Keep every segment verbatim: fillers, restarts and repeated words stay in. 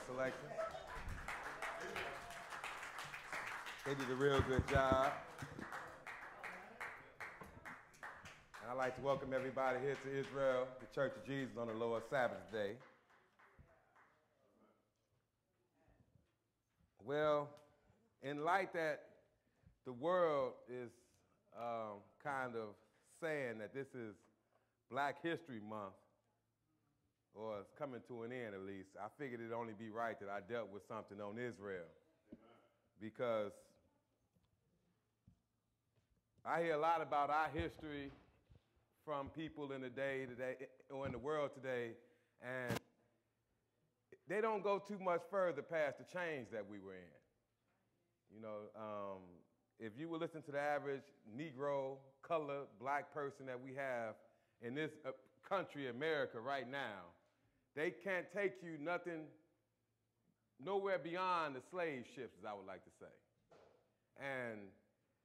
selection. They did a real good job. And I'd like to welcome everybody here to Israel, the Church of Jesus on the Lord's Sabbath day. Well, in light that the world is um, kind of saying that this is Black History Month, or it's coming to an end at least, I figured it'd only be right that I dealt with something on Israel. Amen. Because I hear a lot about our history from people in the day today, or in the world today, and they don't go too much further past the change that we were in. You know, um, if you would listen to the average Negro, colored, black person that we have in this uh, country, America, right now, they can't take you nothing, nowhere beyond the slave ships, as I would like to say. And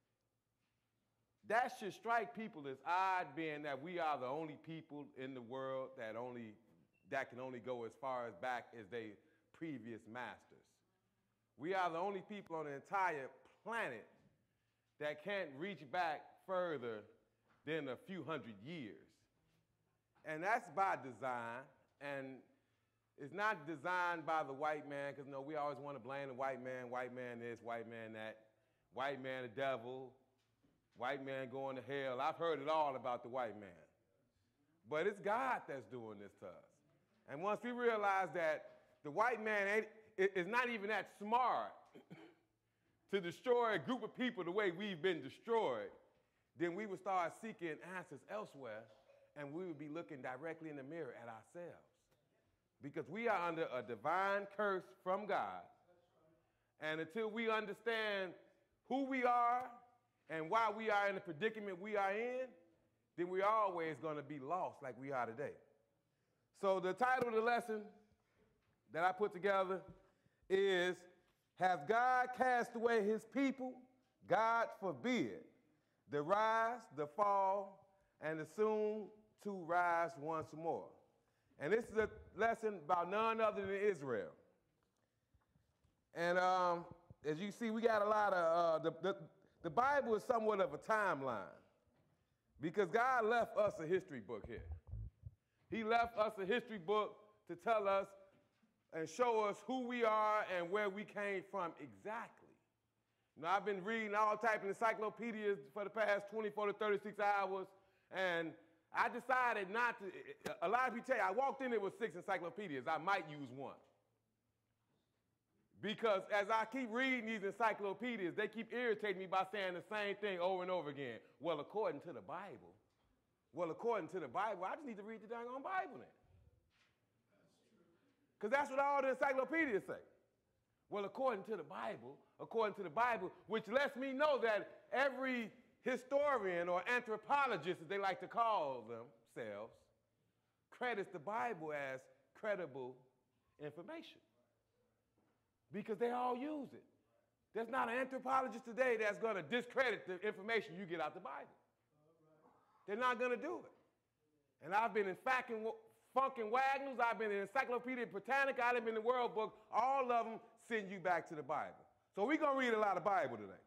that should strike people as odd, being that we are the only people in the world that only that can only go as far as back as their previous masters. We are the only people on the entire planet that can't reach back further than a few hundred years. And that's by design, and it's not designed by the white man, because, you know, we always want to blame the white man, white man this, white man that, white man the devil, white man going to hell. I've heard it all about the white man. But it's God that's doing this to us. And once we realize that the white man ain't, is not even that smart to destroy a group of people the way we've been destroyed, then we would start seeking answers elsewhere, and we would be looking directly in the mirror at ourselves. Because we are under a divine curse from God. And until we understand who we are and why we are in the predicament we are in, then we're always going to be lost like we are today. So the title of the lesson that I put together is, Has God Cast Away His People? God forbid. The rise, the fall, and the soon to rise once more. And this is a lesson about none other than Israel. And um, as you see, we got a lot of, uh, the, the, the Bible is somewhat of a timeline, because God left us a history book here. He left us a history book to tell us and show us who we are and where we came from exactly. You know, I've been reading all types of encyclopedias for the past twenty-four to thirty-six hours, and I decided not to. A lot of people tell you, I walked in there with six encyclopedias. I might use one. Because as I keep reading these encyclopedias, they keep irritating me by saying the same thing over and over again. Well, according to the Bible. Well, according to the Bible, I just need to read the dang on Bible then. Because that's what all the encyclopedias say. Well, according to the Bible, according to the Bible, which lets me know that every historian or anthropologist, as they like to call themselves, credits the Bible as credible information. Because they all use it. There's not an anthropologist today that's going to discredit the information you get out the Bible. They're not going to do it. And I've been in Fackin, Funkin' Wagnalls, I've been in Encyclopedia Britannica, I've been in the World Book. All of them send you back to the Bible. So we're going to read a lot of Bible today.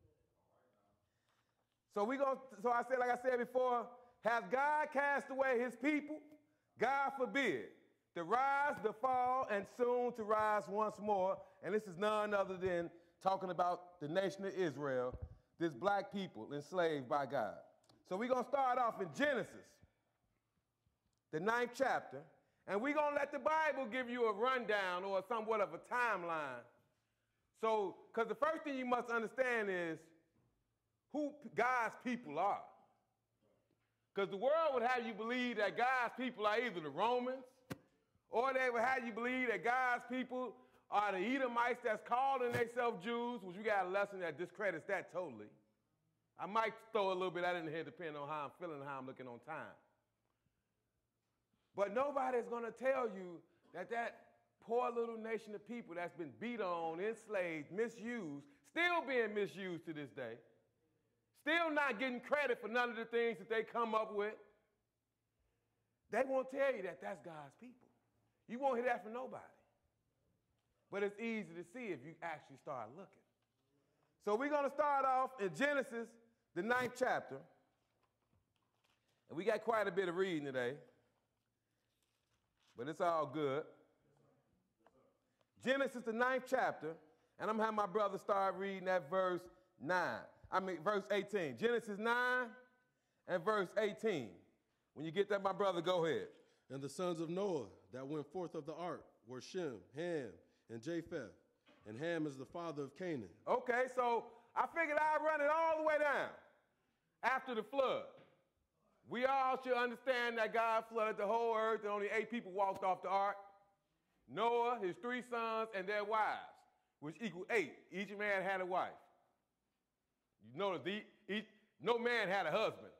So we going so I said, like I said before, has God cast away his people? God forbid. The rise, the fall, and soon to rise once more. And this is none other than talking about the nation of Israel, this black people enslaved by God. So we're going to start off in Genesis, the ninth chapter, and we're going to let the Bible give you a rundown or somewhat of a timeline. So, because the first thing you must understand is who God's people are. Because the world would have you believe that God's people are either the Romans, or they would have you believe that God's people are the Edomites that's calling themselves Jews, which we got a lesson that discredits that totally. I might throw a little bit out in here depending on how I'm feeling and how I'm looking on time. But nobody's going to tell you that that poor little nation of people that's been beat on, enslaved, misused, still being misused to this day, still not getting credit for none of the things that they come up with, they won't tell you that that's God's people. You won't hear that from nobody. but it's easy to see if you actually start looking. So we're going to start off in Genesis, the ninth chapter. And we got quite a bit of reading today, but it's all good. Genesis, the ninth chapter, and I'm going to have my brother start reading at verse nine. I mean, verse eighteen. Genesis nine and verse eighteen. When you get that, my brother, go ahead. And the sons of Noah that went forth of the ark were Shem, Ham, and Japheth. And Ham is the father of Canaan. Okay, so I figured I'd run it all the way down after the flood. We all should understand that God flooded the whole earth and only eight people walked off the ark. Noah, his three sons, and their wives, which equal eight. Each man had a wife. You notice the, each, no man had a husband.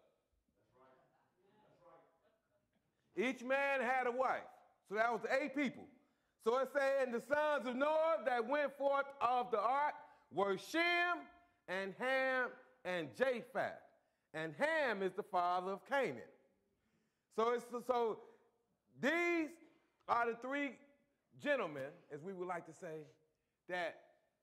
Each man had a wife. So that was eight people. So it's saying the sons of Noah that went forth of the ark were Shem and Ham and Japheth. And Ham is the father of Canaan. So it's so these are the three gentlemen, as we would like to say, that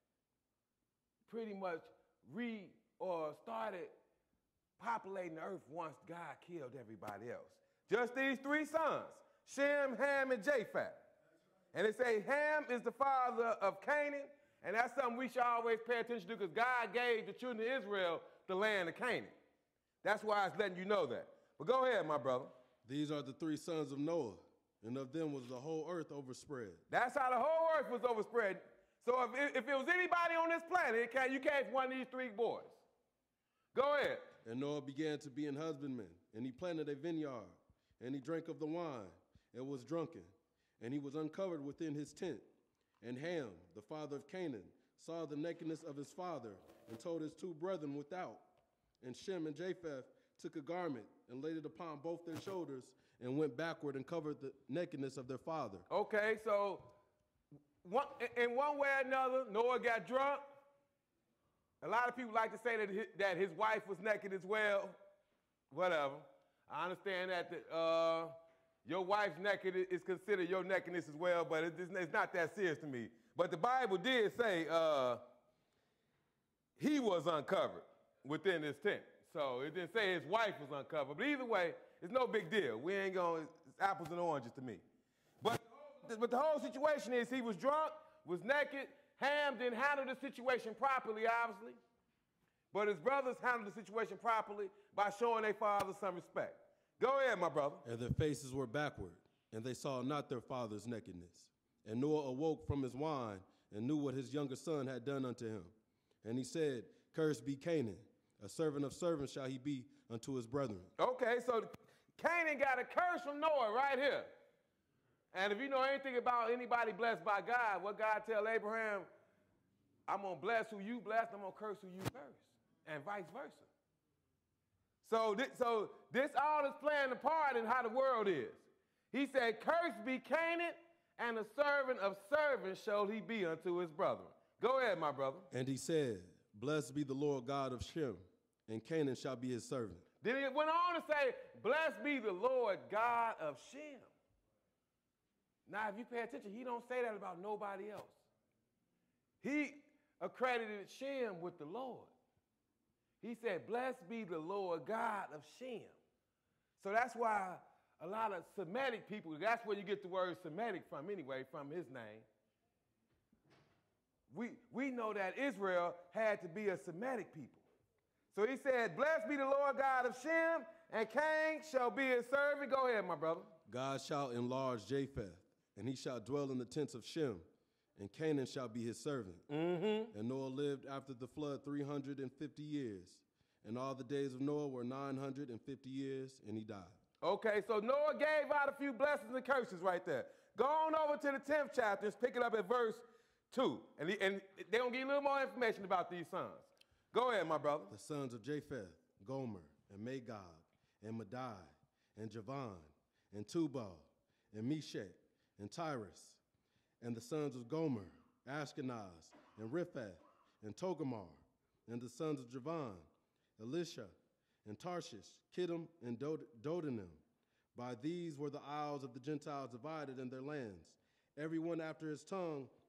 pretty much re or started populating the earth once God killed everybody else. Just these three sons, Shem, Ham, and Japheth. And they say Ham is the father of Canaan, and that's something we should always pay attention to because God gave the children of Israel the land of Canaan. That's why it's letting you know that. But go ahead, my brother. These are the three sons of Noah, and of them was the whole earth overspread. That's how the whole earth was overspread. So if, if it was anybody on this planet, it can't, you can't one of these three boys. Go ahead. And Noah began to be an husbandman, and he planted a vineyard, and he drank of the wine, and was drunken, and he was uncovered within his tent. And Ham, the father of Canaan, saw the nakedness of his father, and told his two brethren without. And Shem and Japheth took a garment, and laid it upon both their shoulders, and went backward and covered the nakedness of their father. Okay, so one, in one way or another, Noah got drunk. A lot of people like to say that his, that his wife was naked as well. Whatever. I understand that the, uh, your wife's naked is considered your nakedness as well, but it, it's not that serious to me. But the Bible did say uh, he was uncovered within his tent. So it didn't say his wife was uncovered. But either way, it's no big deal. We ain't going, it's apples and oranges to me. But, but the whole situation is he was drunk, was naked. Ham didn't handle the situation properly, obviously. But his brothers handled the situation properly by showing their father some respect. Go ahead, my brother. And their faces were backward, and they saw not their father's nakedness. And Noah awoke from his wine and knew what his younger son had done unto him. And he said, Cursed be Canaan, a servant of servants shall he be unto his brethren. Okay, so Canaan got a curse from Noah right here. And if you know anything about anybody blessed by God, what God tell Abraham, I'm going to bless who you bless, I'm going to curse who you curse, and vice versa. So this, so this all is playing a part in how the world is. He said, Cursed be Canaan, and a servant of servants shall he be unto his brethren. Go ahead, my brother. And he said, Blessed be the Lord God of Shem, and Canaan shall be his servant. Then he went on to say, Blessed be the Lord God of Shem. Now, if you pay attention, he don't say that about nobody else. He accredited Shem with the Lord. He said, Blessed be the Lord God of Shem. So that's why a lot of Semitic people, that's where you get the word Semitic from anyway, from his name. We, we know that Israel had to be a Semitic people. So he said, Blessed be the Lord God of Shem, and Cain shall be his servant. Go ahead, my brother. God shall enlarge Japheth, and he shall dwell in the tents of Shem, and Canaan shall be his servant. Mm-hmm. And Noah lived after the flood three hundred fifty years, and all the days of Noah were nine hundred fifty years, and he died. Okay, so Noah gave out a few blessings and curses right there. Go on over to the tenth chapter and pick it up at verse two, and, he, and they're going to give you a little more information about these sons. Go ahead, my brother. The sons of Japheth, Gomer, and Magog, and Madai, and Javan, and Tubal, and Meshach, and Tyrus, and the sons of Gomer, Ashkenaz, and Riphath, and Togarmah, and the sons of Javan, Elisha, and Tarshish, Kittim, and Dod- Dodanim. By these were the isles of the Gentiles divided in their lands, every one after his tongue,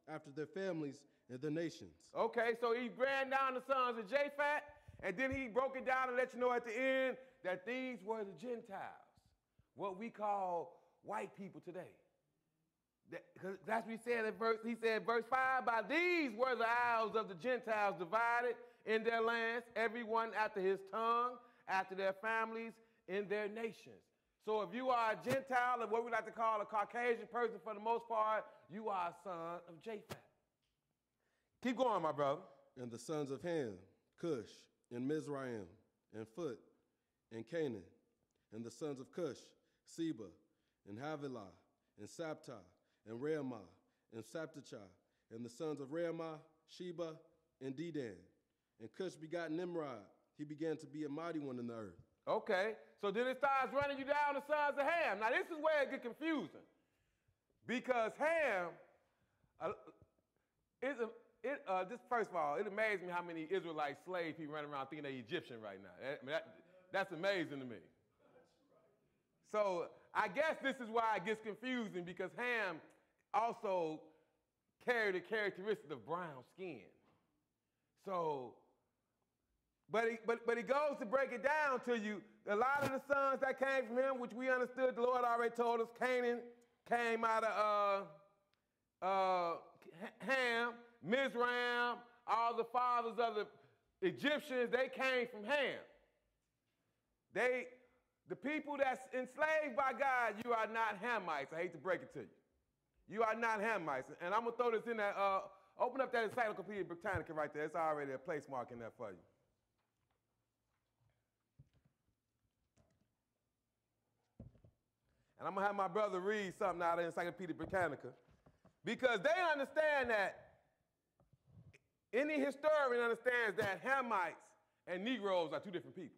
after their families and their nations. Okay, so he ran down the sons of Japhet, and then he broke it down and let you know at the end that these were the Gentiles, what we call white people today. That, that's what he said in verse, he said, verse five, by these were the isles of the Gentiles divided in their lands, everyone after his tongue, after their families, in their nations. So if you are a Gentile, or what we like to call a Caucasian person for the most part, you are a son of Japhet. Keep going, my brother. And the sons of Ham, Cush, and Mizraim, and Phut, and Canaan. And the sons of Cush, Seba, and Havilah, and Sabta, and Reamah, and Sabtachah. And the sons of Reamah, Sheba, and Dedan. And Cush begot Nimrod. He began to be a mighty one in the earth. Okay, so then it starts running you down the sons of Ham. Now this is where it gets confusing. Because Ham, uh, is a, it, uh, just first of all, it amazes me how many Israelite slave people running around thinking they're Egyptian right now. I mean, that, that's amazing to me. So I guess this is why it gets confusing, because Ham also carried the characteristic of brown skin. So, but he, but, but he goes to break it down to you. A lot of the sons that came from him, which we understood, the Lord already told us, Canaan came out of uh, uh, Ham, Mizraim, all the fathers of the Egyptians, they came from Ham. They, the people that's enslaved by God, you are not Hamites. I hate to break it to you. You are not Hamites. And I'm going to throw this in there. Uh, open up that Encyclopedia Britannica right there. It's already a place mark in there for you. And I'm going to have my brother read something out of Encyclopedia Britannica, because they understand that, any historian understands that Hamites and Negroes are two different people.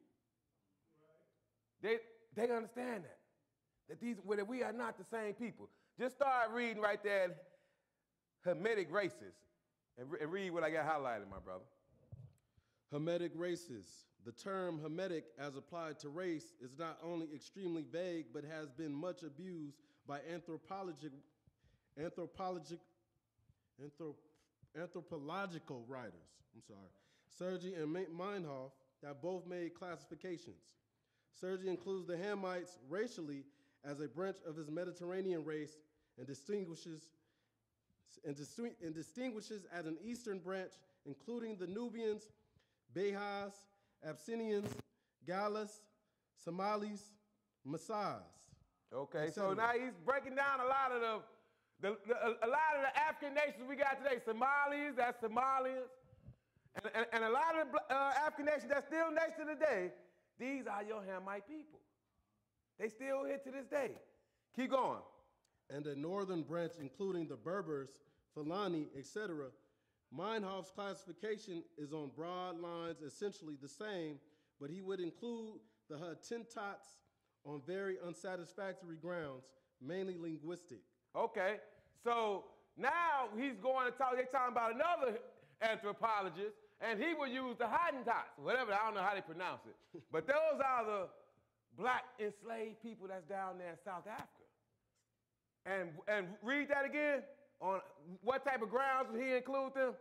They, they understand that, that these, that we are not the same people. Just start reading right there, Hamitic races, and, re and read what I got highlighted, my brother. Hamitic races. The term Hamitic, as applied to race, is not only extremely vague, but has been much abused by anthropologic, anthropologic, anthrop, anthropological writers. I'm sorry. Sergi and Meinhof have both made classifications. Sergi includes the Hamites racially as a branch of his Mediterranean race, and distinguishes and, distingu and distinguishes as an eastern branch, including the Nubians, Behas, Abyssinians, Gallus, Somalis, Maasais. Okay, so now he's breaking down a lot of the, the, the a, a lot of the African nations we got today. Somalis, that's Somalians, and, and, and a lot of the uh, African nations that's still nations today. These are your Hamite people. They still here to this day. Keep going. And a northern branch, including the Berbers, Fulani, et cetera. Meinhof's classification is on broad lines, essentially the same, but he would include the Hottentots on very unsatisfactory grounds, mainly linguistic. Okay, so now he's going to talk, they're talking about another anthropologist, and he will use the Hottentots, whatever, I don't know how they pronounce it. But those are the black enslaved people that's down there in South Africa. And, and read that again. On what type of grounds would he include them?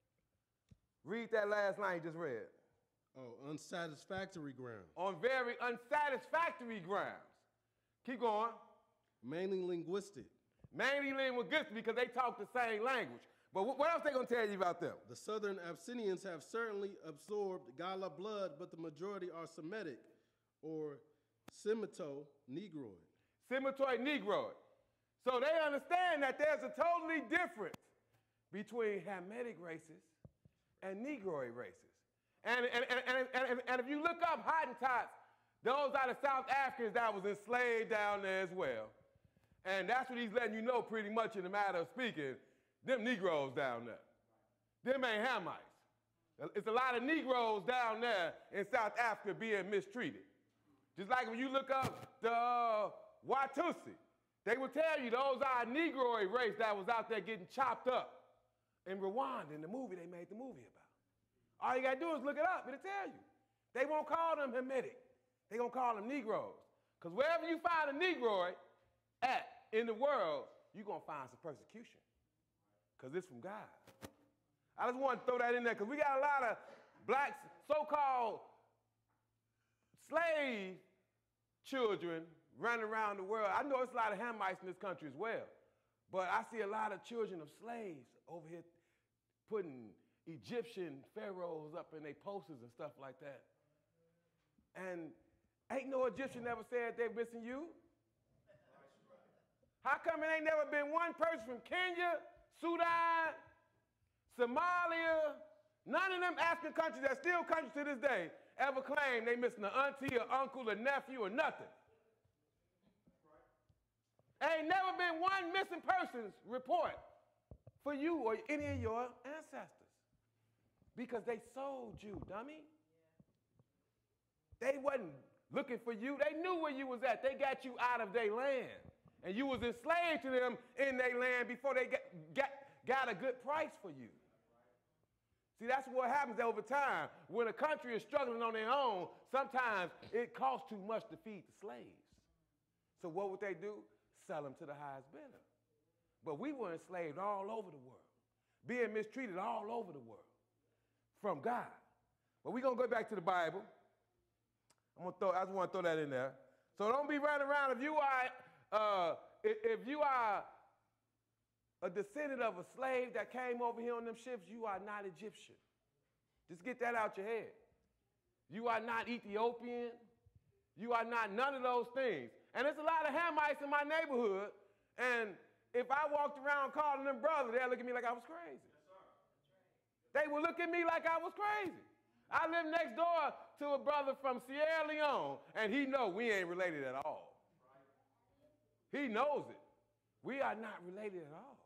Read that last line you just read. Oh, unsatisfactory grounds. On very unsatisfactory grounds. Keep going. Mainly linguistic. Mainly linguistic, because they talk the same language. But what else they going to tell you about them? The southern Abyssinians have certainly absorbed Gala blood, but the majority are Semitic or Semito-Negroid. Semitoid-Negroid. So they understand that there's a totally difference between Hamitic races and Negroid races. And, and, and, and, and, and if you look up Hottentots, those are the South Africans that was enslaved down there as well. And that's what he's letting you know pretty much in the matter of speaking. Them Negroes down there. Them ain't Hamites. It's a lot of Negroes down there in South Africa being mistreated. Just like when you look up the uh, Watusi, they will tell you those are a Negroid race that was out there getting chopped up in Rwanda in the movie they made the movie about. All you got to do is look it up, it'll tell you. They won't call them Hamitic. They're going to call them Negroes. Because wherever you find a Negroid at in the world, you're going to find some persecution. because it's from God. I just want to throw that in there because we got a lot of black so-called slave children running around the world. I know it's a lot of Hamites in this country as well, but I see a lot of children of slaves over here putting Egyptian pharaohs up in their posters and stuff like that. And ain't no Egyptian ever said they're missing you. How come it ain't never been one person from Kenya, Sudan, Somalia, none of them African countries that still countries to this day ever claim they missing an auntie or uncle or nephew or nothing? Ain't never been one missing person's report for you or any of your ancestors because they sold you, dummy. They wasn't looking for you. They knew where you was at. They got you out of their land. And you was enslaved to them in their land before they got, got, got a good price for you. See, that's what happens over time. When a country is struggling on their own, sometimes it costs too much to feed the slaves. So what would they do? Sell them to the highest bidder. But we were enslaved all over the world, being mistreated all over the world from God. But we're going to go back to the Bible. I'm gonna throw, I just want to throw that in there. So don't be running around. If you are, uh, if you are a descendant of a slave that came over here on them ships, you are not Egyptian. Just get that out your head. You are not Ethiopian. You are not none of those things. And there's a lot of Hamites in my neighborhood, and if I walked around calling them brothers, they'd look at me like I was crazy. They would look at me like I was crazy. I live next door to a brother from Sierra Leone, and he know we ain't related at all. He knows it. We are not related at all.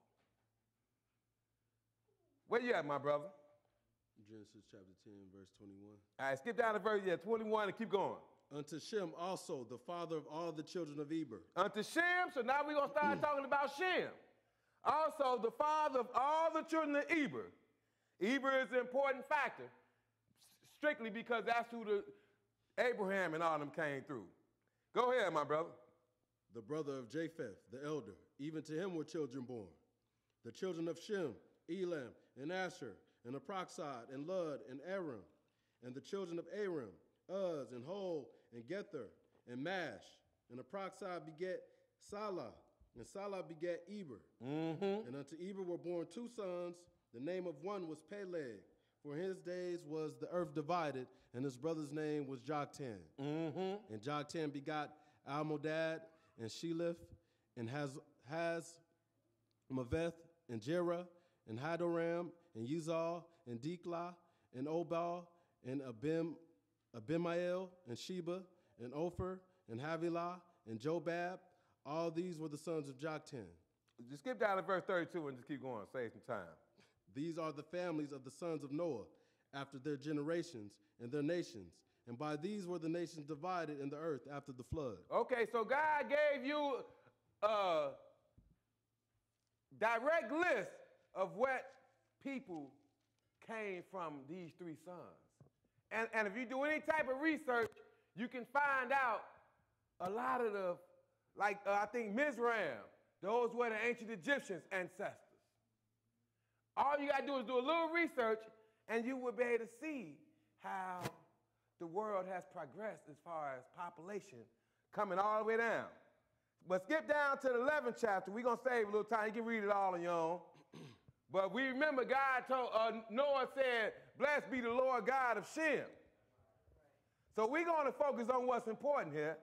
Where you at, my brother? Genesis chapter ten, verse twenty-one. All right, skip down to verse yeah, twenty-one and keep going. Unto Shem also, the father of all the children of Eber. Unto Shem, so now we're going to start talking about Shem. Also, the father of all the children of Eber. Eber is an important factor, strictly because that's who the Abraham and all them came through. Go ahead, my brother. The brother of Japheth, the elder, even to him were children born. The children of Shem, Elam, and Asher, and Aproxad, and Lud, and Aram. And the children of Aram, Uz, and Hol, and Gether, and Mash. And Aproxad begat Salah, and Salah begat Eber. Mm-hmm. And unto Eber were born two sons. The name of one was Peleg, for in his days was the earth divided, and his brother's name was Joktan. Mm-hmm. And Joktan begot Almodad, and Sheleph, and Haz, Haz Maveth, and Jerah, and Hadoram, and Uzal, and Diklah, and Obal, and Abim, Abimael, and Sheba, and Ophir, and Havilah, and Jobab. All these were the sons of Joktan. Just skip down to verse thirty-two and just keep going, save some time. These are the families of the sons of Noah, after their generations and their nations. And by these were the nations divided in the earth after the flood. Okay, so God gave you a direct list of what people came from these three sons. And, and if you do any type of research, you can find out a lot of the, like uh, I think Mizraim, those were the ancient Egyptians' ancestors. All you got to do is do a little research, and you will be able to see how the world has progressed as far as population coming all the way down. But skip down to the eleventh chapter. We're going to save a little time. You can read it all on your own. But we remember God told, uh, Noah said, blessed be the Lord God of Shem. So we're going to focus on what's important here.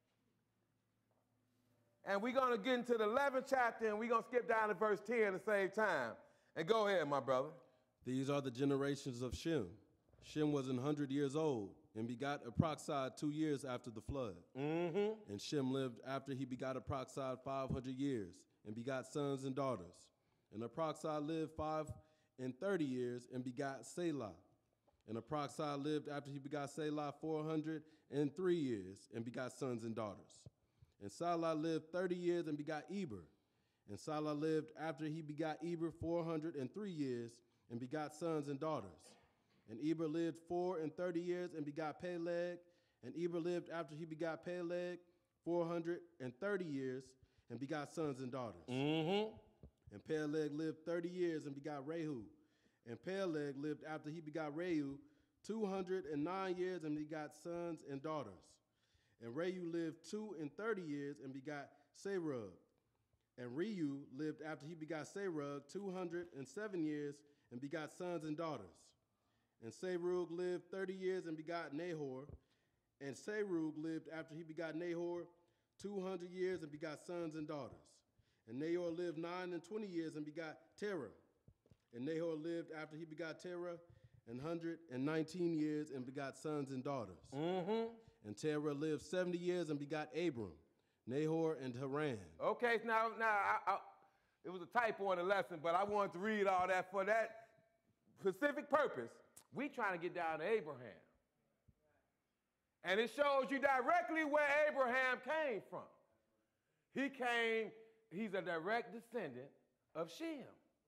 And we're going to get into the eleventh chapter, and we're going to skip down to verse ten to save time. And go ahead, my brother. These are the generations of Shem. Shem was an hundred years old and begot Aproxad two years after the flood. Mm-hmm. And Shem lived after he begot Aproxad five hundred years and begot sons and daughters. And Aproxad lived five and thirty years and begot Selah. And Aproxad lived after he begot Selah four hundred and three years and begot sons and daughters. And Salah lived thirty years and begot Eber. And Salah lived after he begot Eber four hundred and three years and begot sons and daughters. And Eber lived four and thirty years and begot Peleg. And Eber lived after he begot Peleg four hundred and thirty years and begot sons and daughters. Mm-hmm. And Peleg lived thirty years and begot Rehu. And Peleg lived after he begot Rehu two hundred nine years and begot sons and daughters. And Rehu lived two and thirty years and begot Serug. And Reu lived after he begot Serug two hundred seven years and begot sons and daughters. And Serug lived thirty years and begot Nahor. And Serug lived after he begot Nahor two hundred years and begot sons and daughters. And Nahor lived nine and twenty years and begot Terah. And Nahor lived after he begot Terah an hundred and nineteen years and begot sons and daughters. Mm-hmm. And Terah lived seventy years and begot Abram, Nahor, and Haran. Okay, now, now I, I, it was a typo in the lesson, but I wanted to read all that for that specific purpose. We trying to get down to Abraham. And it shows you directly where Abraham came from. He came, he's a direct descendant of Shem.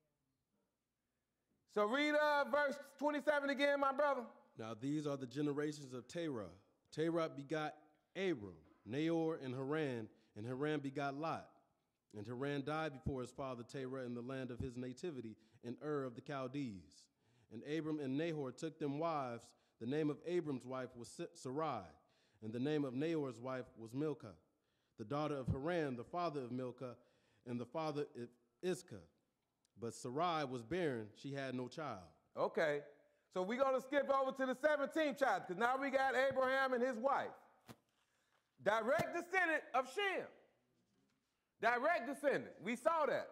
So read uh, verse twenty-seven again, my brother. Now these are the generations of Terah. Terah begot Abram, Nahor, and Haran, and Haran begot Lot. And Haran died before his father Terah in the land of his nativity, in Ur of the Chaldees. And Abram and Nahor took them wives. The name of Abram's wife was Sarai, and the name of Nahor's wife was Milcah, the daughter of Haran, the father of Milcah, and the father of Iscah. But Sarai was barren, she had no child. Okay, so we're going to skip over to the seventeenth chapter, because now we got Abraham and his wife. Direct descendant of Shem. Direct descendant. We saw that.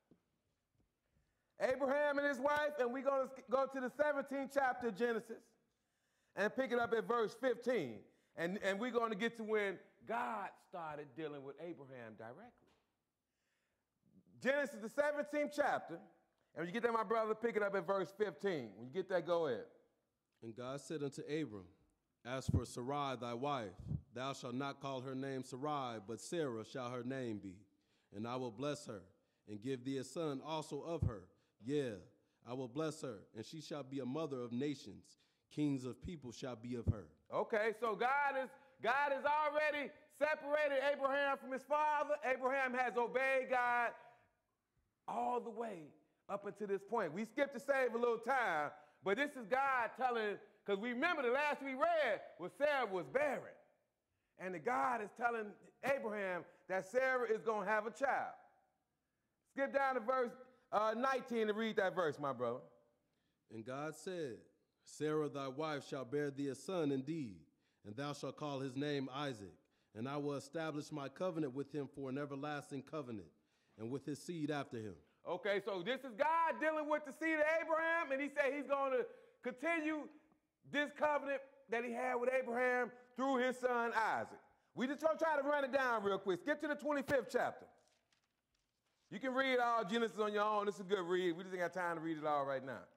Abraham and his wife, and we're going to go to the seventeenth chapter of Genesis and pick it up at verse fifteen. And, and we're going to get to when God started dealing with Abraham directly. Genesis, the seventeenth chapter, and when you get there, my brother, pick it up at verse fifteen. When you get that, go ahead. And God said unto Abram, as for Sarai thy wife, thou shalt not call her name Sarai, but Sarah shall her name be. And I will bless her, and give thee a son also of her. Yeah, I will bless her, and she shall be a mother of nations. Kings of people shall be of her. Okay, so God is God has already separated Abraham from his father. Abraham has obeyed God all the way up until this point. We skipped to save a little time, but this is God telling, because we remember the last we read was Sarah was barren. And the God is telling Abraham that Sarah is going to have a child. Skip down to verse uh, nineteen to read that verse, my brother. And God said, Sarah thy wife shall bear thee a son indeed, and thou shalt call his name Isaac. And I will establish my covenant with him for an everlasting covenant, and with his seed after him. Okay, so this is God dealing with the seed of Abraham, and he said he's going to continue this covenant that he had with Abraham through his son Isaac. We just try to run it down real quick. Skip to the twenty-fifth chapter. You can read all Genesis on your own. This is a good read. We just ain't got time to read it all right now.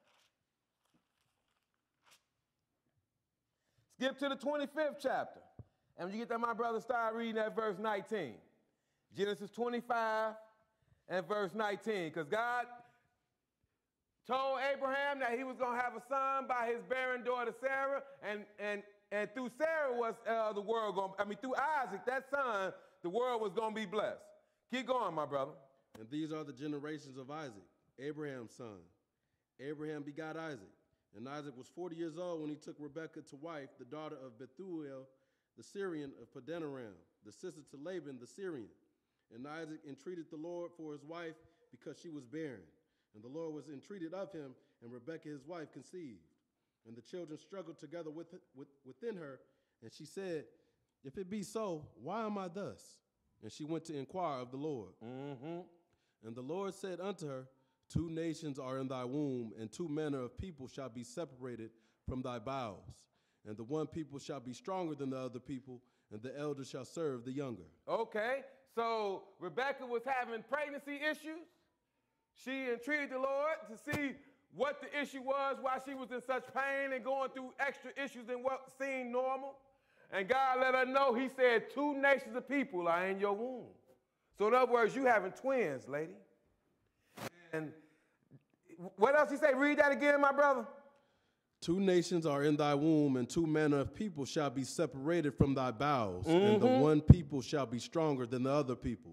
Skip to the twenty-fifth chapter. And when you get there, my brother, start reading at verse nineteen. Genesis twenty-five and verse nineteen. Because God told Abraham that he was going to have a son by his barren daughter Sarah. And, and, and through Sarah was uh, the world going, I mean, through Isaac, that son, the world was going to be blessed. Keep going, my brother. And these are the generations of Isaac, Abraham's son. Abraham begot Isaac. And Isaac was forty years old when he took Rebekah to wife, the daughter of Bethuel, the Syrian of Padanaram, the sister to Laban, the Syrian. And Isaac entreated the Lord for his wife because she was barren. And the Lord was entreated of him, and Rebekah his wife conceived. And the children struggled together with, with, within her, and she said, if it be so, why am I thus? And she went to inquire of the Lord. Mm-hmm. And the Lord said unto her, two nations are in thy womb, and two manner of people shall be separated from thy bowels. And the one people shall be stronger than the other people, and the elder shall serve the younger. Okay, so Rebekah was having pregnancy issues. She entreated the Lord to see what the issue was, why she was in such pain and going through extra issues than what seemed normal. And God let her know, he said, two nations of people are in your womb. So in other words, you having twins, lady. And what else he say? Read that again, my brother. Two nations are in thy womb, and two manner of people shall be separated from thy bowels. Mm-hmm. And the one people shall be stronger than the other people.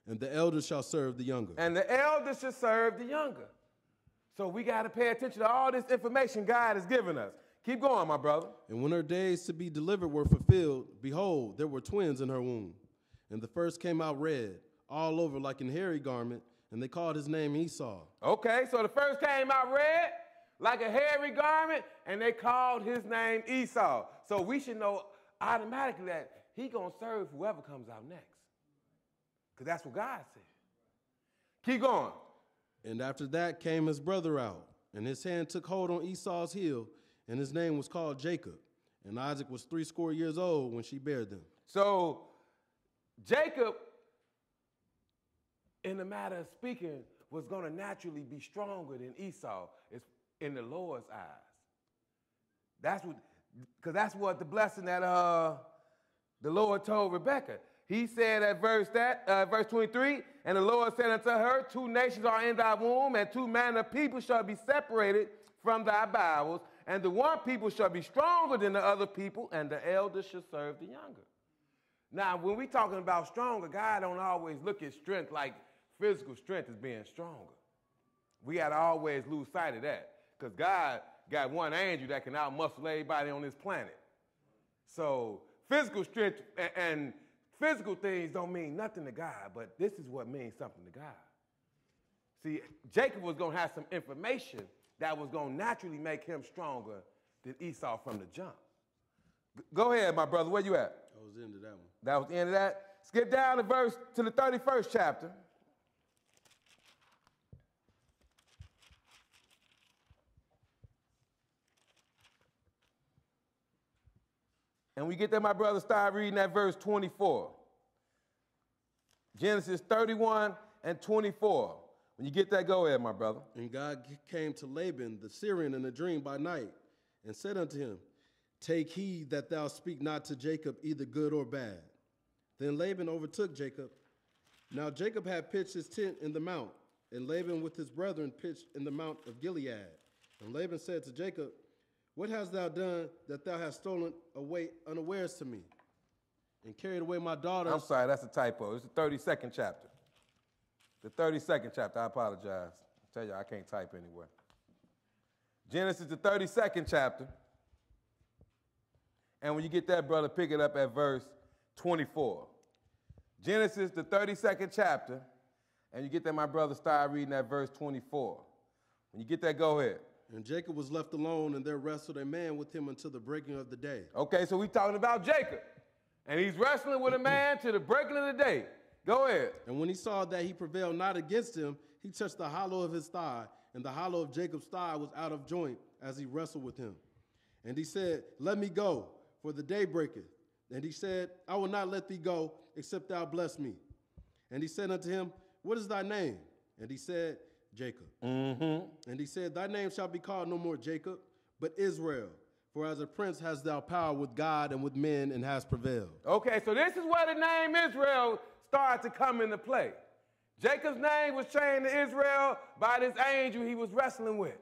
and the elder shall serve the younger. And the elder should serve the younger. So we got to pay attention to all this information God has given us. Keep going, my brother. And when her days to be delivered were fulfilled, behold, there were twins in her womb. And the first came out red, all over like an hairy garment, and they called his name Esau. Okay, so the first came out red, like a hairy garment, and they called his name Esau. So we should know automatically that he going to serve whoever comes out next. Because that's what God said. Keep going. And after that came his brother out, and his hand took hold on Esau's heel, and his name was called Jacob. And Isaac was threescore years old when she bare them. So Jacob, in the matter of speaking, was going to naturally be stronger than Esau in the Lord's eyes. That's what, because that's what the blessing that uh, the Lord told Rebekah. He said at verse that uh, verse twenty-three, and the Lord said unto her, two nations are in thy womb, and two manner of people shall be separated from thy bowels, and the one people shall be stronger than the other people, and the elder shall serve the younger. Now, when we talking about stronger, God don't always look at strength like physical strength as being stronger. We got to always lose sight of that, because God got one angel that can outmuscle everybody on this planet. So physical strength and, and physical things don't mean nothing to God, but this is what means something to God. See, Jacob was going to have some information that was going to naturally make him stronger than Esau from the jump. Go ahead, my brother. Where you at? I was into that one. That was the end of that. Skip down to verse to the thirty-first chapter. And we get there, my brother, start reading that verse twenty-four. Genesis thirty-one and twenty-four. When you get that, go ahead, my brother. And God came to Laban the Syrian in a dream by night, and said unto him, take heed that thou speak not to Jacob either good or bad. Then Laban overtook Jacob. Now Jacob had pitched his tent in the mount, and Laban with his brethren pitched in the mount of Gilead. And Laban said to Jacob, what hast thou done that thou hast stolen away unawares to me, and carried away my daughters? I'm sorry, that's a typo. It's the thirty-second chapter. The thirty-second chapter, I apologize. I tell you, I can't type anywhere. Genesis, the thirty-second chapter. And when you get that, brother, pick it up at verse twenty-four. Genesis, the thirty-second chapter. And you get that, my brother, start reading at verse twenty-four. When you get that, go ahead. And Jacob was left alone, and there wrestled a man with him until the breaking of the day. Okay, so we talking about Jacob. And he's wrestling with a man to the breaking of the day. Go ahead. And when he saw that he prevailed not against him, he touched the hollow of his thigh, and the hollow of Jacob's thigh was out of joint as he wrestled with him. And he said, let me go, for the day breaketh. And he said, I will not let thee go, except thou bless me. And he said unto him, what is thy name? And he said, Jacob. Mm-hmm. And he said, thy name shall be called no more Jacob, but Israel. For as a prince hast thou power with God and with men, and hast prevailed. Okay, so this is where the name Israel started to come into play. Jacob's name was changed to Israel by this angel he was wrestling with.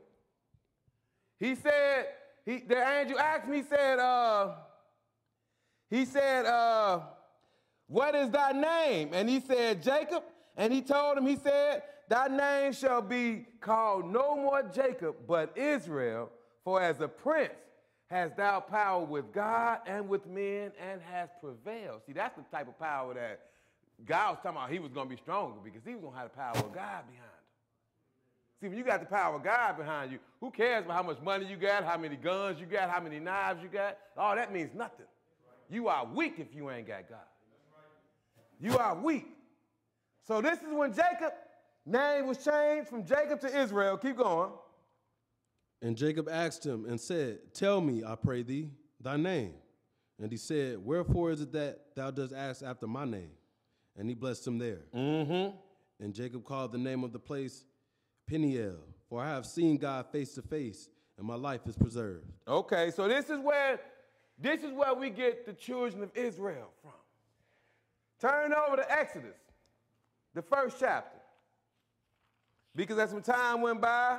He said, he, the angel asked me, he said, uh, he said, uh, what is thy name? And he said, Jacob. And he told him, he said, thy name shall be called no more Jacob, but Israel, for as a prince hast thou power with God and with men, and has prevailed. See, that's the type of power that God was talking about. He was going to be stronger because he was going to have the power of God behind him. See, when you got the power of God behind you, who cares about how much money you got, how many guns you got, how many knives you got? All that means nothing. You are weak if you ain't got God. You are weak. So this is when Jacob, name was changed from Jacob to Israel. Keep going. And Jacob asked him and said, tell me, I pray thee, thy name. And he said, wherefore is it that thou dost ask after my name? And he blessed him there. Mm-hmm. And Jacob called the name of the place Peniel, for I have seen God face to face, and my life is preserved. Okay, so this is where this is where we get the children of Israel from. Turn over to Exodus, the first chapter. Because as some time went by,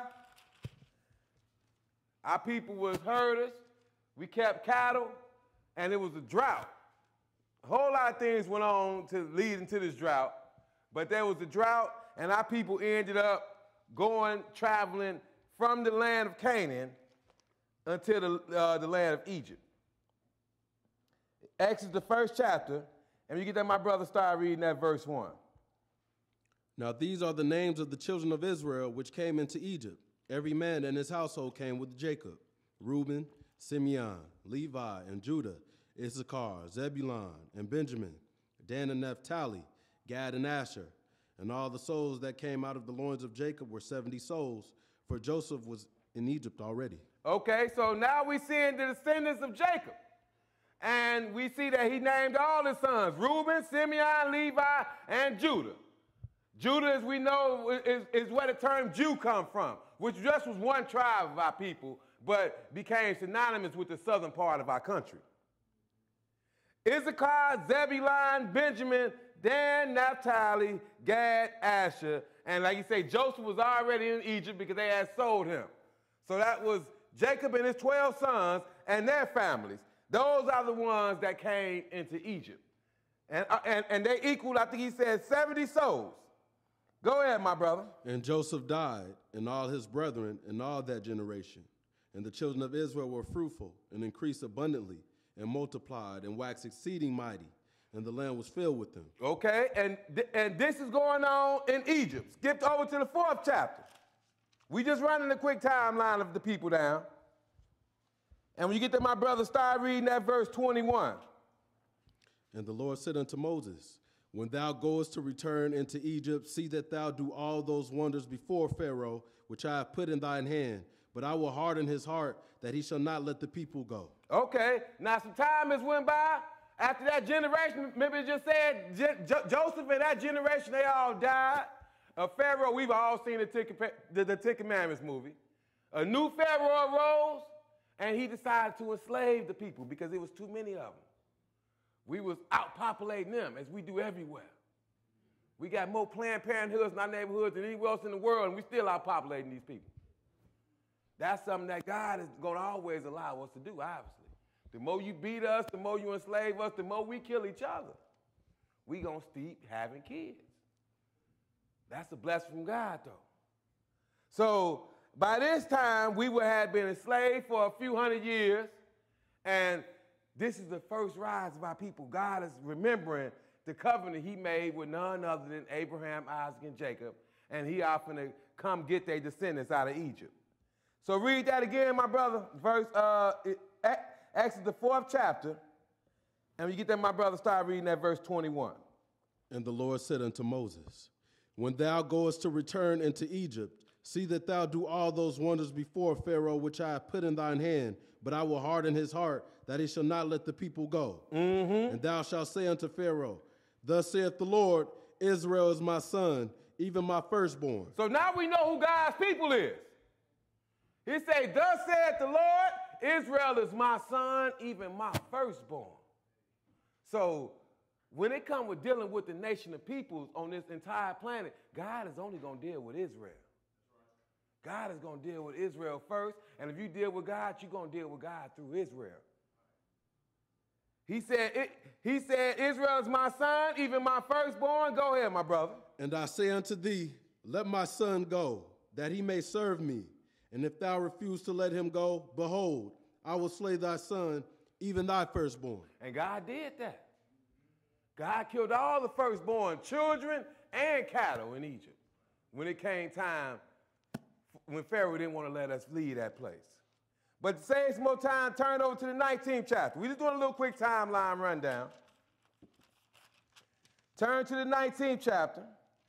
our people was herders, we kept cattle, and it was a drought. A whole lot of things went on to lead into this drought. But there was a drought, and our people ended up going, traveling from the land of Canaan until the, uh, the land of Egypt. Exodus, the first chapter, and you get that, my brother, start reading that verse one. Now these are the names of the children of Israel which came into Egypt. Every man and his household came with Jacob: Reuben, Simeon, Levi, and Judah, Issachar, Zebulun, and Benjamin, Dan and Naphtali, Gad and Asher. And all the souls that came out of the loins of Jacob were seventy souls, for Joseph was in Egypt already. Okay, so now we see the descendants of Jacob. And we see that he named all his sons: Reuben, Simeon, Levi, and Judah. Judah, as we know, is, is where the term Jew comes from, which just was one tribe of our people, but became synonymous with the southern part of our country. Issachar, Zebulun, Benjamin, Dan, Naphtali, Gad, Asher, and like you say, Joseph was already in Egypt because they had sold him. So that was Jacob and his twelve sons and their families. Those are the ones that came into Egypt. And, uh, and, and they equaled, I think he said, seventy souls. Go ahead, my brother. And Joseph died, and all his brethren, and all that generation. And the children of Israel were fruitful, and increased abundantly, and multiplied, and waxed exceeding mighty, and the land was filled with them. Okay, and, th- and this is going on in Egypt. Skipped over to the fourth chapter. We just running a quick timeline of the people down. And when you get to my brother, start reading that verse twenty-one. And the Lord said unto Moses, when thou goest to return into Egypt, see that thou do all those wonders before Pharaoh, which I have put in thine hand. But I will harden his heart, that he shall not let the people go. Okay, now some time has went by. After that generation, remember it just said Je- Jo- Joseph and that generation, they all died. Uh, Pharaoh, we've all seen the Ten, the, the Ten Commandments movie. A new Pharaoh arose, and he decided to enslave the people because there was too many of them. We was outpopulating them, as we do everywhere. We got more Planned Parenthoods in our neighborhoods than anywhere else in the world, and we still outpopulating these people. That's something that God is going to always allow us to do, obviously. The more you beat us, the more you enslave us, the more we kill each other. We going to keep having kids. That's a blessing from God, though. So by this time, we would have been enslaved for a few hundred years, and this is the first rise of our people. God is remembering the covenant he made with none other than Abraham, Isaac, and Jacob, and he offered to come get their descendants out of Egypt. So read that again, my brother, verse, uh, Exodus, the fourth chapter, and when you get that, my brother, start reading that verse twenty-one. And the Lord said unto Moses, when thou goest to return into Egypt, see that thou do all those wonders before Pharaoh, which I have put in thine hand, but I will harden his heart, that he shall not let the people go. Mm-hmm. And thou shalt say unto Pharaoh, thus saith the Lord, Israel is my son, even my firstborn. So now we know who God's people is. He say, thus saith the Lord, Israel is my son, even my firstborn. So when it comes with dealing with the nation of peoples on this entire planet, God is only going to deal with Israel. God is going to deal with Israel first, and if you deal with God, you're going to deal with God through Israel. He said, it, he said, Israel is my son, even my firstborn. Go ahead, my brother. And I say unto thee, let my son go, that he may serve me. And if thou refuse to let him go, behold, I will slay thy son, even thy firstborn. And God did that. God killed all the firstborn children and cattle in Egypt when it came time, when Pharaoh didn't want to let us leave that place. But to save some more time, turn over to the nineteenth chapter. We're just doing a little quick timeline rundown. Turn to the nineteenth chapter.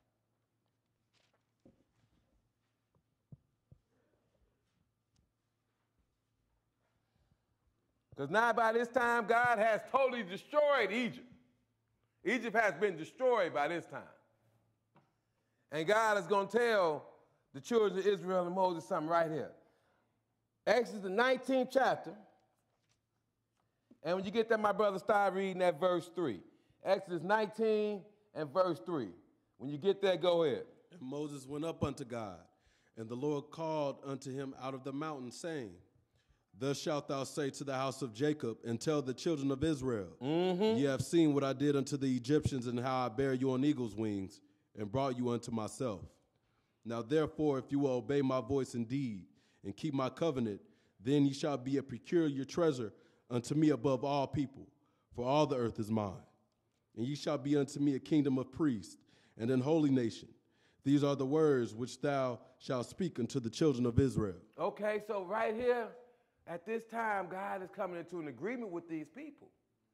Because now by this time, God has totally destroyed Egypt. Egypt has been destroyed by this time. And God is going to tell the children of Israel and Moses something right here. Exodus, the nineteenth chapter. And when you get that, my brother, start reading that verse three. Exodus nineteen and verse three. When you get there, go ahead. And Moses went up unto God, and the Lord called unto him out of the mountain, saying, thus shalt thou say to the house of Jacob, and tell the children of Israel, mm-hmm. ye have seen what I did unto the Egyptians, and how I bare you on eagle's wings, and brought you unto myself. Now therefore, if you will obey my voice indeed, and keep my covenant, then ye shall be a peculiar treasure unto me above all people, for all the earth is mine. And ye shall be unto me a kingdom of priests, and an holy nation. These are the words which thou shalt speak unto the children of Israel. Okay, so right here, at this time, God is coming into an agreement with these people.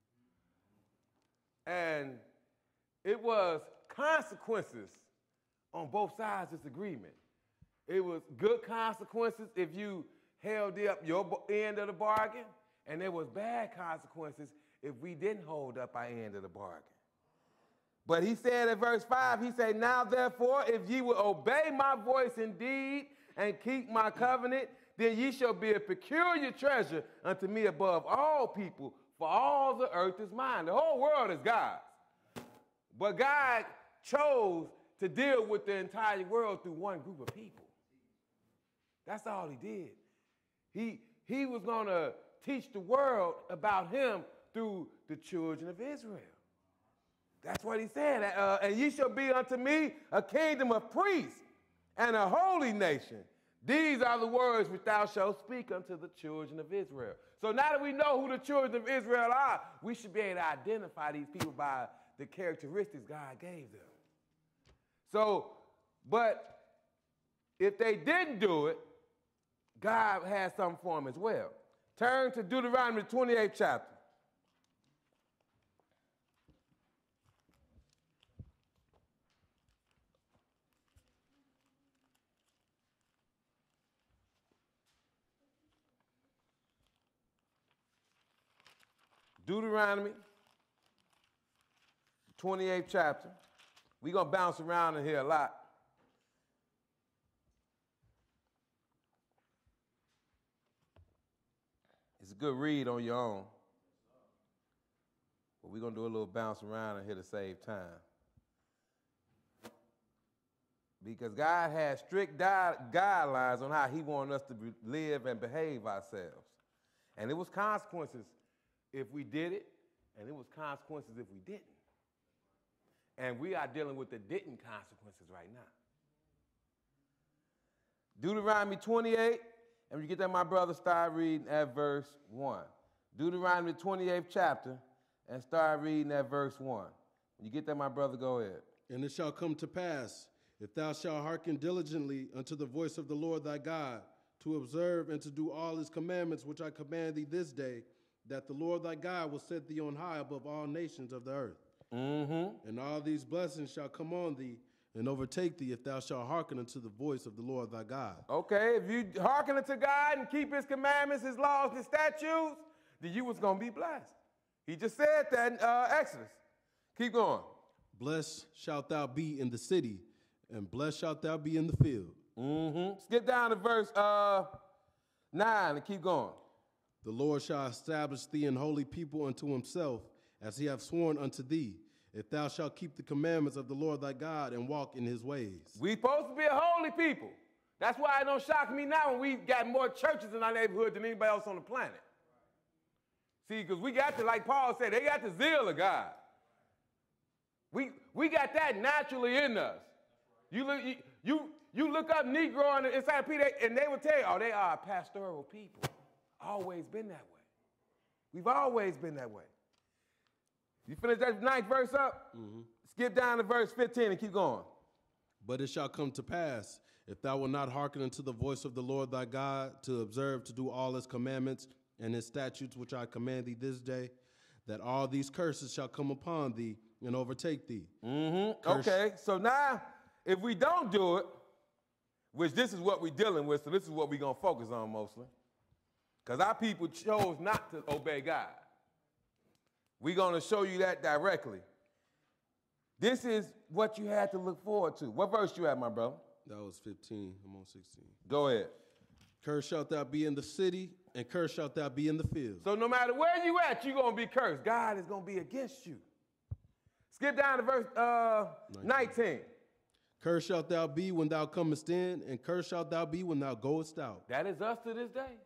And it was consequences on both sides of this agreement. It was good consequences if you held up your end of the bargain, and there was bad consequences if we didn't hold up our end of the bargain. But he said in verse five, he said, now therefore, if ye will obey my voice indeed and keep my covenant, then ye shall be a peculiar treasure unto me above all people, for all the earth is mine. The whole world is God's. But God chose to deal with the entire world through one group of people. That's all he did. He, he was going to teach the world about him through the children of Israel. That's what he said. Uh, and ye shall be unto me a kingdom of priests and a holy nation. These are the words which thou shalt speak unto the children of Israel. So now that we know who the children of Israel are, we should be able to identify these people by the characteristics God gave them. So, but if they didn't do it, God has something for them as well. Turn to Deuteronomy twenty-eighth chapter. Deuteronomy twenty-eighth chapter. We're going to bounce around in here a lot. It's a good read on your own. But we're going to do a little bounce around in here to save time. Because God has strict di- guidelines on how he wants us to be, live and behave ourselves. And it was consequences if we did it, and it was consequences if we didn't. And we are dealing with the didn't consequences right now. Deuteronomy twenty-eight, and when you get that, my brother, start reading at verse one. Deuteronomy twenty-eighth chapter, and start reading at verse one. When you get that, my brother, go ahead. And it shall come to pass, if thou shalt hearken diligently unto the voice of the Lord thy God, to observe and to do all his commandments which I command thee this day, that the Lord thy God will set thee on high above all nations of the earth. Mm-hmm. And all these blessings shall come on thee and overtake thee if thou shalt hearken unto the voice of the Lord thy God. Okay, if you hearken unto God and keep his commandments, his laws, his statutes, then you was going to be blessed. He just said that in uh, Exodus. Keep going. Blessed shalt thou be in the city, and blessed shalt thou be in the field. Mm-hmm. Skip down to verse uh, nine and keep going. The Lord shall establish thee an holy people unto himself, as he hath sworn unto thee, if thou shalt keep the commandments of the Lord thy God and walk in his ways. We supposed to be a holy people. That's why it don't shock me now when we got more churches in our neighborhood than anybody else on the planet. See, because we got the, like Paul said, they got the zeal of God. We, we got that naturally in us. You look, you, you, you look up Negro in the encyclopedia, and they will tell you, oh, they are a pastoral people. Always been that way. We've always been that way. You finish that ninth verse up? Mm-hmm. Skip down to verse fifteen and keep going. But it shall come to pass, if thou wilt not hearken unto the voice of the Lord thy God, to observe to do all his commandments and his statutes which I command thee this day, that all these curses shall come upon thee and overtake thee. Mm-hmm. Okay, so now, if we don't do it, which this is what we're dealing with, so this is what we're going to focus on mostly, because our people chose not to obey God. We're going to show you that directly. This is what you had to look forward to. What verse you at, my brother? That was fifteen. I'm on sixteen. Go ahead. Cursed shalt thou be in the city, and cursed shalt thou be in the field. So no matter where you at, you're going to be cursed. God is going to be against you. Skip down to verse uh, nineteen. Cursed shalt thou be when thou comest in, and cursed shalt thou be when thou goest out. That is us to this day.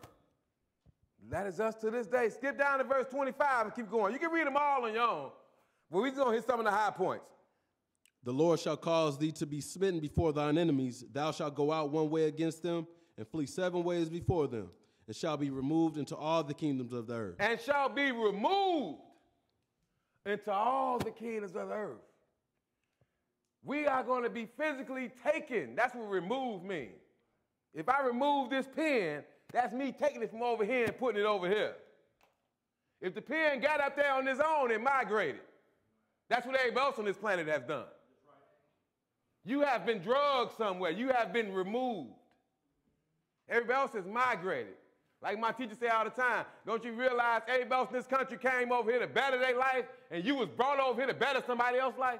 That is us to this day. Skip down to verse twenty-five and keep going. You can read them all on your own, but we're just going to hit some of the high points. The Lord shall cause thee to be smitten before thine enemies. Thou shalt go out one way against them, and flee seven ways before them, and shall be removed into all the kingdoms of the earth. And shall be removed into all the kingdoms of the earth. We are going to be physically taken. That's what remove means. If I remove this pen, that's me taking it from over here and putting it over here. If the pen got up there on its own, it migrated. That's what everybody else on this planet has done. You have been drugged somewhere. You have been removed. Everybody else has migrated. Like my teacher say all the time, don't you realize everybody else in this country came over here to better their life, and you was brought over here to better somebody else's life?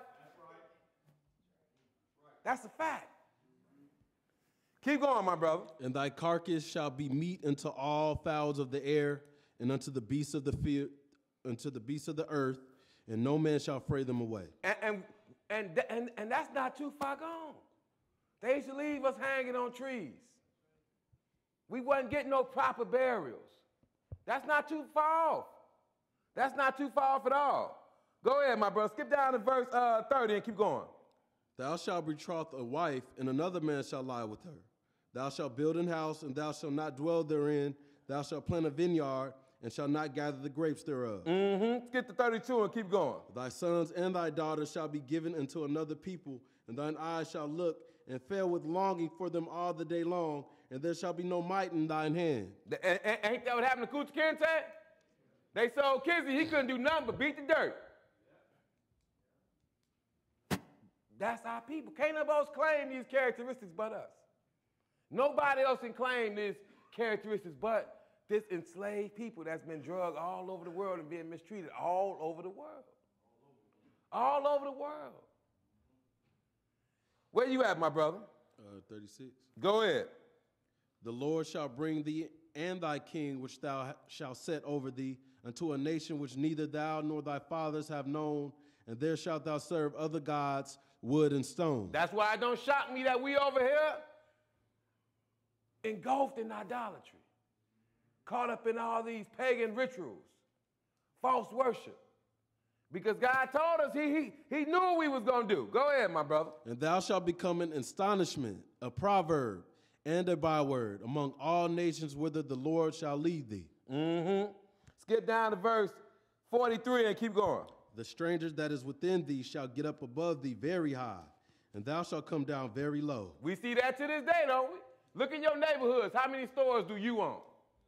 That's a fact. Keep going, my brother. And thy carcass shall be meat unto all fowls of the air, and unto the beasts of the field, unto the beasts of the earth, and no man shall fray them away. And and and and, and that's not too far gone. They used to leave us hanging on trees. We wasn't getting no proper burials. That's not too far off. That's not too far off at all. Go ahead, my brother. Skip down to verse uh, thirty and keep going. Thou shalt betroth a wife, and another man shall lie with her. Thou shalt build an house, and thou shalt not dwell therein. Thou shalt plant a vineyard, and shalt not gather the grapes thereof. Mm-hmm. Skip to thirty-two and keep going. Thy sons and thy daughters shall be given unto another people, and thine eyes shall look and fail with longing for them all the day long, and there shall be no might in thine hand. The, a, a, ain't that what happened to Kucha Kinte? They sold Kizzy. He couldn't do nothing but beat the dirt. That's our people. Can't nobody else claim these characteristics but us. Nobody else can claim these characteristics but this enslaved people that's been drugged all over the world and being mistreated all over the world. All over the world. Where you at, my brother? Uh, thirty-six. Go ahead. The Lord shall bring thee and thy king, which thou shalt set over thee, unto a nation which neither thou nor thy fathers have known, and there shalt thou serve other gods, wood and stone. That's why it don't shock me that we over here engulfed in idolatry, caught up in all these pagan rituals, false worship. Because God told us he, he, he knew what we was going to do. Go ahead, my brother. And thou shalt become an astonishment, a proverb, and a byword among all nations whither the Lord shall lead thee. Mm-hmm. Skip down to verse forty-three and keep going. The stranger that is within thee shall get up above thee very high, and thou shalt come down very low. We see that to this day, don't we? Look in your neighborhoods. How many stores do you own?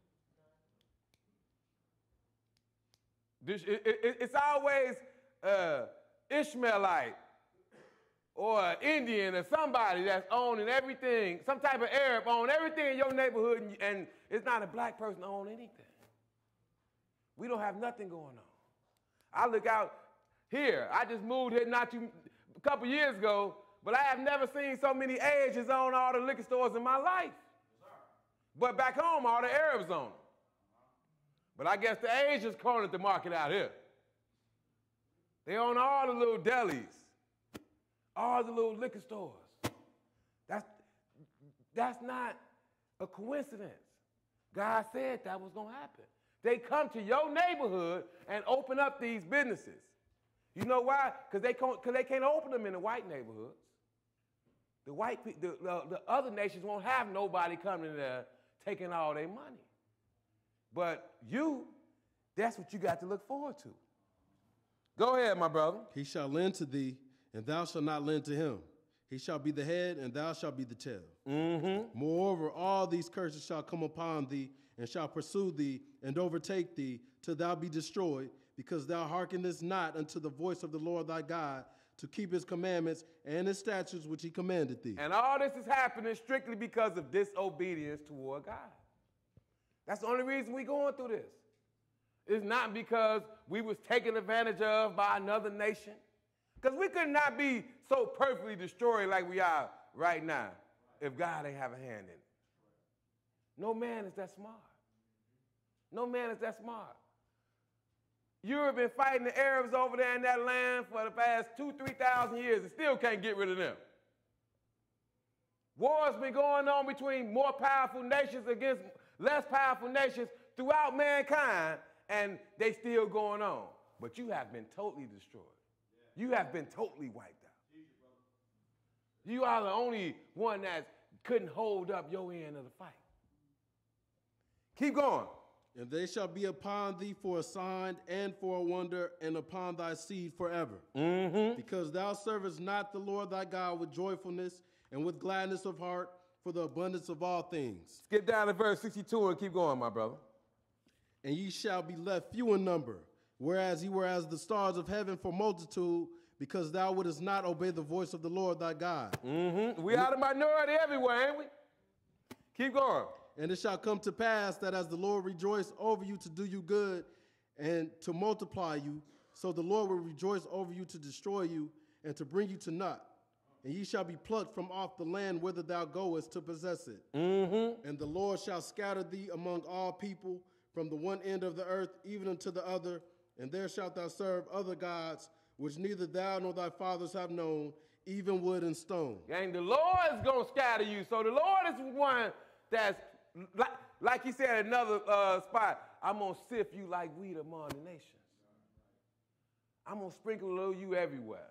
This, it, it, it's always uh, Ishmaelite or Indian or somebody that's owning everything, some type of Arab own everything in your neighborhood, and, and it's not a black person own anything. We don't have nothing going on. I look out here. I just moved here not too, a couple years ago, but I have never seen so many Asians own all the liquor stores in my life. But back home, all the Arabs own them. But I guess the Asians cornered the market out here. They own all the little delis, all the little liquor stores. That's, that's not a coincidence. God said that was going to happen. They come to your neighborhood and open up these businesses. You know why? Because they, can't, they can't open them in the white neighborhoods. The, white, the, the, the other nations won't have nobody coming there taking all their money. But you, that's what you got to look forward to. Go ahead, my brother. He shall lend to thee, and thou shalt not lend to him. He shall be the head, and thou shalt be the tail. Mm-hmm. Moreover, all these curses shall come upon thee, and shall pursue thee, and overtake thee, till thou be destroyed, because thou hearkenest not unto the voice of the Lord thy God, to keep his commandments and his statutes which he commanded thee. And all this is happening strictly because of disobedience toward God. That's the only reason we're going through this. It's not because we was taken advantage of by another nation. Because we could not be so perfectly destroyed like we are right now if God ain't have a hand in it. No man is that smart. No man is that smart. Europe been fighting the Arabs over there in that land for the past two, three thousand years and still can't get rid of them. Wars been going on between more powerful nations against less powerful nations throughout mankind, and they still going on. But you have been totally destroyed. You have been totally wiped out. You are the only one that couldn't hold up your end of the fight. Keep going. And they shall be upon thee for a sign and for a wonder, and upon thy seed forever. Mm-hmm. Because thou servest not the Lord thy God with joyfulness and with gladness of heart for the abundance of all things. Skip down to verse sixty-two and keep going, my brother. And ye shall be left few in number, whereas ye were as the stars of heaven for multitude, because thou wouldest not obey the voice of the Lord thy God. Mm-hmm. We are the minority everywhere, ain't we? Keep going. And it shall come to pass that as the Lord rejoiced over you to do you good and to multiply you, so the Lord will rejoice over you to destroy you and to bring you to naught. And ye shall be plucked from off the land whither thou goest to possess it. Mm-hmm. And the Lord shall scatter thee among all people from the one end of the earth even unto the other, and there shalt thou serve other gods, which neither thou nor thy fathers have known, even wood and stone. And the Lord is going to scatter you. So the Lord is one that's, like, like he said in another uh, spot, I'm going to sift you like wheat among the nations. I'm going to sprinkle you everywhere.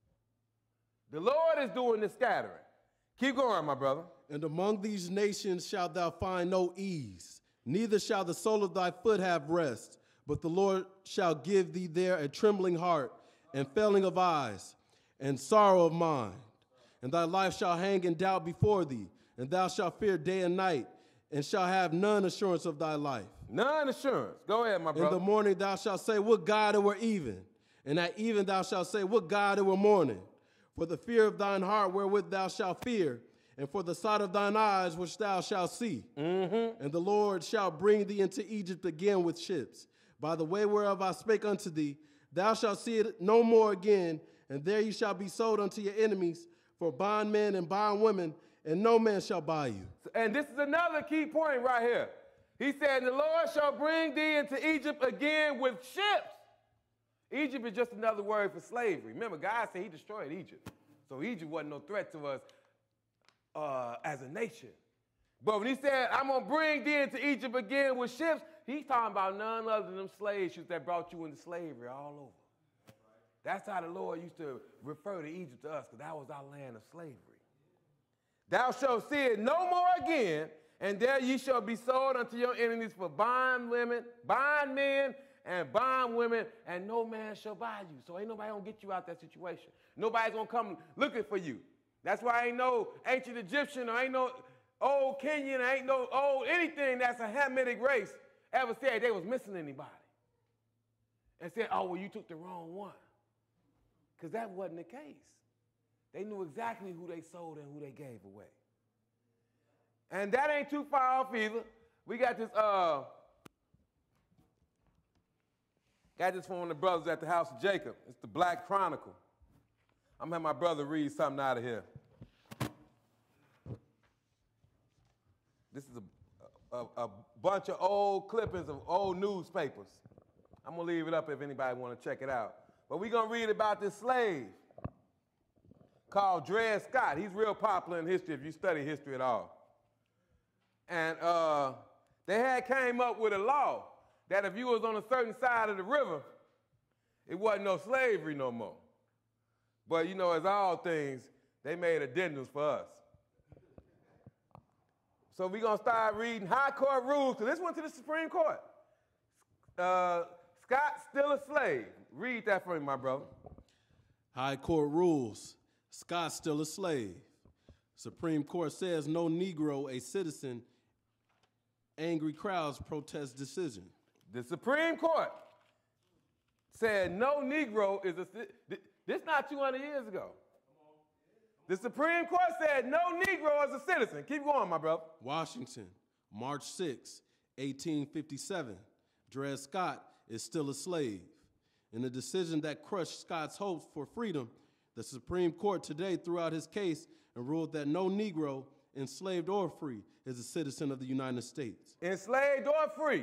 The Lord is doing the scattering. Keep going, my brother. And among these nations shalt thou find no ease, neither shall the sole of thy foot have rest, but the Lord shall give thee there a trembling heart, and failing of eyes, and sorrow of mind. And thy life shall hang in doubt before thee, and thou shalt fear day and night, and shalt have none assurance of thy life. None assurance. Go ahead, my brother. In the morning thou shalt say, would God it were even. And at even thou shalt say, would God it were morning. For the fear of thine heart wherewith thou shalt fear, and for the sight of thine eyes which thou shalt see. Mm-hmm. And the Lord shall bring thee into Egypt again with ships, by the way whereof I spake unto thee. Thou shalt see it no more again, and there you shall be sold unto your enemies for bondmen and bondwomen, and no man shall buy you. And this is another key point right here. He said, the Lord shall bring thee into Egypt again with ships. Egypt is just another word for slavery. Remember, God said he destroyed Egypt. So Egypt wasn't no threat to us uh, as a nation. But when he said, I'm going to bring thee into Egypt again with ships, he's talking about none other than them slave ships that brought you into slavery all over. That's how the Lord used to refer to Egypt to us, because that was our land of slavery. Thou shalt see it no more again, and there ye shall be sold unto your enemies for bondwomen, bondmen, and bondwomen, and no man shall buy you. So ain't nobody gonna get you out that situation. Nobody's gonna come looking for you. That's why ain't no ancient Egyptian or ain't no old Kenyan, ain't no old anything that's a Hamitic race ever said they was missing anybody. And said, oh, well, you took the wrong one. Because that wasn't the case. They knew exactly who they sold and who they gave away. And that ain't too far off either. We got this, uh, got this from one of the brothers at the house of Jacob. It's the Black Chronicle. I'm going to have my brother read something out of here. This is a, a, a bunch of old clippings of old newspapers. I'm going to leave it up if anybody want to check it out. But we're going to read about this slave called Dred Scott. He's real popular in history if you study history at all. And uh, they had came up with a law that if you was on a certain side of the river, it wasn't no slavery no more. But, you know, as all things, they made addendums for us. So we're going to start reading high court rules, because this went to the Supreme Court. Uh, Scott still a slave. Read that for me, my brother. High court rules. Scott still a slave. Supreme Court says no Negro a citizen. Angry crowds protest decision. The Supreme Court said no Negro is a citizen. This not two hundred years ago. The Supreme Court said no Negro is a citizen. Keep going, my brother. Washington, March sixth, eighteen fifty-seven. Dred Scott is still a slave. In a decision that crushed Scott's hopes for freedom, the Supreme Court today threw out his case and ruled that no Negro, enslaved or free, is a citizen of the United States. Enslaved or free.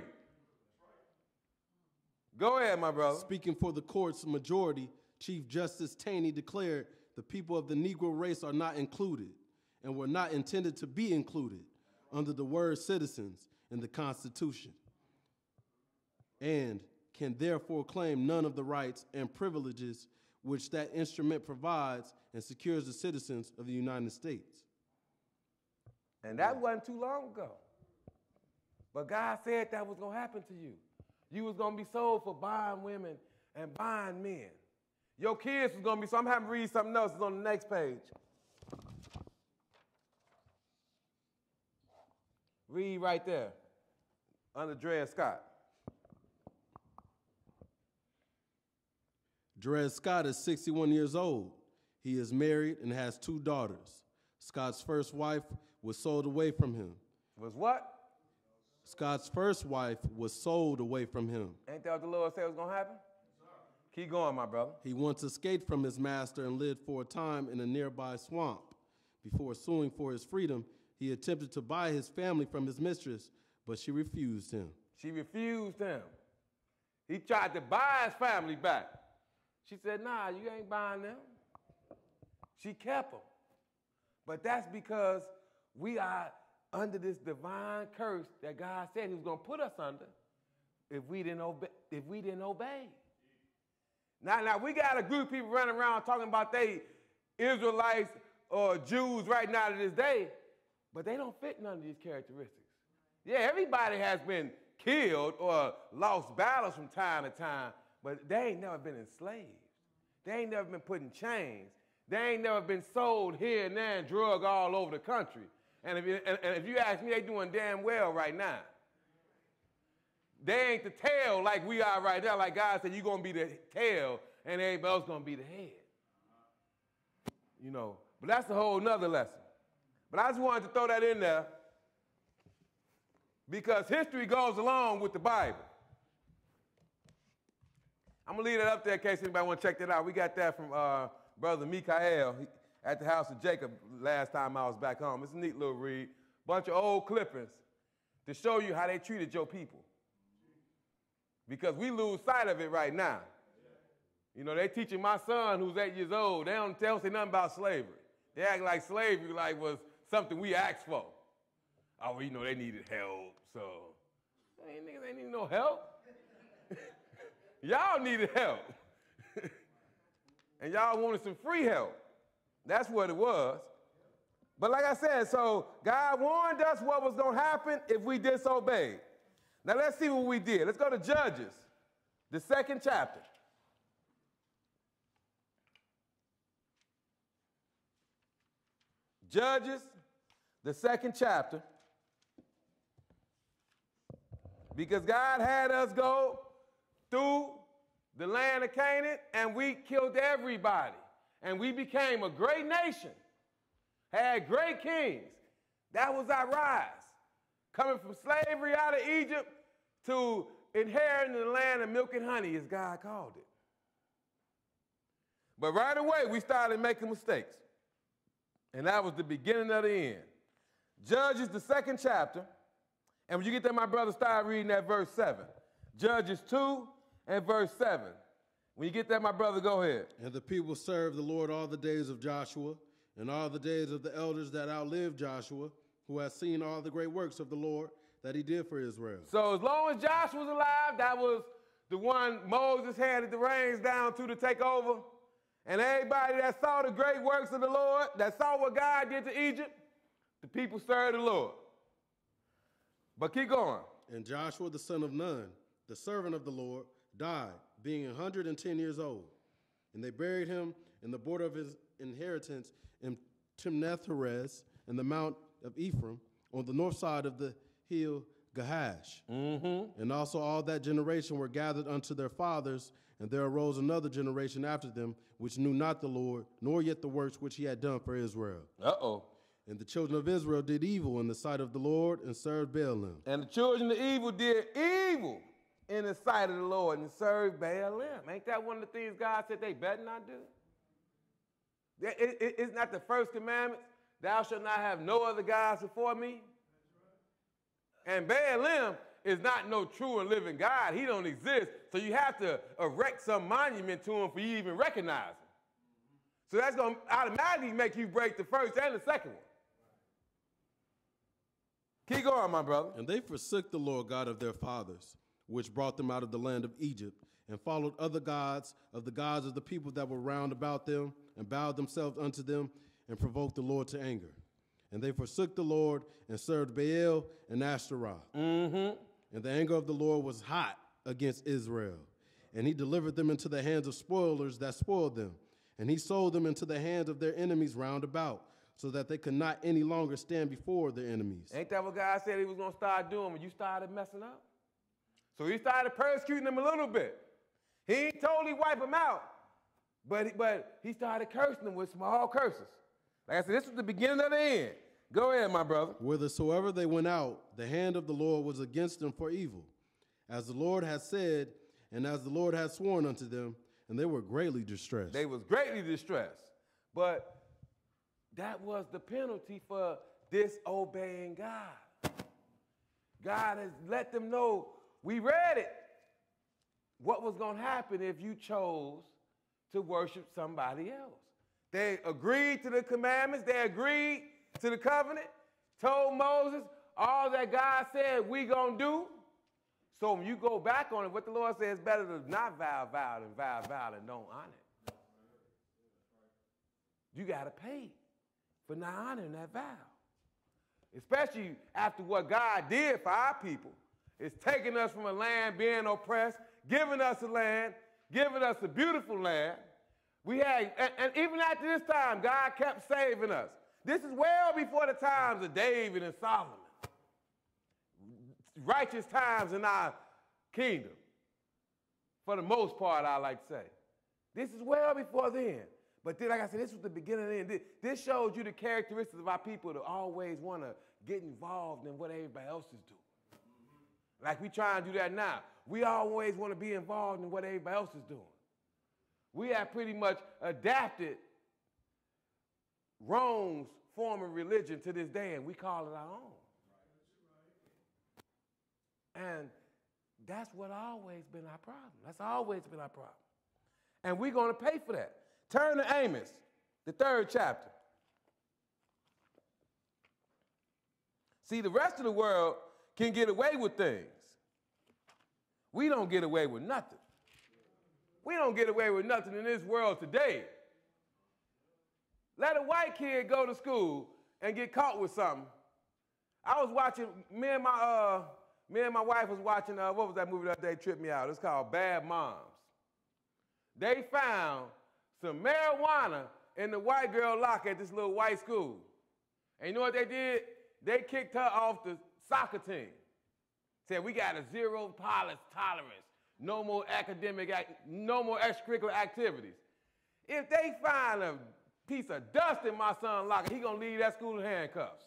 Go ahead, my brother. Speaking for the court's majority, Chief Justice Taney declared the people of the Negro race are not included and were not intended to be included under the word citizens in the Constitution, and can therefore claim none of the rights and privileges which that instrument provides and secures the citizens of the United States. And that wasn't too long ago. But God said that was going to happen to you. You was going to be sold for buying women and buying men. Your kids was going to be, so I'm having to read something else. It's on the next page. Read right there, under Dred Scott. Dred Scott is sixty-one years old. He is married and has two daughters. Scott's first wife was sold away from him. Was what? Scott's first wife was sold away from him. Ain't that what the Lord said was going to happen? Keep going, my brother. He once escaped from his master and lived for a time in a nearby swamp. Before suing for his freedom, he attempted to buy his family from his mistress, but she refused him. She refused him. He tried to buy his family back. She said, nah, you ain't buying them. She kept them. But that's because we are under this divine curse that God said he was going to put us under if we didn't obey. If we didn't obey. Now, now we got a group of people running around talking about they Israelites or Jews right now to this day, but they don't fit none of these characteristics. Yeah, everybody has been killed or lost battles from time to time, but they ain't never been enslaved. They ain't never been put in chains. They ain't never been sold here and there and drug all over the country. And if you, and, and if you ask me, they doing damn well right now. They ain't the tail like we are right now. Like God said, you're going to be the tail and everybody else going to be the head. You know, but that's a whole nother lesson. But I just wanted to throw that in there because history goes along with the Bible. I'm going to leave that up there in case anybody want to check that out. We got that from uh, Brother Mikael at the house of Jacob last time I was back home. It's a neat little read. Bunch of old clippings to show you how they treated your people. Because we lose sight of it right now. You know, they teaching my son who's eight years old, they don't, they don't say nothing about slavery. They act like slavery like was something we asked for. Oh, well, you know, they needed help, so. Hey, niggas ain't need no help. Y'all needed help. And y'all wanted some free help. That's what it was. But like I said, so God warned us what was going to happen if we disobeyed. Now let's see what we did. Let's go to Judges, the second chapter. Judges, the second chapter. Because God had us go through the land of Canaan and we killed everybody. And we became a great nation, had great kings. That was our rise. Coming from slavery out of Egypt to inheriting the land of milk and honey, as God called it. But right away, we started making mistakes. And that was the beginning of the end. Judges, the second chapter. And when you get there, my brother, start reading that verse seven. Judges two and verse seven. When you get there, my brother, go ahead. And the people served the Lord all the days of Joshua and all the days of the elders that outlived Joshua, who has seen all the great works of the Lord that he did for Israel. So as long as Joshua was alive, that was the one Moses handed the reins down to to take over. And everybody that saw the great works of the Lord, that saw what God did to Egypt, the people served the Lord. But keep going. And Joshua the son of Nun, the servant of the Lord, died, being one hundred ten years old. And they buried him in the border of his inheritance in Timnath-Heres in the Mount of Ephraim, on the north side of the hill Gahash. Mm-hmm. And also all that generation were gathered unto their fathers, and there arose another generation after them, which knew not the Lord, nor yet the works which he had done for Israel. Uh-oh. And the children of Israel did evil in the sight of the Lord, and served Baalim. And the children of evil did evil in the sight of the Lord, and served Baalim. Ain't that one of the things God said they better not do? It, it, it's not the first commandment. Thou shalt not have no other gods before me. And Baalim is not no true and living God. He don't exist. So you have to erect some monument to him for you even recognize him. So that's going to automatically make you break the first and the second one. Keep going, my brother. And they forsook the Lord God of their fathers, which brought them out of the land of Egypt, and followed other gods of the gods of the people that were round about them, and bowed themselves unto them, and provoked the Lord to anger. And they forsook the Lord and served Baal and Ashtaroth. Mm-hmm. And the anger of the Lord was hot against Israel. And he delivered them into the hands of spoilers that spoiled them. And he sold them into the hands of their enemies round about, so that they could not any longer stand before their enemies. Ain't that what God said he was going to start doing when you started messing up? So he started persecuting them a little bit. He ain't totally wipe them out, but he, but he started cursing them with small curses. Like I said, this was the beginning of the end. Go ahead, my brother. Whithersoever they went out, the hand of the Lord was against them for evil, as the Lord had said, and as the Lord had sworn unto them, and they were greatly distressed. They was greatly distressed. But that was the penalty for disobeying God. God has let them know, we read it, what was going to happen if you chose to worship somebody else. They agreed to the commandments. They agreed to the covenant, told Moses all that God said we going to do. So when you go back on it, what the Lord says, better to not vow, vow, than vow, vow, and don't honor it. You got to pay for not honoring that vow. Especially after what God did for our people. It's taking us from a land being oppressed, giving us a land, giving us a beautiful land. We had, and, and even after this time, God kept saving us. This is well before the times of David and Solomon. Righteous times in our kingdom. For the most part, I like to say. This is well before then. But then, like I said, this was the beginning of the end. This shows you the characteristics of our people that always want to get involved in what everybody else is doing. Like we try and do that now. We always want to be involved in what everybody else is doing. We have pretty much adapted Rome's form of religion to this day, and we call it our own. And that's what always been our problem. That's always been our problem. And we're going to pay for that. Turn to Amos, the third chapter. See, the rest of the world can get away with things. We don't get away with nothing. We don't get away with nothing in this world today. Let a white kid go to school and get caught with something. I was watching, me and my, uh, me and my wife was watching, uh, what was that movie that day tripped me out? It's called Bad Moms. They found some marijuana in the white girl locker at this little white school. And you know what they did? They kicked her off the soccer team. Said, we got a zero tolerance, no more academic, no more extracurricular activities. If they find a piece of dust in my son's locker, he gonna leave that school in handcuffs.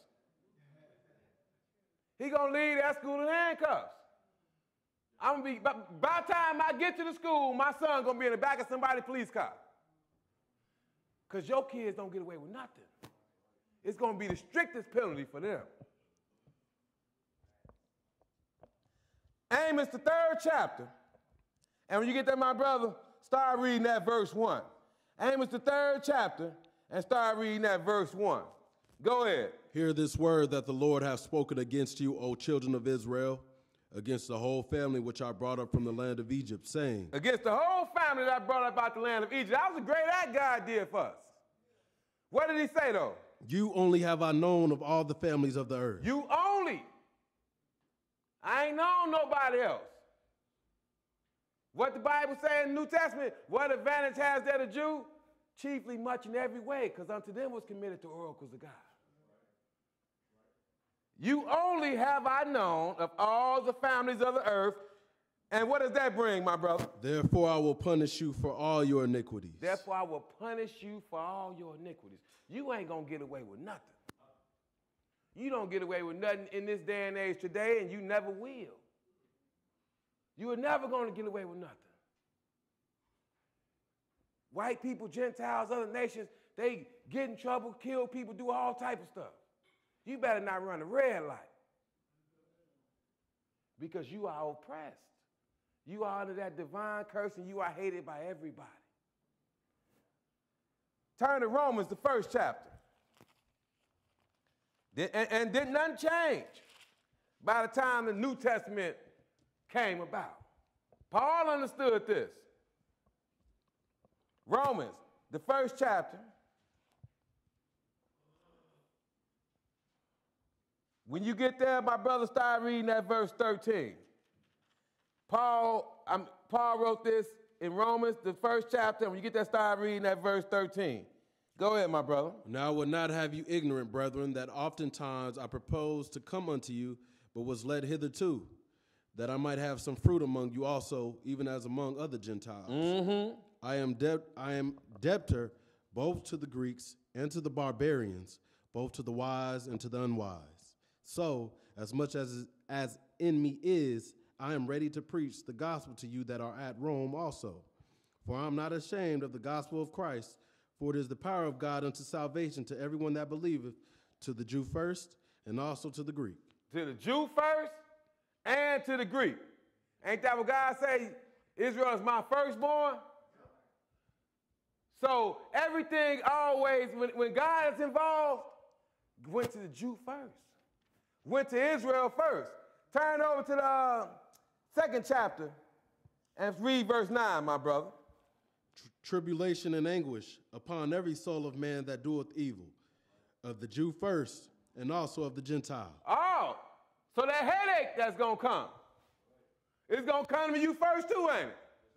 He gonna leave that school in handcuffs. I'm gonna be, by, by the time I get to the school, my son gonna be in the back of somebody's police car. Because your kids don't get away with nothing. It's gonna be the strictest penalty for them. Amos, the third chapter. And when you get there, my brother, start reading that verse one. Amos, the third chapter, and start reading that verse one. Go ahead. Hear this word that the Lord hath spoken against you, O children of Israel, against the whole family which I brought up from the land of Egypt, saying. Against the whole family that I brought up out the land of Egypt. That was a great act God did for us. What did he say, though? You only have I known of all the families of the earth. You only. I ain't known nobody else. What the Bible say in the New Testament, what advantage has that a Jew? Chiefly much in every way, because unto them was committed the oracles of God. You only have I known of all the families of the earth. And what does that bring, my brother? Therefore I will punish you for all your iniquities. Therefore I will punish you for all your iniquities. You ain't going to get away with nothing. You don't get away with nothing in this day and age today, and you never will. You are never going to get away with nothing. White people, Gentiles, other nations, they get in trouble, kill people, do all type of stuff. You better not run a red light because you are oppressed. You are under that divine curse, and you are hated by everybody. Turn to Romans, the first chapter. And, and did nothing change by the time the New Testament came about. Paul understood this. Romans, the first chapter. When you get there, my brother, start reading that verse thirteen. Paul, um, Paul wrote this in Romans, the first chapter. When you get there, start reading that verse thirteen. Go ahead, my brother. Now I would not have you ignorant, brethren, that oftentimes I proposed to come unto you, but was led hitherto, that I might have some fruit among you also, even as among other Gentiles. Mm-hmm. I am deb- I am debtor both to the Greeks and to the barbarians, both to the wise and to the unwise. So, as much as as in me is, I am ready to preach the gospel to you that are at Rome also. For I am not ashamed of the gospel of Christ, for it is the power of God unto salvation to everyone that believeth, to the Jew first, and also to the Greek. To the Jew first and to the Greek. Ain't that what God say? Israel is my firstborn? So everything always, when, when God is involved, went to the Jew first. Went to Israel first. Turn over to the uh, second chapter and read verse nine, my brother. Tribulation and anguish upon every soul of man that doeth evil, of the Jew first, and also of the Gentile. Oh, so that headache that's going to come, it's going to come to you first too, ain't it?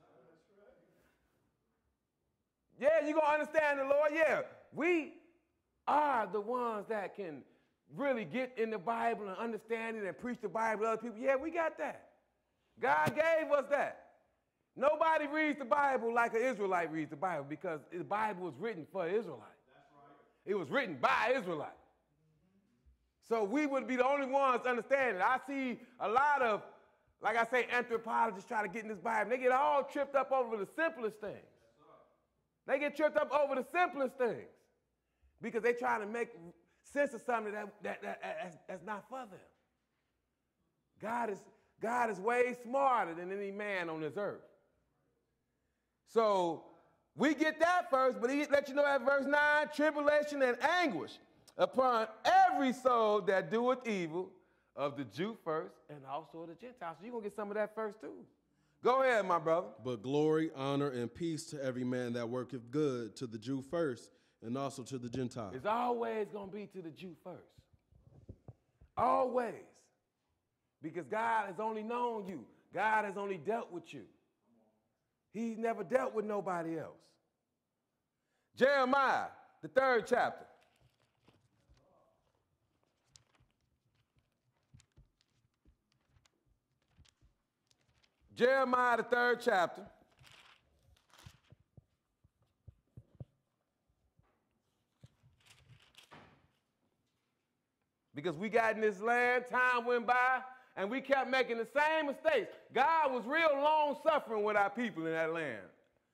Yeah, you're going to understand the Lord. Yeah, we are the ones that can really get in the Bible and understand it and preach the Bible to other people. Yeah, we got that. God gave us that. Nobody reads the Bible like an Israelite reads the Bible, because the Bible was written for Israelites. That's right. It was written by Israelites. So we would be the only ones understanding. I see a lot of, like I say, anthropologists try to get in this Bible. They get all tripped up over the simplest things. They get tripped up over the simplest things because they try to make sense of something that, that, that, that's, that's not for them. God is, God is way smarter than any man on this earth. So we get that first, but he let you know at verse nine, tribulation and anguish upon every soul that doeth evil, of the Jew first and also of the Gentiles. So you're going to get some of that first too. Go ahead, my brother. But glory, honor, and peace to every man that worketh good, to the Jew first, and also to the Gentile. It's always going to be to the Jew first. Always. Because God has only known you. God has only dealt with you. He's never dealt with nobody else. Jeremiah, the third chapter. Jeremiah, the third chapter. Because we got in this land, time went by, and we kept making the same mistakes. God was real long-suffering with our people in that land.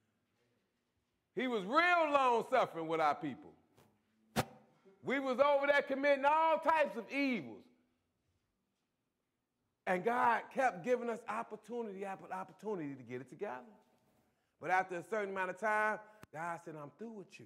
He was real long-suffering with our people. We was over there committing all types of evils. And God kept giving us opportunity after opportunity to get it together. But after a certain amount of time, God said, I'm through with you.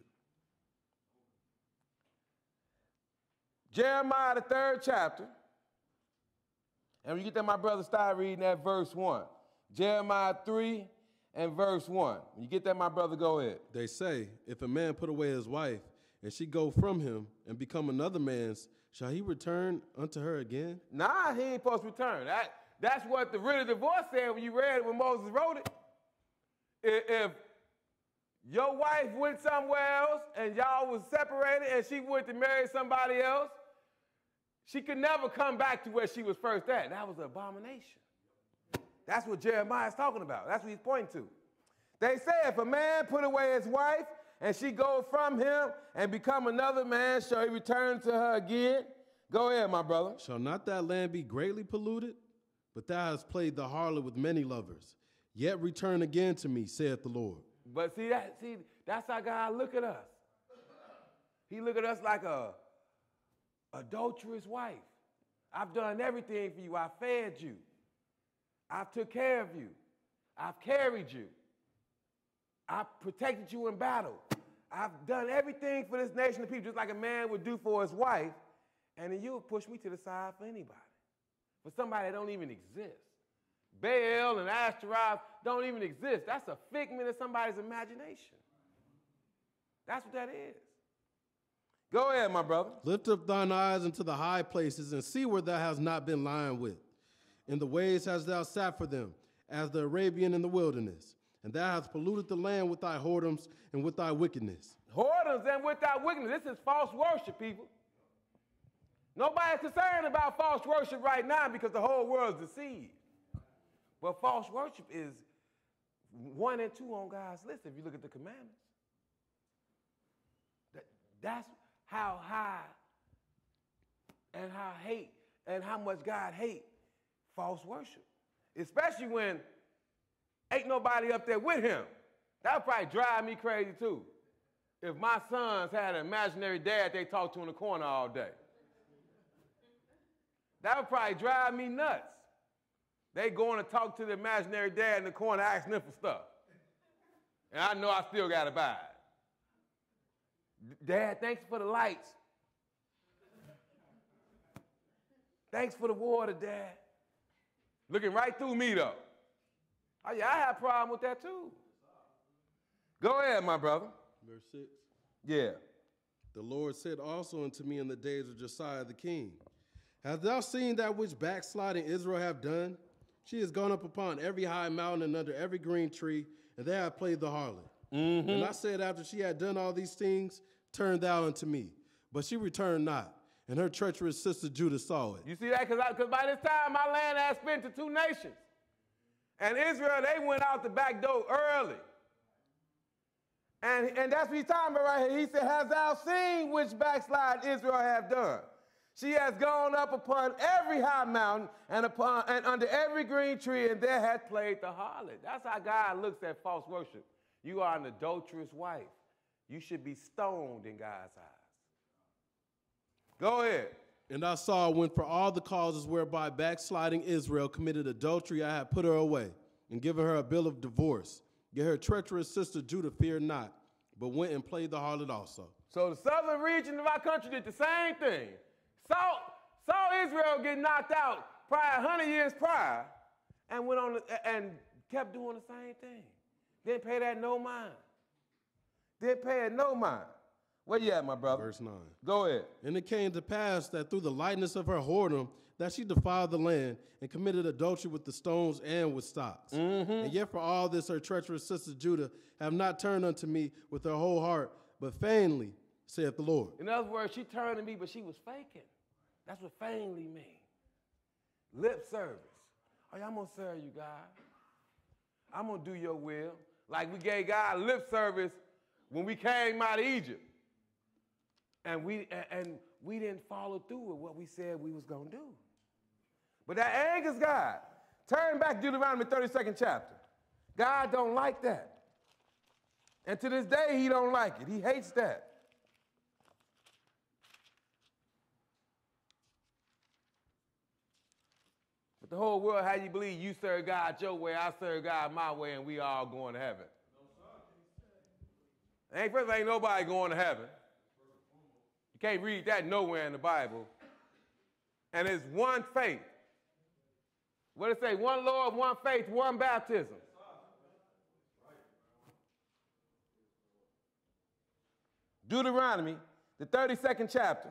Jeremiah, the third chapter. And when you get there, my brother, start reading that verse one. Jeremiah three and verse one. When you get that, my brother, go ahead. They say, if a man put away his wife, and she go from him and become another man's, shall he return unto her again? Nah, he ain't supposed to return. That, that's what the writ of divorce said when you read it, when Moses wrote it. If, if your wife went somewhere else and y'all was separated and she went to marry somebody else, she could never come back to where she was first at. That was an abomination. That's what Jeremiah is talking about. That's what he's pointing to. They say if a man put away his wife and she go from him and become another man, shall he return to her again? Go ahead, my brother. Shall not that land be greatly polluted? But thou hast played the harlot with many lovers. Yet return again to me, saith the Lord. But see, that, see, that's how God look at us. He look at us like a adulterous wife. I've done everything for you. I fed you. I've took care of you. I've carried you. I've protected you in battle. I've done everything for this nation of people, just like a man would do for his wife, and then you would push me to the side for anybody, for somebody that don't even exist. Baal and Ashtaroth don't even exist. That's a figment of somebody's imagination. That's what that is. Go ahead, my brother. Lift up thine eyes into the high places and see where thou hast not been lying with. In the ways hast thou sat for them, as the Arabian in the wilderness. And thou hast polluted the land with thy whoredoms and with thy wickedness. Whoredoms and with thy wickedness. This is false worship, people. Nobody's concerned about false worship right now because the whole world's deceived. But false worship is one and two on God's list if you look at the commandments. That, that's how high and how hate and how much God hates false worship. Especially when ain't nobody up there with him. That would probably drive me crazy too. If my sons had an imaginary dad they talk to in the corner all day. That would probably drive me nuts. They going to talk to the imaginary dad in the corner asking him for stuff. And I know I still got to buy it. Dad, thanks for the lights. Thanks for the water, Dad. Looking right through me, though. Oh, yeah, I have a problem with that, too. Go ahead, my brother. Verse six. Yeah. The Lord said also unto me in the days of Josiah the king, hast thou seen that which backsliding Israel have done? She has gone up upon every high mountain and under every green tree, and there have played the harlot. Mm-hmm. And I said, after she had done all these things, turn thou unto me. But she returned not, and her treacherous sister Judah saw it. You see that? Because by this time, my land has split to two nations. And Israel, they went out the back door early. And, and that's what he's talking about right here. He said, hast thou seen which backslide Israel have done? She has gone up upon every high mountain and upon and under every green tree, and there hath played the harlot. That's how God looks at false worship. You are an adulterous wife. You should be stoned in God's eyes. Go ahead. And I saw when for all the causes whereby backsliding Israel committed adultery, I had put her away and given her a bill of divorce. Yet her treacherous sister Judah feared not, but went and played the harlot also. So the southern region of our country did the same thing. Saw, saw Israel get knocked out probably one hundred years prior and went on the, and kept doing the same thing. Didn't pay that no mind. Didn't pay it no mind. Where you at, my brother? Verse nine. Go ahead. And it came to pass that through the lightness of her whoredom, that she defiled the land and committed adultery with the stones and with stocks. Mm-hmm. And yet for all this her treacherous sister Judah have not turned unto me with her whole heart, but feignedly, saith the Lord. In other words, she turned to me, but she was faking. That's what feignedly means. Lip service. Oh, yeah, I'm going to serve you, God. I'm going to do your will. Like we gave God lip service when we came out of Egypt. And we, and we didn't follow through with what we said we was going to do. But that angers God. Turn back to Deuteronomy thirty-second chapter. God don't like that. And to this day, he don't like it. He hates that. But the whole world, how you believe you serve God your way, I serve God my way, and we all going to heaven. Ain't first ain't nobody going to heaven. You can't read that nowhere in the Bible. And it's one faith. What does it say? One Lord, one faith, one baptism. Deuteronomy, the thirty-second chapter.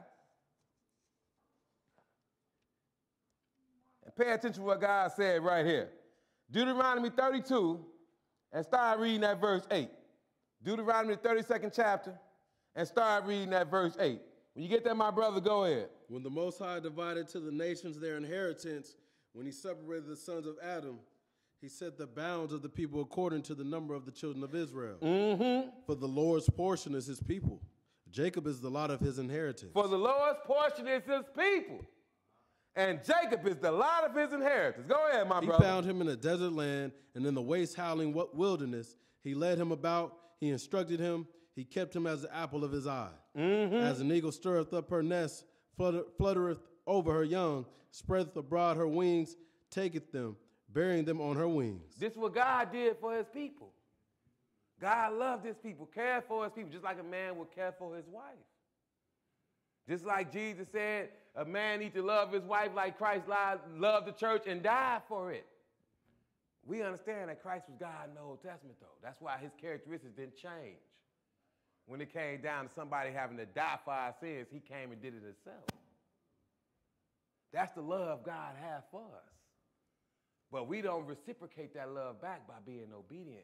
And pay attention to what God said right here. Deuteronomy thirty-two, and start reading at verse eight. Deuteronomy, the thirty-second chapter, and start reading at verse eight. When you get that, my brother, go ahead. When the Most High divided to the nations their inheritance, when he separated the sons of Adam, he set the bounds of the people according to the number of the children of Israel. Mm-hmm. For the Lord's portion is his people. Jacob is the lot of his inheritance. For the Lord's portion is his people. And Jacob is the lot of his inheritance. Go ahead, my he brother. He found him in a desert land, and in the waste howling wilderness. He led him about, he instructed him, he kept him as the apple of his eye. Mm-hmm. As an eagle stirreth up her nest, flutter, fluttereth over her young, spreadeth abroad her wings, taketh them, bearing them on her wings. This is what God did for his people. God loved his people, cared for his people, just like a man would care for his wife. Just like Jesus said, a man needs to love his wife like Christ loved the church and died for it. We understand that Christ was God in the Old Testament, though. That's why his characteristics didn't change. When it came down to somebody having to die for our sins, he came and did it himself. That's the love God has for us. But we don't reciprocate that love back by being obedient.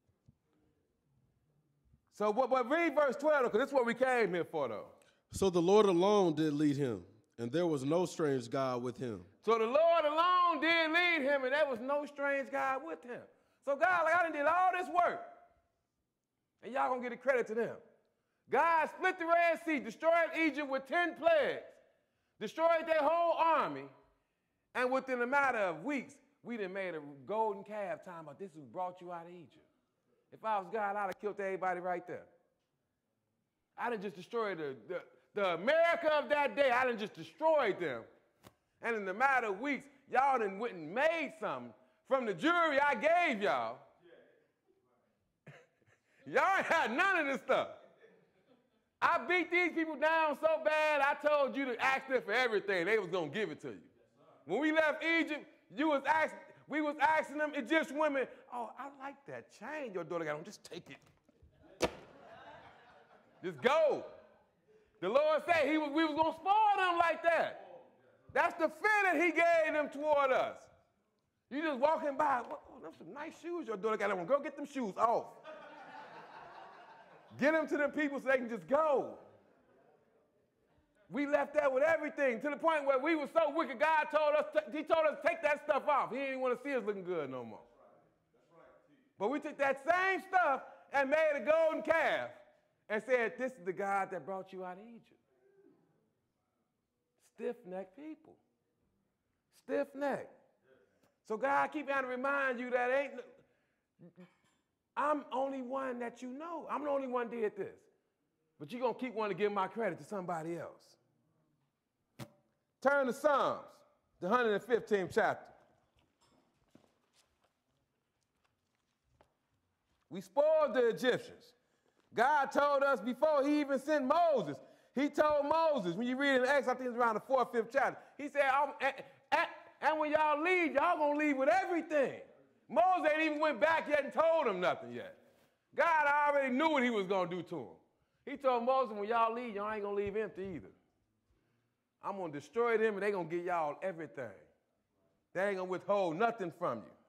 So, but, but read verse twelve, because this is what we came here for, though. So the Lord alone did lead him, and there was no strange God with him. So the Lord alone did lead him, and there was no strange God with him. So God, like I done did all this work, and y'all gonna get the credit to them. God split the Red Sea, destroyed Egypt with ten plagues, destroyed their whole army, and within a matter of weeks, we done made a golden calf talking about this who brought you out of Egypt. If I was God, I'd have killed everybody right there. I done just destroyed the, the, the America of that day. I done just destroyed them. And in a matter of weeks, y'all done went and made something from the jewelry I gave y'all. Y'all ain't had none of this stuff. I beat these people down so bad, I told you to ask them for everything. They was going to give it to you. When we left Egypt, you was ask, we was asking them Egyptian women, oh, I like that chain your daughter got on. Just take it. Just go. The Lord said he was, we was going to spoil them like that. That's the fear that he gave them toward us. You just walking by, oh, them some nice shoes your daughter got on. Go get them shoes off. Get them to the people so they can just go. We left that with everything to the point where we were so wicked, God told us, to, he told us to take that stuff off. He didn't want to see us looking good no more. But we took that same stuff and made a golden calf and said, this is the God that brought you out of Egypt. Stiff-necked people. Stiff-necked. So God keep trying to remind you that ain't, I'm only one that you know. I'm the only one did this. But you're going to keep wanting to give my credit to somebody else. Turn to Psalms, the one hundred fifteenth chapter. We spoiled the Egyptians. God told us before he even sent Moses. He told Moses, when you read in Exodus, I think it's around the fourth, fifth chapter, he said, and, and, and when y'all leave, y'all going to leave with everything. Moses ain't even went back yet and told him nothing yet. God already knew what he was going to do to him. He told Moses, when y'all leave, y'all ain't going to leave empty either. I'm going to destroy them, and they're going to get y'all everything. They ain't going to withhold nothing from you.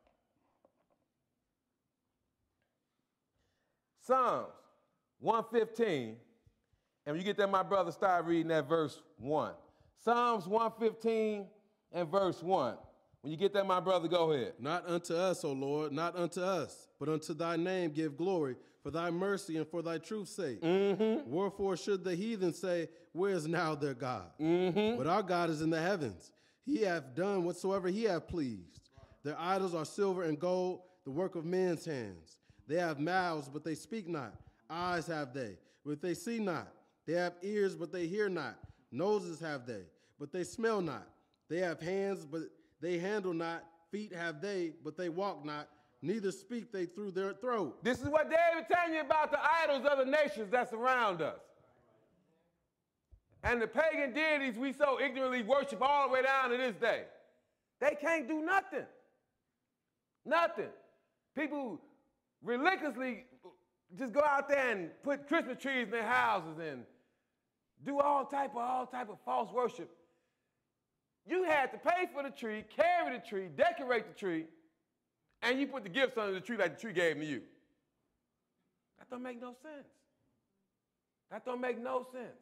Psalms one fifteen, and when you get that, my brother, start reading that verse one. Psalms one fifteen and verse one. When you get that, my brother, go ahead. Not unto us, O Lord, not unto us, but unto thy name give glory, for thy mercy and for thy truth's sake. Mm-hmm. Wherefore should the heathen say, where is now their God? Mm-hmm. But our God is in the heavens. He hath done whatsoever he hath pleased. Their idols are silver and gold, the work of men's hands. They have mouths, but they speak not. Eyes have they, but they see not. They have ears, but they hear not. Noses have they, but they smell not. They have hands, but they handle not. Feet have they, but they walk not. Neither speak they through their throat. This is what David telling you about the idols of the nations that surround us. And the pagan deities we so ignorantly worship all the way down to this day. They can't do nothing. Nothing. People religiously just go out there and put Christmas trees in their houses and do all type of all type of false worship. You had to pay for the tree, carry the tree, decorate the tree, and you put the gifts under the tree like the tree gave to you. That don't make no sense. That don't make no sense.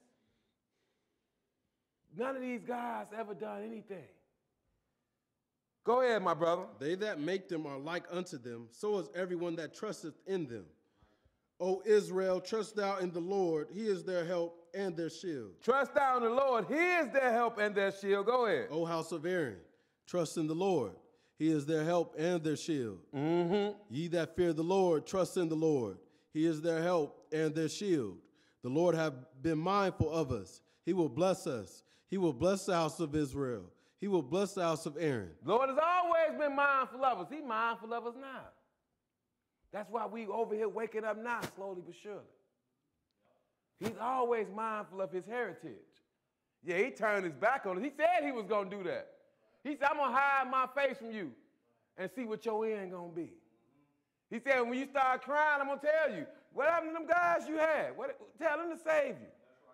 None of these guys ever done anything. Go ahead, my brother. They that make them are like unto them, so is everyone that trusteth in them. O Israel, trust thou in the Lord. He is their help and their shield. Trust thou in the Lord. He is their help and their shield. Go ahead. O house of Aaron, trust in the Lord. He is their help and their shield. Mm-hmm. Ye that fear the Lord, trust in the Lord. He is their help and their shield. The Lord hath been mindful of us. He will bless us. He will bless the house of Israel. He will bless the house of Aaron. The Lord has always been mindful of us. He's mindful of us now. That's why we over here waking up now, slowly but surely. He's always mindful of his heritage. Yeah, he turned his back on us. He said he was going to do that. He said, I'm going to hide my face from you and see what your end gonna be. He said, when you start crying, I'm gonna tell you, what happened to them guys you had? What, tell them to save you.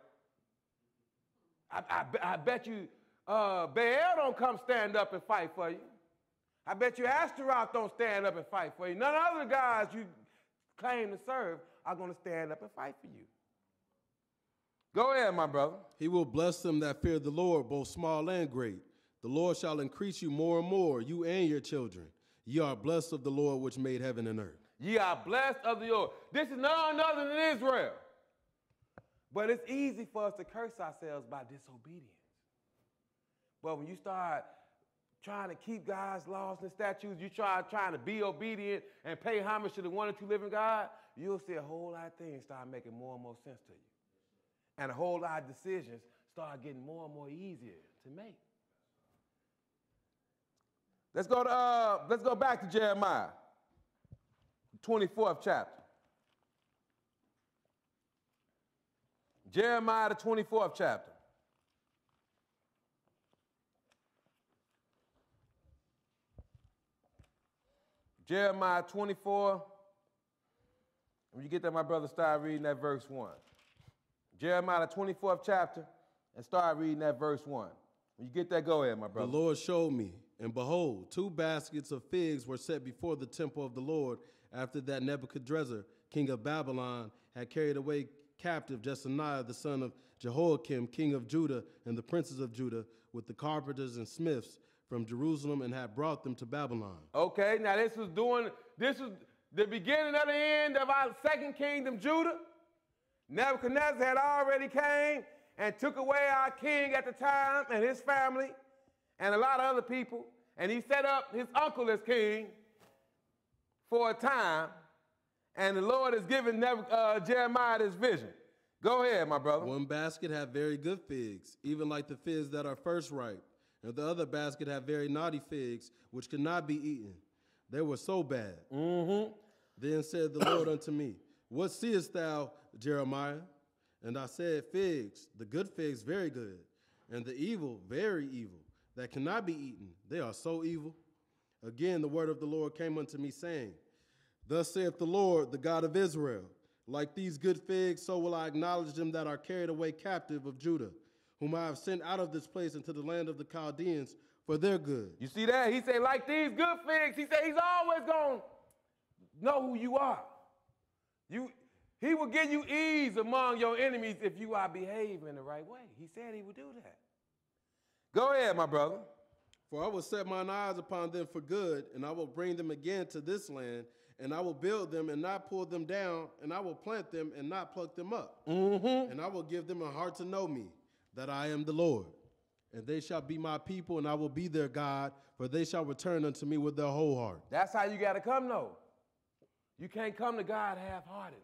That's right. I, I, I bet you uh, Baal don't come stand up and fight for you. I bet you Astaroth don't stand up and fight for you. None of the guys you claim to serve are gonna stand up and fight for you. Go ahead, my brother. He will bless them that fear the Lord, both small and great. The Lord shall increase you more and more, you and your children. Ye are blessed of the Lord which made heaven and earth. Ye are blessed of the Lord. This is none other than Israel. But it's easy for us to curse ourselves by disobedience. But when you start trying to keep God's laws and statutes, you try trying to be obedient and pay homage to the one and true living God, you'll see a whole lot of things start making more and more sense to you. And a whole lot of decisions start getting more and more easier to make. Let's go to uh, let's go back to Jeremiah, twenty-fourth chapter. Jeremiah, the twenty-fourth chapter. Jeremiah twenty-four. When you get there, my brother, start reading that verse one. Jeremiah, the twenty-fourth chapter, and start reading that verse one. When you get that, go ahead, my brother. The Lord showed me, and behold, two baskets of figs were set before the temple of the Lord after that Nebuchadrezzar, king of Babylon, had carried away captive Jeconiah, the son of Jehoiakim, king of Judah, and the princes of Judah, with the carpenters and smiths from Jerusalem, and had brought them to Babylon. Okay, now this was doing, this was the beginning of the end of our second kingdom, Judah. Nebuchadnezzar had already came and took away our king at the time and his family and a lot of other people, and he set up his uncle as king for a time, and the Lord has given uh, Jeremiah this vision. Go ahead, my brother. One basket had very good figs, even like the figs that are first ripe, and the other basket had very naughty figs, which could not be eaten. They were so bad. Mm-hmm. Then said the Lord unto me, What seest thou, Jeremiah? And I said, Figs, the good figs very good, and the evil very evil, that cannot be eaten. They are so evil. Again the word of the Lord came unto me, saying, Thus saith the Lord, the God of Israel, like these good figs, so will I acknowledge them that are carried away captive of Judah, whom I have sent out of this place into the land of the Chaldeans for their good. You see that? He said, like these good figs, he said he's always going to know who you are. You, he will give you ease among your enemies if you are behaving the right way. He said he would do that. Go ahead, my brother. For I will set mine eyes upon them for good, and I will bring them again to this land, and I will build them and not pull them down, and I will plant them and not pluck them up. Mm-hmm. And I will give them a heart to know me, that I am the Lord. And they shall be my people, and I will be their God, for they shall return unto me with their whole heart. That's how you got to come, though. You can't come to God half-heartedly.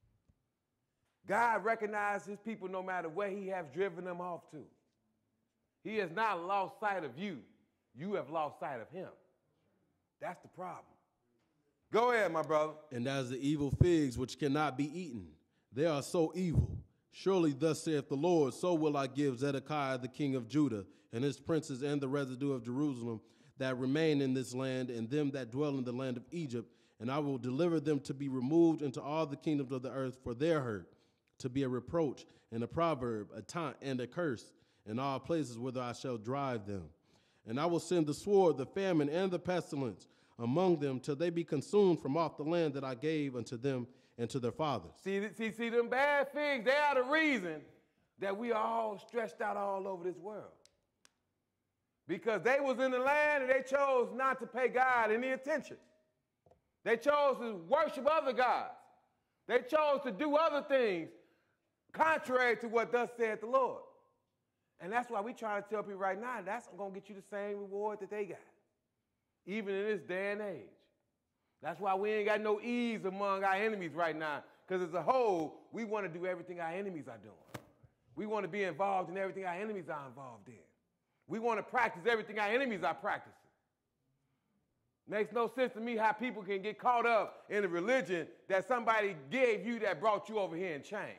God recognizes his people no matter where he has driven them off to. He has not lost sight of you. You have lost sight of him. That's the problem. Go ahead, my brother. And as the evil figs which cannot be eaten, they are so evil. Surely thus saith the Lord, so will I give Zedekiah the king of Judah, and his princes and the residue of Jerusalem that remain in this land, and them that dwell in the land of Egypt, and I will deliver them to be removed into all the kingdoms of the earth for their hurt, to be a reproach and a proverb, a taunt and a curse, in all places whither I shall drive them. And I will send the sword, the famine, and the pestilence among them, till they be consumed from off the land that I gave unto them and to their fathers. See, see, see, them bad figs, they are the reason that we are all stretched out all over this world. Because they was in the land and they chose not to pay God any attention. They chose to worship other gods. They chose to do other things contrary to what thus said the Lord. And that's why we try to tell people right now, that's going to get you the same reward that they got, even in this day and age. That's why we ain't got no ease among our enemies right now, because as a whole, we want to do everything our enemies are doing. We want to be involved in everything our enemies are involved in. We want to practice everything our enemies are practicing. Makes no sense to me how people can get caught up in a religion that somebody gave you that brought you over here in chains.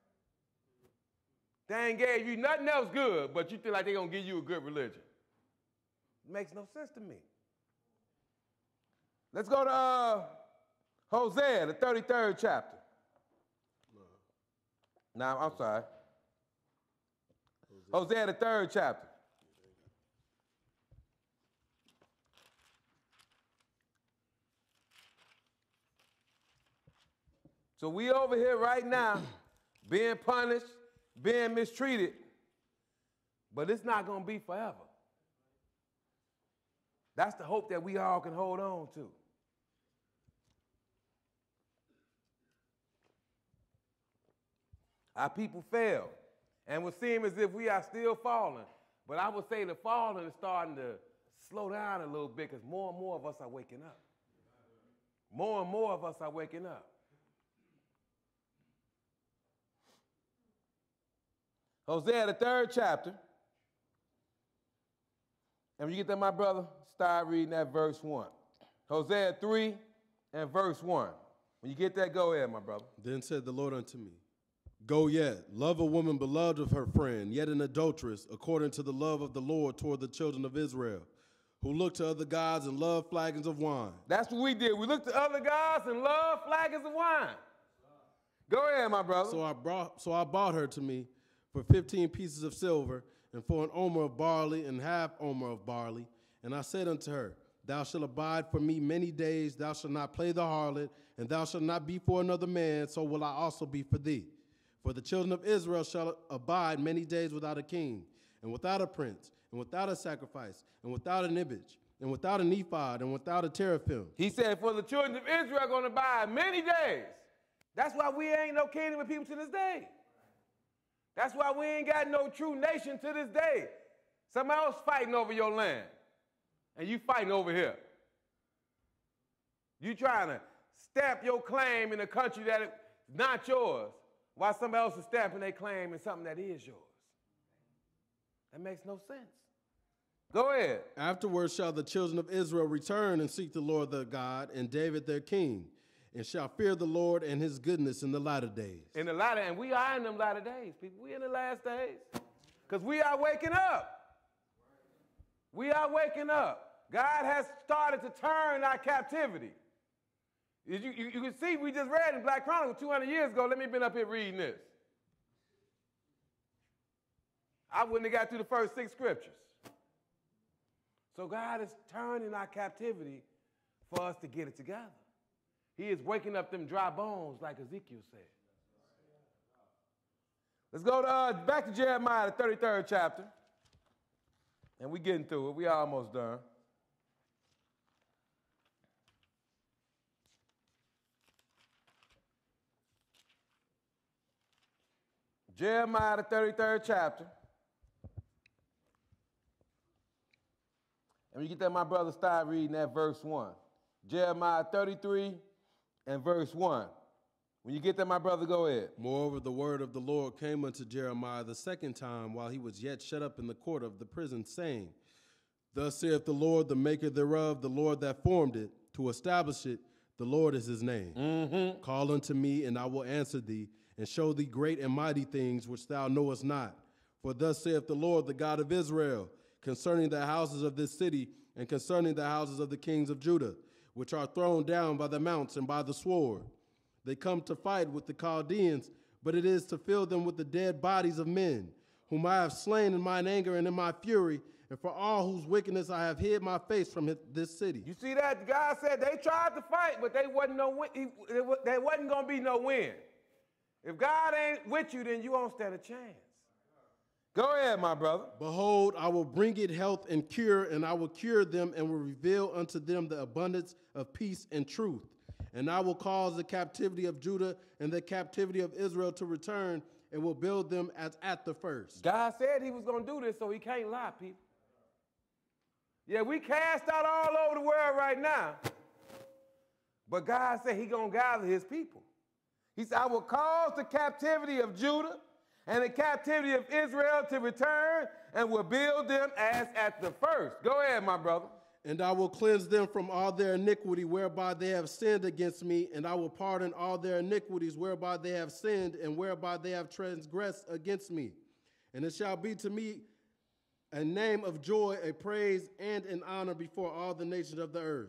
They ain't gave you nothing else good, but you feel like they're going to give you a good religion. It makes no sense to me. Let's go to uh, Hosea, the thirty-third chapter. No, no I'm sorry. Hosea. Hosea, the third chapter. So we over here right now being punished, being mistreated, but it's not going to be forever. That's the hope that we all can hold on to. Our people fail, and it would seem as if we are still falling. But I would say the falling is starting to slow down a little bit because more and more of us are waking up. More and more of us are waking up. Hosea, the third chapter. And when you get that, my brother, start reading that verse one. Hosea three and verse one. When you get that, go ahead, my brother. Then said the Lord unto me, go yet, love a woman beloved of her friend, yet an adulteress, according to the love of the Lord toward the children of Israel, who look to other gods and love flagons of wine. That's what we did. We looked to other gods and love flagons of wine. Go ahead, my brother. So I brought, so I bought her to me for fifteen pieces of silver, and for an omer of barley, and half omer of barley. And I said unto her, thou shalt abide for me many days, thou shalt not play the harlot, and thou shalt not be for another man, so will I also be for thee. For the children of Israel shall abide many days without a king, and without a prince, and without a sacrifice, and without an image, and without an ephod, and without a teraphim. He said, for the children of Israel are going to abide many days. That's why we ain't no kingdom of people to this day. That's why we ain't got no true nation to this day. Somebody else fighting over your land, and you fighting over here. You trying to stamp your claim in a country that is not yours, while somebody else is stamping their claim in something that is yours. That makes no sense. Go ahead. Afterwards shall the children of Israel return and seek the Lord their God, and David their king, and shall fear the Lord and his goodness in the latter days. In the latter, and we are in them latter days, people. We in the last days. Because we are waking up. We are waking up. God has started to turn our captivity. You, you, you can see, we just read in Black Chronicle two hundred years ago. Let me been up here reading this. I wouldn't have got through the first six scriptures. So God is turning our captivity for us to get it together. He is waking up them dry bones like Ezekiel said. Let's go to, uh, back to Jeremiah, the thirty-third chapter. And we getting through it. We almost done. Jeremiah, the thirty-third chapter. And when you get that, my brother, start reading that verse one. Jeremiah thirty-three and verse one. When you get that, my brother, go ahead. Moreover, the word of the Lord came unto Jeremiah the second time while he was yet shut up in the court of the prison, saying, thus saith the Lord, the maker thereof, the Lord that formed it, to establish it, the Lord is his name. Mm-hmm. Call unto me, and I will answer thee, and show thee great and mighty things which thou knowest not. For thus saith the Lord, the God of Israel, concerning the houses of this city, and concerning the houses of the kings of Judah, which are thrown down by the mounts and by the sword. They come to fight with the Chaldeans, but it is to fill them with the dead bodies of men, whom I have slain in mine anger and in my fury, and for all whose wickedness I have hid my face from this city. You see that? God said they tried to fight, but they wasn't no win. There wasn't going to be no win. If God ain't with you, then you won't stand a chance. Go ahead, my brother. Behold, I will bring it health and cure, and I will cure them and will reveal unto them the abundance of peace and truth. And I will cause the captivity of Judah and the captivity of Israel to return, and will build them as at the first. God said he was going to do this, so he can't lie, people. Yeah, we cast out all over the world right now. But God said he's going to gather his people. He said, I will cause the captivity of Judah and the captivity of Israel to return, and will build them as at the first. Go ahead, my brother. And I will cleanse them from all their iniquity whereby they have sinned against me, and I will pardon all their iniquities whereby they have sinned and whereby they have transgressed against me. And it shall be to me a name of joy, a praise, and an honor before all the nations of the earth,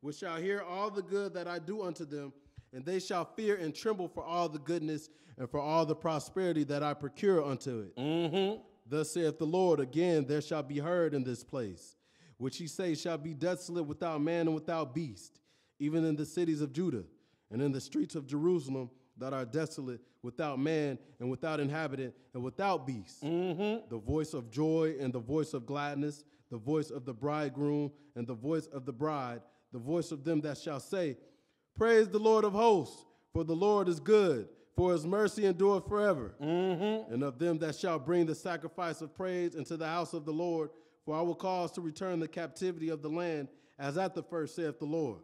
which shall hear all the good that I do unto them, and they shall fear and tremble for all the goodness and for all the prosperity that I procure unto it. Mm-hmm. Thus saith the Lord, again there shall be heard in this place, which he say shall be desolate without man and without beast, even in the cities of Judah, and in the streets of Jerusalem that are desolate, without man and without inhabitant and without beast. Mm-hmm. The voice of joy and the voice of gladness, the voice of the bridegroom and the voice of the bride, the voice of them that shall say, praise the Lord of hosts, for the Lord is good, for his mercy endureth forever. Mm-hmm. And of them that shall bring the sacrifice of praise into the house of the Lord, for I will cause to return the captivity of the land, as at the first, saith the Lord.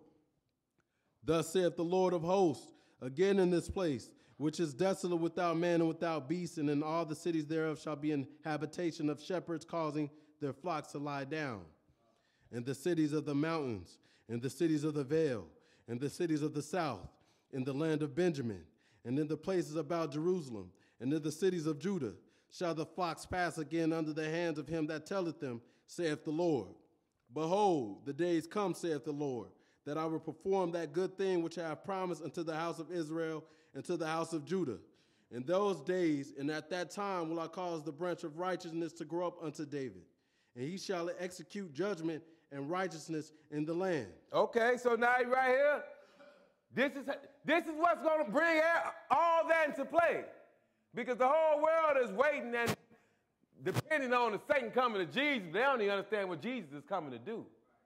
Thus saith the Lord of hosts, again in this place, which is desolate without man and without beast, and in all the cities thereof shall be an habitation of shepherds causing their flocks to lie down. In the cities of the mountains, in the cities of the vale, in the cities of the south, in the land of Benjamin, and in the places about Jerusalem, and in the cities of Judah, shall the flocks pass again under the hands of him that telleth them, saith the Lord. Behold, the days come, saith the Lord, that I will perform that good thing which I have promised unto the house of Israel and to the house of Judah. In those days and at that time will I cause the branch of righteousness to grow up unto David, and he shall execute judgment and righteousness in the land. Okay, so now you're right here. This is, this is what's going to bring all that into play. Because the whole world is waiting and depending on the Satan coming to Jesus, they don't even understand what Jesus is coming to do.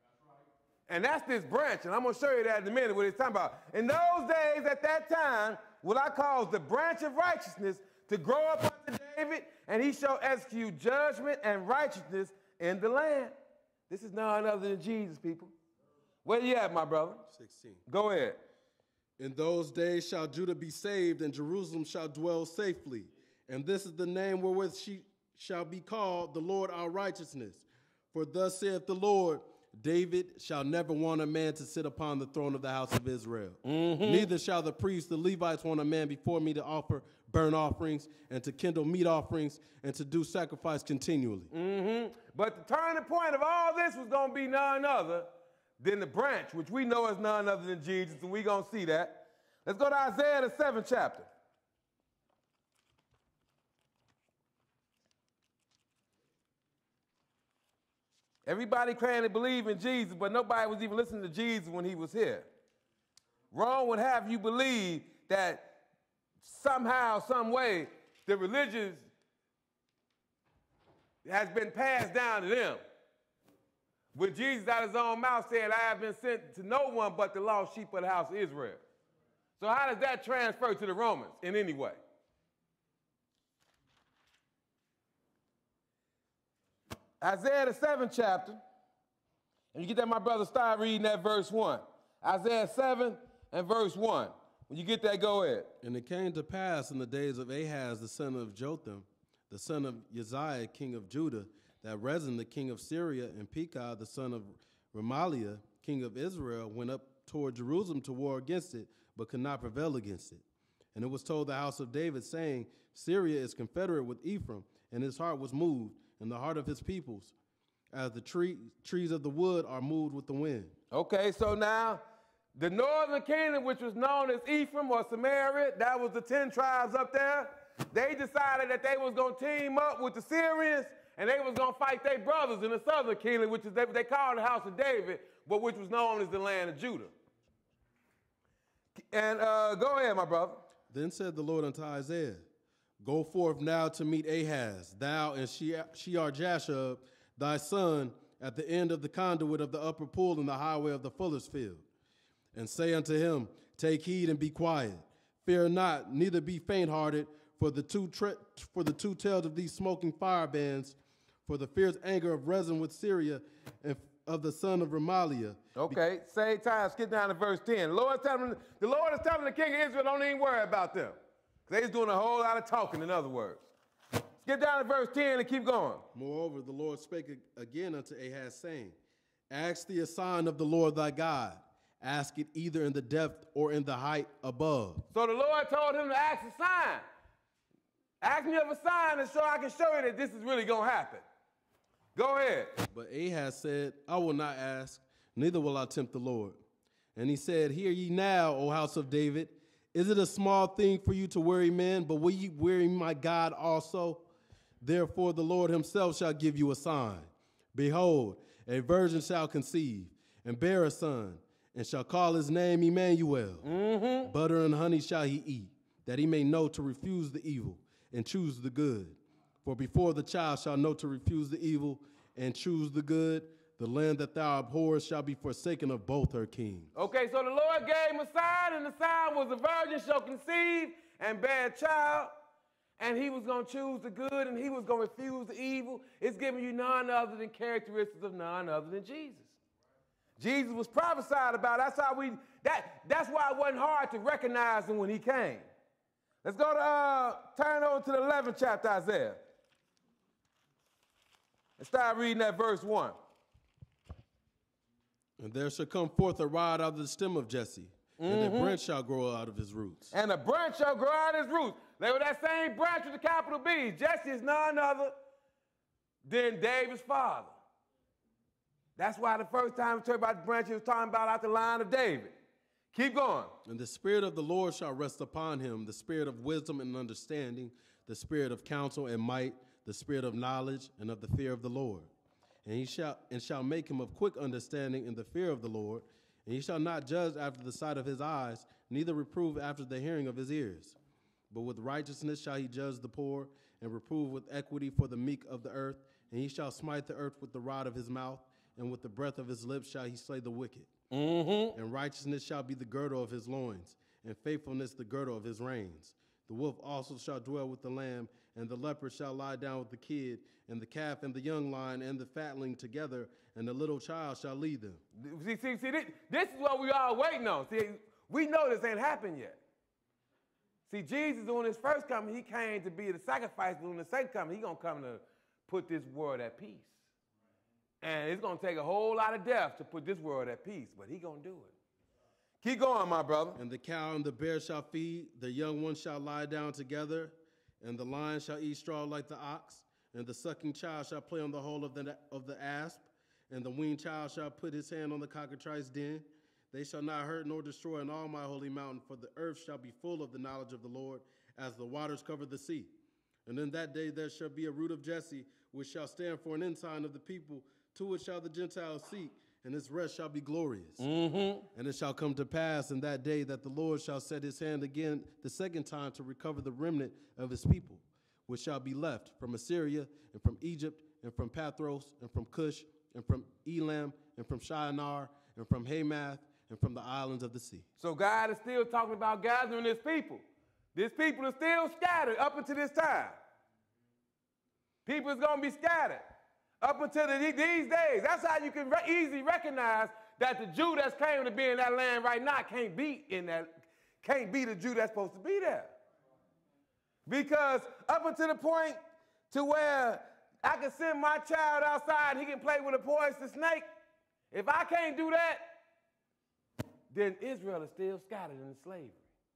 And that's this branch, and I'm going to show you that in a minute what he's talking about. In those days, at that time, will I cause the branch of righteousness to grow up unto David, and he shall execute judgment and righteousness in the land. This is none other than Jesus, people. Where you at, my brother? sixteen. Go ahead. In those days shall Judah be saved, and Jerusalem shall dwell safely. And this is the name wherewith she shall be called, the Lord our righteousness. For thus saith the Lord, David shall never want a man to sit upon the throne of the house of Israel. Mm-hmm. Neither shall the priests, the Levites, want a man before me to offer burnt offerings and to kindle meat offerings and to do sacrifice continually. Mm-hmm. But the turning point of all this was going to be none other than the branch, which we know is none other than Jesus, and we're going to see that. Let's go to Isaiah, the seventh chapter. Everybody claimed to believe in Jesus, but nobody was even listening to Jesus when he was here. Rome would have you believe that somehow, some way, the religion has been passed down to them. With Jesus out of his own mouth saying, I have been sent to no one but the lost sheep of the house of Israel. So how does that transfer to the Romans in any way? Isaiah, the seventh chapter, and you get that, my brother, start reading that verse one. Isaiah seven and verse one. When you get that, go ahead. And it came to pass in the days of Ahaz, the son of Jotham, the son of Uzziah, king of Judah, that Rezin, the king of Syria, and Pekah, the son of Remaliah, king of Israel, went up toward Jerusalem to war against it, but could not prevail against it. And it was told the house of David, saying, Syria is confederate with Ephraim, and his heart was moved, and the heart of his peoples, as the tree, trees of the wood are moved with the wind. Okay, so now the northern kingdom, which was known as Ephraim or Samaria, that was the ten tribes up there, they decided that they was going to team up with the Syrians, and they was going to fight their brothers in the southern kingdom, which is they, they called the house of David, but which was known as the land of Judah. And uh, go ahead, my brother. Then said the Lord unto Isaiah, Go forth now to meet Ahaz, thou and Shear-Jashub, thy son, at the end of the conduit of the upper pool in the highway of the fuller's field. And say unto him, Take heed and be quiet. Fear not, neither be faint-hearted, for the two tre- for the two tails of these smoking firebands, for the fierce anger of Rezin with Syria, and of the son of Remaliah. Okay, same time, skip down to verse ten. The Lord is telling, the Lord is telling the king of Israel, don't even worry about them. They was doing a whole lot of talking, in other words. Skip down to verse ten and keep going. Moreover, the Lord spake again unto Ahaz, saying, Ask thee a sign of the Lord thy God. Ask it either in the depth or in the height above. So the Lord told him to ask a sign. Ask me of a sign and so I can show you that this is really going to happen. Go ahead. But Ahaz said, I will not ask, neither will I tempt the Lord. And he said, hear ye now, O house of David. Is it a small thing for you to weary men, but will ye weary my God also? Therefore the Lord himself shall give you a sign. Behold, a virgin shall conceive and bear a son, and shall call his name Emmanuel. Mm-hmm. Butter and honey shall he eat, that he may know to refuse the evil and choose the good. For before the child shall know to refuse the evil and choose the good, the land that thou abhorrest shall be forsaken of both her kings. Okay, so the Lord gave him a sign, and the sign was a virgin shall conceive and bear a child, and he was going to choose the good, and he was going to refuse the evil. It's giving you none other than characteristics of none other than Jesus. Jesus was prophesied about. That's how we. That. That's why it wasn't hard to recognize him when he came. Let's go to uh, turn over to the eleventh chapter, Isaiah, and start reading that verse one. And there shall come forth a rod out of the stem of Jesse, mm-hmm. and a branch shall grow out of his roots. And a branch shall grow out of his roots. They were that same branch with the capital B. Jesse is none other than David's father. That's why the first time we talked about the branch, he was talking about out the line of David. Keep going. And the Spirit of the Lord shall rest upon him, the Spirit of wisdom and understanding, the Spirit of counsel and might, the Spirit of knowledge and of the fear of the Lord. And he shall and shall make him of quick understanding in the fear of the Lord. And he shall not judge after the sight of his eyes, neither reprove after the hearing of his ears. But with righteousness shall he judge the poor, and reprove with equity for the meek of the earth. And he shall smite the earth with the rod of his mouth, and with the breath of his lips shall he slay the wicked. Mm-hmm. And righteousness shall be the girdle of his loins, and faithfulness the girdle of his reins. The wolf also shall dwell with the lamb, and the leopard shall lie down with the kid, and the calf and the young lion and the fatling together, and the little child shall lead them. See, see, see, this, this is what we all waiting on. See, we know this ain't happened yet. See, Jesus, on his first coming, he came to be the sacrifice, but on the second coming, he's going to come to put this world at peace. And it's going to take a whole lot of death to put this world at peace, but he's going to do it. Keep going, my brother. And the cow and the bear shall feed, the young ones shall lie down together, and the lion shall eat straw like the ox, and the sucking child shall play on the hole of the, of the asp, and the weaned child shall put his hand on the cockatrice den. They shall not hurt nor destroy in all my holy mountain, for the earth shall be full of the knowledge of the Lord, as the waters cover the sea. And in that day there shall be a root of Jesse, which shall stand for an ensign of the people, to which shall the Gentiles seek, and its rest shall be glorious. Mm-hmm. And it shall come to pass in that day that the Lord shall set his hand again the second time to recover the remnant of his people, which shall be left from Assyria, and from Egypt, and from Pathros, and from Cush, and from Elam, and from Shinar, and from Hamath, and from the islands of the sea. So God is still talking about gathering his people. This people is still scattered up until this time. People is going to be scattered up until the, these days. That's how you can re- easily recognize that the Jew that's came to be in that land right now can't be in that, can't be the Jew that's supposed to be there. Because up until the point to where I can send my child outside and he can play with a poisonous snake, if I can't do that, then Israel is still scattered in slavery.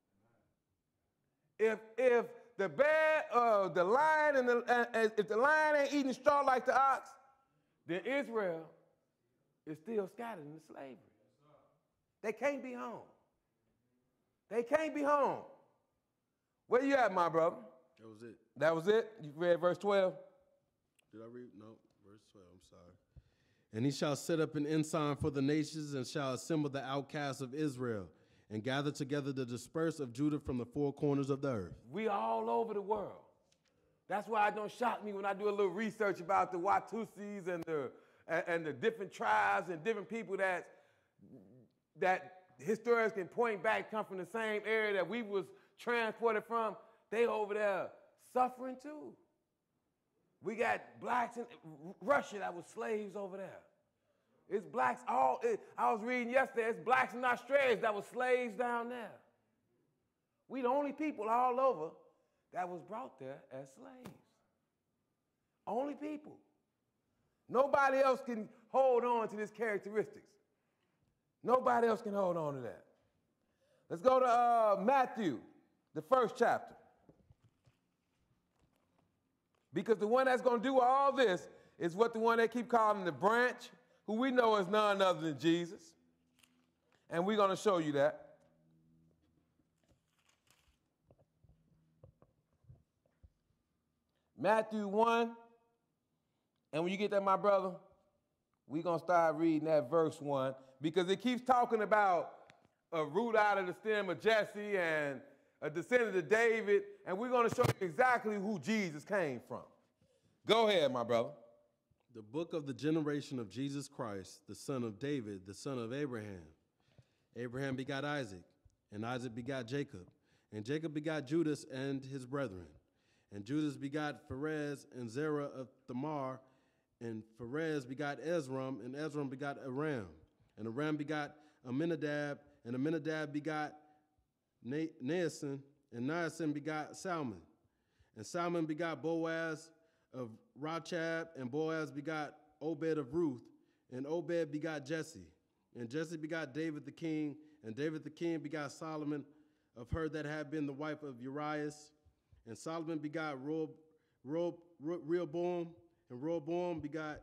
If if the bear, uh, the lion, and the uh, if the lion ain't eating straw like the ox, then Israel is still scattered in slavery. They can't be home. They can't be home. Where you at, my brother? That was it. That was it? You read verse twelve? Did I read? No, verse twelve, I'm sorry. And he shall set up an ensign for the nations, and shall assemble the outcasts of Israel, and gather together the dispersed of Judah from the four corners of the earth. We all over the world. That's why it don't shock me when I do a little research about the Watusis and the and, and the different tribes and different people that that historians can point back come from the same area that we was transported from. They over there suffering too. We got blacks in Russia that was slaves over there. It's blacks all, it, I was reading yesterday, it's blacks in Australia that was slaves down there. We the only people all over that was brought there as slaves. Only people. Nobody else can hold on to these characteristics. Nobody else can hold on to that. Let's go to uh, Matthew, the first chapter. Because the one that's going to do all this is what the one they keep calling the branch, who we know is none other than Jesus. And we're going to show you that. Matthew one. And when you get that, my brother, we're going to start reading that verse one, because it keeps talking about a root out of the stem of Jesse and a descendant of David, and we're going to show you exactly who Jesus came from. Go ahead, my brother. The book of the generation of Jesus Christ, the son of David, the son of Abraham. Abraham begot Isaac, and Isaac begot Jacob, and Jacob begot Judas and his brethren. And Judas begot Perez and Zerah of Thamar, and Perez begot Ezram, and Ezram begot Aram. And Aram begot Aminadab, and Aminadab begot Naason, and Naason begot Salmon. And Salmon begot Boaz of Rachab, and Boaz begot Obed of Ruth, and Obed begot Jesse. And Jesse begot David the king, and David the king begot Solomon of her that had been the wife of Urias. And Solomon begot Rehob- Rehob- Rehoboam, and Rehoboam begot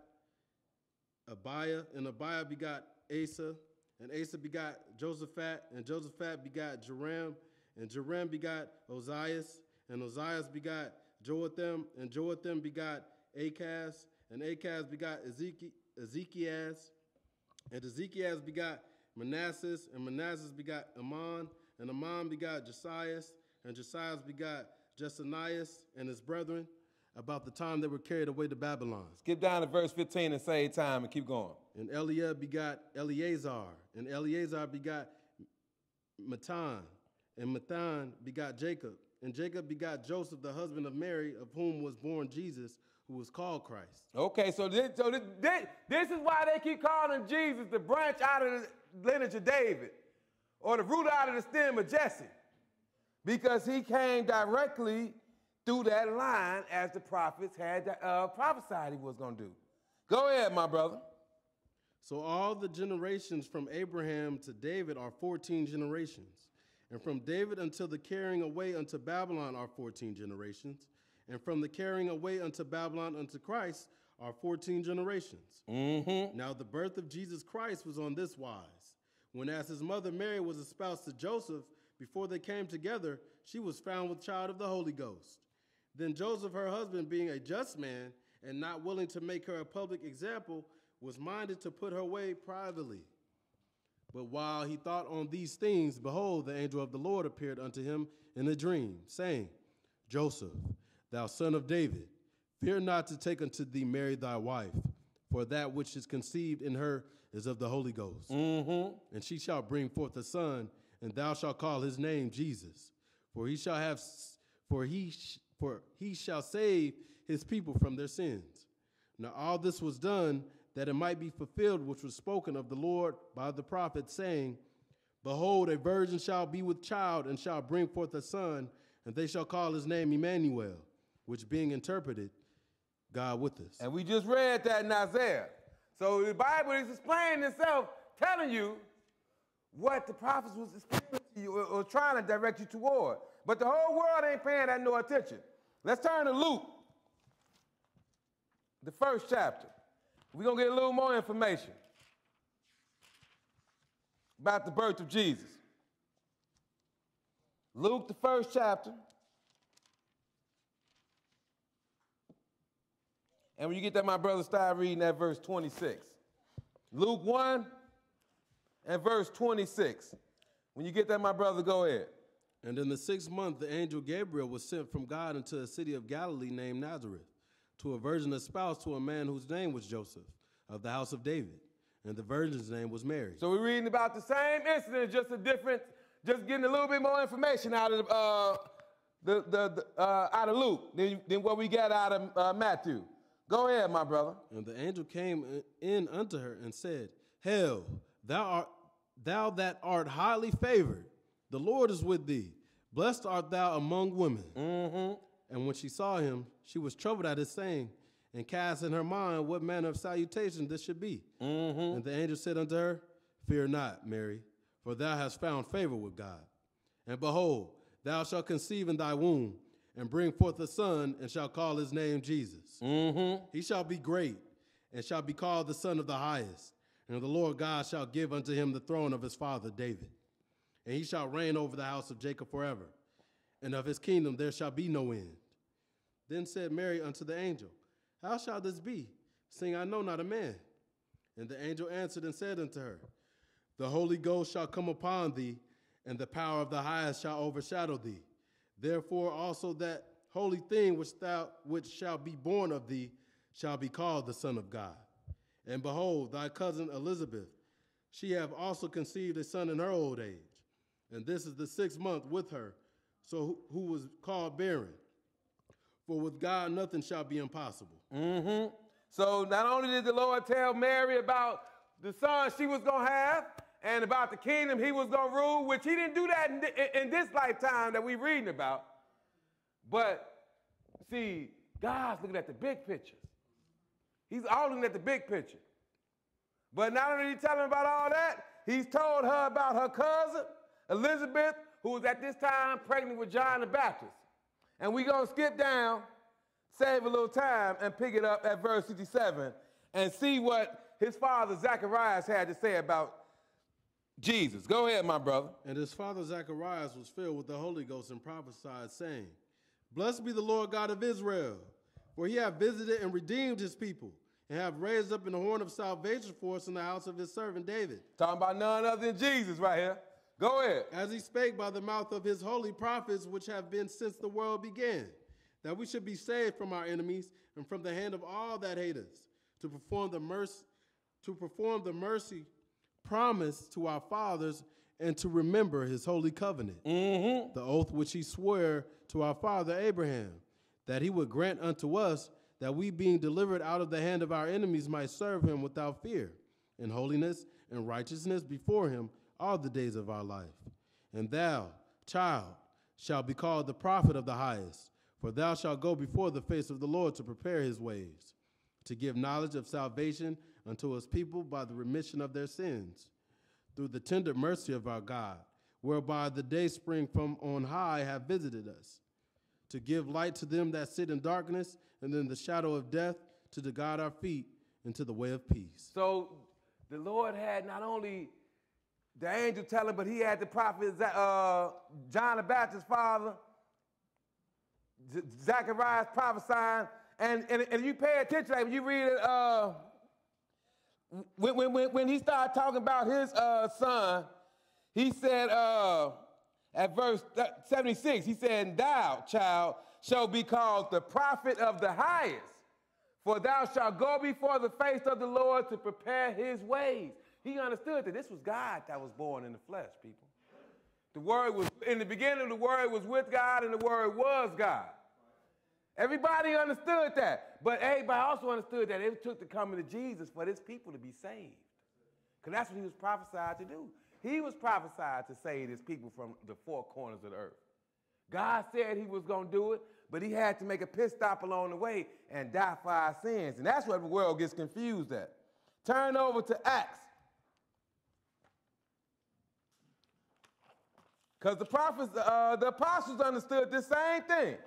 Abiah, and Abiah begot Asa, and Asa begot Josaphat, and Josaphat begot Joram, and Joram begot Ozias, and Ozias begot Joatham, and Joatham begot Achaz, and Achaz begot Ezeki- Ezekias, and Ezekias begot Manassas, and Manassas begot Ammon, and Ammon begot Josias, and Josias begot Jessanias and his brethren, about the time they were carried away to Babylon. Skip down to verse fifteen and save time and keep going. And Eliab begot Eleazar, and Eleazar begot Matan, and Matan begot Jacob, and Jacob begot Joseph, the husband of Mary, of whom was born Jesus, who was called Christ. Okay, so this, so this, this, this is why they keep calling Jesus the branch out of the lineage of David, or the root out of the stem of Jesse, because he came directly through that line as the prophets had uh, prophesied he was going to do. Go ahead, my brother. So all the generations from Abraham to David are fourteen generations. And from David until the carrying away unto Babylon are fourteen generations. And from the carrying away unto Babylon unto Christ are fourteen generations. Mm-hmm. Now the birth of Jesus Christ was on this wise. When as his mother Mary was espoused to Joseph, before they came together, she was found with child of the Holy Ghost. Then Joseph, her husband, being a just man and not willing to make her a public example, was minded to put her away privately. But while he thought on these things, behold, the angel of the Lord appeared unto him in a dream, saying, Joseph, thou son of David, fear not to take unto thee Mary thy wife, for that which is conceived in her is of the Holy Ghost. Mm-hmm. And she shall bring forth a son, and thou shalt call his name Jesus, for he shall have, for he, for he shall save his people from their sins. Now all this was done that it might be fulfilled which was spoken of the Lord by the prophet, saying, Behold, a virgin shall be with child, and shall bring forth a son, and they shall call his name Emmanuel, which being interpreted, God with us. And we just read that in Isaiah. So the Bible is explaining itself, telling you what the prophets was explaining to you, or, or trying to direct you toward. But the whole world ain't paying that no attention. Let's turn to Luke, the first chapter. We're going to get a little more information about the birth of Jesus. Luke, the first chapter. And when you get that, my brother, start reading that verse twenty-six. Luke one and verse twenty-six. When you get that, my brother, go ahead. And in the sixth month, the angel Gabriel was sent from God into a city of Galilee named Nazareth, to a virgin espoused to a man whose name was Joseph, of the house of David, and the virgin's name was Mary. So we're reading about the same incident, just a different, just getting a little bit more information out of uh, the, the, the uh, out of Luke than, than what we got out of uh, Matthew. Go ahead, my brother. And the angel came in unto her and said, Hail, thou art thou that art highly favored, the Lord is with thee. Blessed art thou among women. Mm-hmm. And when she saw him, she was troubled at his saying, and cast in her mind what manner of salutation this should be. Mm-hmm. And the angel said unto her, Fear not, Mary, for thou hast found favor with God. And behold, thou shalt conceive in thy womb, and bring forth a son, and shall call his name Jesus. Mm-hmm. He shall be great, and shall be called the Son of the Highest. And the Lord God shall give unto him the throne of his father David. And he shall reign over the house of Jacob forever. And of his kingdom there shall be no end. Then said Mary unto the angel, How shall this be, seeing I know not a man? And the angel answered and said unto her, The Holy Ghost shall come upon thee, and the power of the highest shall overshadow thee. Therefore also that holy thing which thou which shall be born of thee shall be called the Son of God. And behold, thy cousin Elizabeth, she hath also conceived a son in her old age. And this is the sixth month with her, so who, who was called barren. For with God nothing shall be impossible. Mm-hmm. So not only did the Lord tell Mary about the son she was going to have and about the kingdom he was going to rule, which he didn't do that in, in, in this lifetime that we're reading about. But, see, God's looking at the big picture. He's all looking at the big picture. But not only did he tell him about all that, he's told her about her cousin, Elizabeth, who was at this time pregnant with John the Baptist. And we're going to skip down, save a little time, and pick it up at verse fifty-seven and see what his father Zacharias had to say about Jesus. Go ahead, my brother. And his father Zacharias was filled with the Holy Ghost and prophesied, saying, Blessed be the Lord God of Israel, for he hath visited and redeemed his people, and have raised up an horn of salvation for us in the house of his servant David. Talking about none other than Jesus right here. Go ahead. As he spake by the mouth of his holy prophets, which have been since the world began, that we should be saved from our enemies and from the hand of all that hate us, to perform the mercy, to perform the mercy promised to our fathers, and to remember his holy covenant, mm-hmm. the oath which he swore to our father Abraham, that he would grant unto us that we, being delivered out of the hand of our enemies, might serve him without fear, in holiness and righteousness before him all the days of our life. And thou, child, shalt be called the prophet of the highest, for thou shalt go before the face of the Lord to prepare his ways, to give knowledge of salvation unto his people by the remission of their sins, through the tender mercy of our God, whereby the day spring from on high have visited us, to give light to them that sit in darkness and in the shadow of death, to guide our feet into the way of peace. So the Lord had not only the angel tell him, but he had the prophet uh, John the Baptist's father, Z- Zacharias prophesying. And, and, and you pay attention, like when you read it, uh, when, when, when he started talking about his uh, son, he said, uh, at verse seventy-six, he said, Thou, child, shall be called the prophet of the highest, for thou shalt go before the face of the Lord to prepare his ways. He understood that this was God that was born in the flesh, people. The word was, in the beginning, the word was with God, and the word was God. Everybody understood that. But everybody also understood that it took the coming of Jesus for his people to be saved. Because that's what he was prophesied to do. He was prophesied to save his people from the four corners of the earth. God said he was going to do it, but he had to make a pit stop along the way and die for our sins. And that's where the world gets confused at. Turn over to Acts. Because the prophets, uh, the apostles understood this same thing.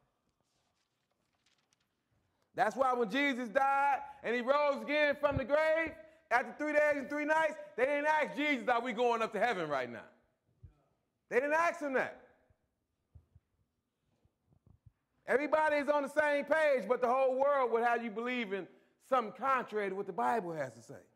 That's why when Jesus died and he rose again from the grave, after three days and three nights, they didn't ask Jesus, are we going up to heaven right now? They didn't ask him that. Everybody is on the same page, but the whole world would have you believe in something contrary to what the Bible has to say.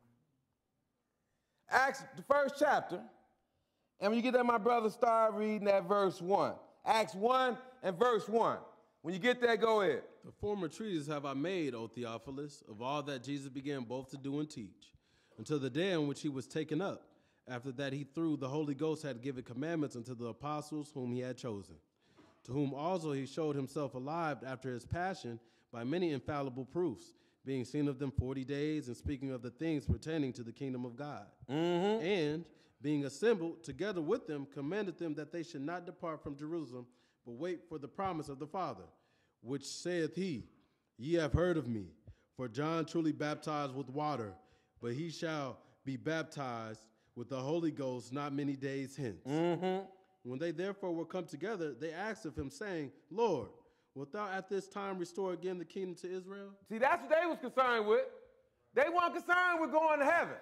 Acts, the first chapter, and when you get there, my brother, start reading at verse one. Acts one and verse one. When you get there, go ahead. The former treatise have I made, O Theophilus, of all that Jesus began both to do and teach, until the day on which he was taken up. After that he through the Holy Ghost had given commandments unto the apostles whom he had chosen, to whom also he showed himself alive after his passion by many infallible proofs, being seen of them forty days, and speaking of the things pertaining to the kingdom of God. Mm-hmm. And, being assembled together with them, commanded them that they should not depart from Jerusalem, but wait for the promise of the Father, which saith he, Ye have heard of me, for John truly baptized with water, but he shall be baptized with the Holy Ghost not many days hence. Mm-hmm. When they therefore were come together, they asked of him, saying, Lord, wilt thou at this time restore again the kingdom to Israel? See, that's what they was concerned with. They weren't concerned with going to heaven.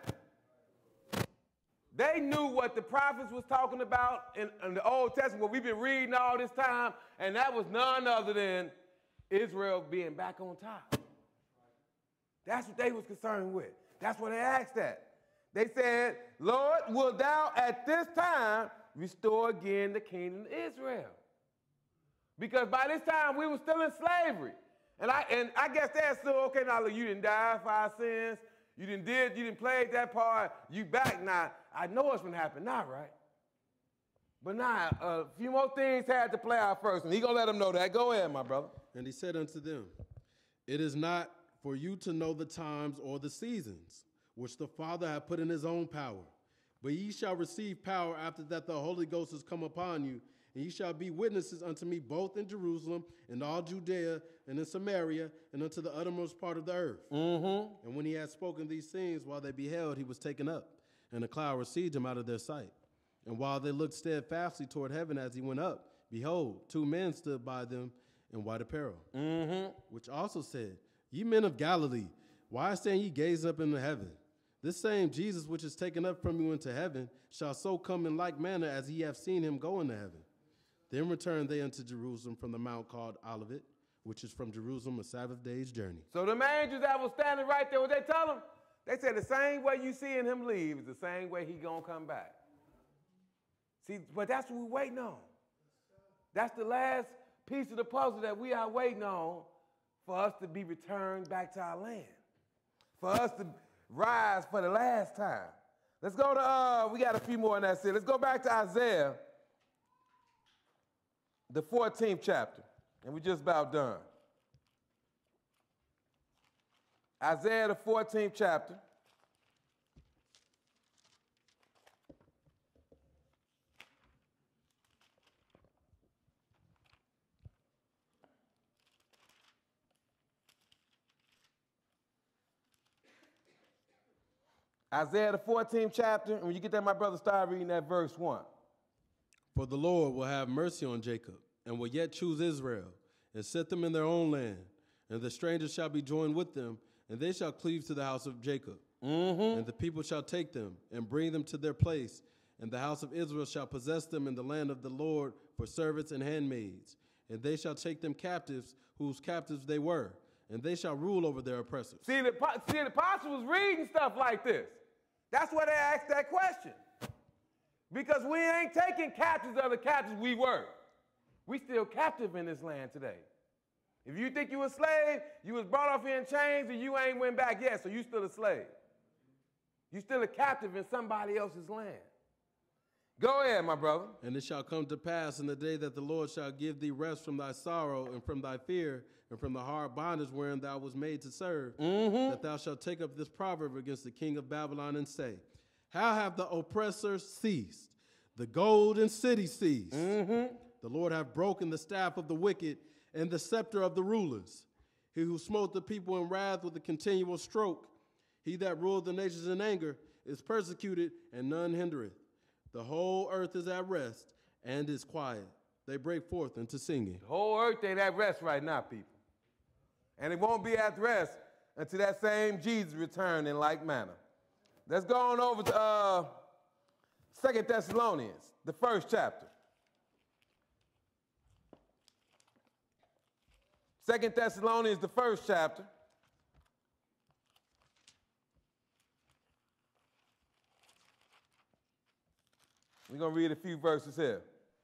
They knew what the prophets was talking about in, in the Old Testament, what we've been reading all this time, and that was none other than Israel being back on top. That's what they was concerned with. That's what they asked at. They said, Lord, will thou at this time restore again the kingdom of Israel? Because by this time we were still in slavery. And I and I guess that's still okay. Now look, you didn't die for our sins. You didn't did, you didn't play that part. You back now. I know what's gonna happen now, right? But now a few more things had to play out first, and he gonna let them know that. Go ahead, my brother. And he said unto them, it is not for you to know the times or the seasons, which the Father hath put in his own power. But ye shall receive power after that the Holy Ghost is come upon you, and ye shall be witnesses unto me both in Jerusalem and all Judea and in Samaria and unto the uttermost part of the earth. Mm-hmm. And when he had spoken these things, while they beheld, he was taken up, and a cloud received him out of their sight. And while they looked steadfastly toward heaven as he went up, behold, two men stood by them in white apparel, Mm-hmm. which also said, Ye men of Galilee, why stand ye gazing up into heaven? This same Jesus which is taken up from you into heaven shall so come in like manner as ye have seen him go into heaven. Then returned they unto Jerusalem from the mount called Olivet, which is from Jerusalem a Sabbath day's journey. So the angels that was standing right there, what they tell them? They said the same way you seeing him leave is the same way he gonna come back. See, but that's what we're waiting on. That's the last piece of the puzzle that we are waiting on for us to be returned back to our land. For us to rise for the last time. Let's go to, uh, we got a few more in that city. Let's go back to Isaiah, the fourteenth chapter, and we're just about done. Isaiah, the fourteenth chapter. Isaiah, the fourteenth chapter, and when you get there, my brother, start reading that verse one. For the Lord will have mercy on Jacob, and will yet choose Israel, and set them in their own land. And the strangers shall be joined with them, and they shall cleave to the house of Jacob. Mm-hmm. And the people shall take them, and bring them to their place. And the house of Israel shall possess them in the land of the Lord for servants and handmaids. And they shall take them captives, whose captives they were, and they shall rule over their oppressors. See, the, see, the apostle was reading stuff like this. That's why they asked that question. Because we ain't taking captives of the captives we were. We still captive in this land today. If you think you a slave, you was brought off here in chains and you ain't went back yet, so you still a slave. You still a captive in somebody else's land. Go ahead, my brother. And it shall come to pass in the day that the Lord shall give thee rest from thy sorrow and from thy fear and from the hard bondage wherein thou was made to serve, Mm-hmm. that thou shalt take up this proverb against the king of Babylon and say, How have the oppressors ceased? The golden city ceased. Mm-hmm. The Lord hath broken the staff of the wicked and the scepter of the rulers. He who smote the people in wrath with a continual stroke, he that ruled the nations in anger, is persecuted, and none hindereth. The whole earth is at rest and is quiet. They break forth into singing. The whole earth ain't at rest right now, people. And it won't be at rest until that same Jesus return in like manner. Let's go on over to uh, Second Thessalonians, the first chapter. Second Thessalonians, the first chapter. We're going to read a few verses here.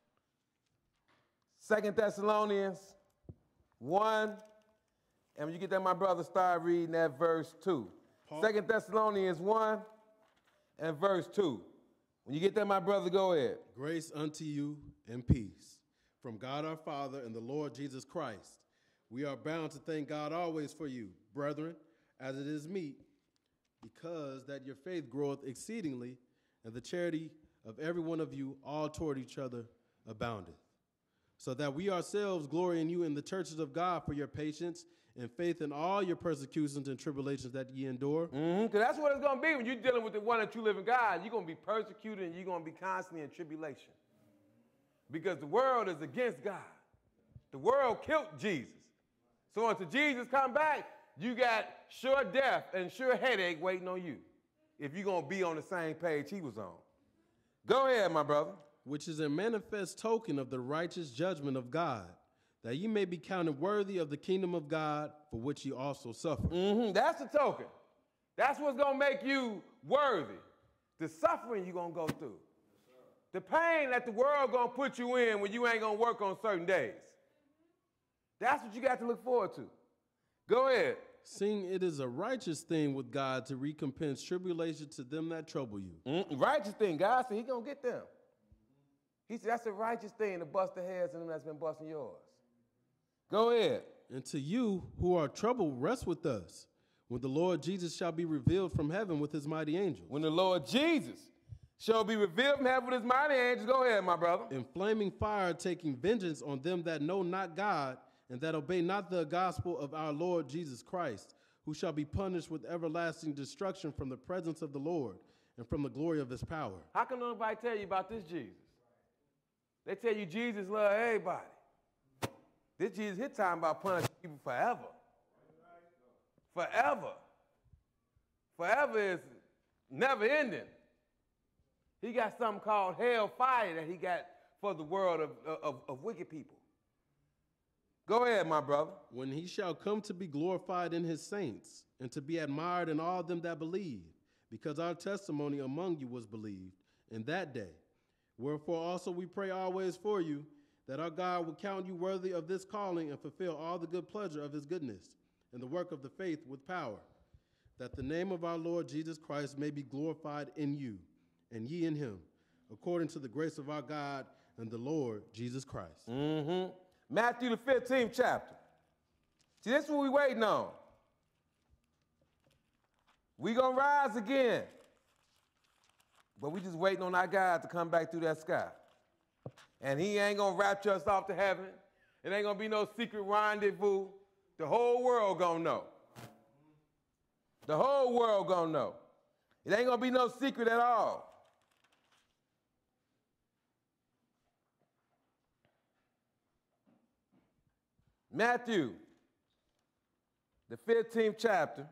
Second Thessalonians one. And when you get that, my brother, start reading that verse two. Paul? Second Thessalonians one and verse two. When you get that, my brother, go ahead. Grace unto you and peace from God our Father and the Lord Jesus Christ. We are bound to thank God always for you, brethren, as it is meet, because that your faith groweth exceedingly, and the charity of every one of you all toward each other aboundeth. So that we ourselves glory in you in the churches of God for your patience and faith in all your persecutions and tribulations that ye endure. Mm-hmm, because that's what it's going to be when you're dealing with the one that you live in God. You're going to be persecuted and you're going to be constantly in tribulation. Because the world is against God. The world killed Jesus. So until Jesus come back, you got sure death and sure headache waiting on you if you're going to be on the same page he was on. Go ahead, my brother. Which is a manifest token of the righteous judgment of God, that ye may be counted worthy of the kingdom of God, for which ye also suffer. Mm-hmm. That's the token. That's what's going to make you worthy. The suffering you're going to go through. The pain that the world going to put you in when you ain't going to work on certain days. That's what you got to look forward to. Go ahead. Seeing it is a righteous thing with God to recompense tribulation to them that trouble you. Mm-hmm. Righteous thing. God said he going to get them. He said that's a righteous thing to bust the heads of them that's been busting yours. Go ahead. And to you who are troubled, rest with us, when the Lord Jesus shall be revealed from heaven with his mighty angels. When the Lord Jesus shall be revealed from heaven with his mighty angels. Go ahead, my brother. In flaming fire, taking vengeance on them that know not God, and that obey not the gospel of our Lord Jesus Christ, who shall be punished with everlasting destruction from the presence of the Lord and from the glory of his power. How can nobody tell you about this Jesus? They tell you Jesus loves everybody. This Jesus, his time about punishing people forever. Forever. Forever is never ending. He got something called hell fire that he got for the world of, of, of wicked people. Go ahead, my brother. When he shall come to be glorified in his saints, and to be admired in all them that believe, because our testimony among you was believed in that day. Wherefore also we pray always for you, that our God will count you worthy of this calling and fulfill all the good pleasure of his goodness and the work of the faith with power, that the name of our Lord Jesus Christ may be glorified in you, and ye in him, according to the grace of our God and the Lord Jesus Christ. Mm-hmm. Matthew the fifteenth chapter. See, this is what we're waiting on. We're going to rise again. But we just waiting on our God to come back through that sky. And he ain't going to rapture us off to heaven. It ain't going to be no secret rendezvous. The whole world going to know. The whole world going to know. It ain't going to be no secret at all. Matthew, the fifteenth chapter.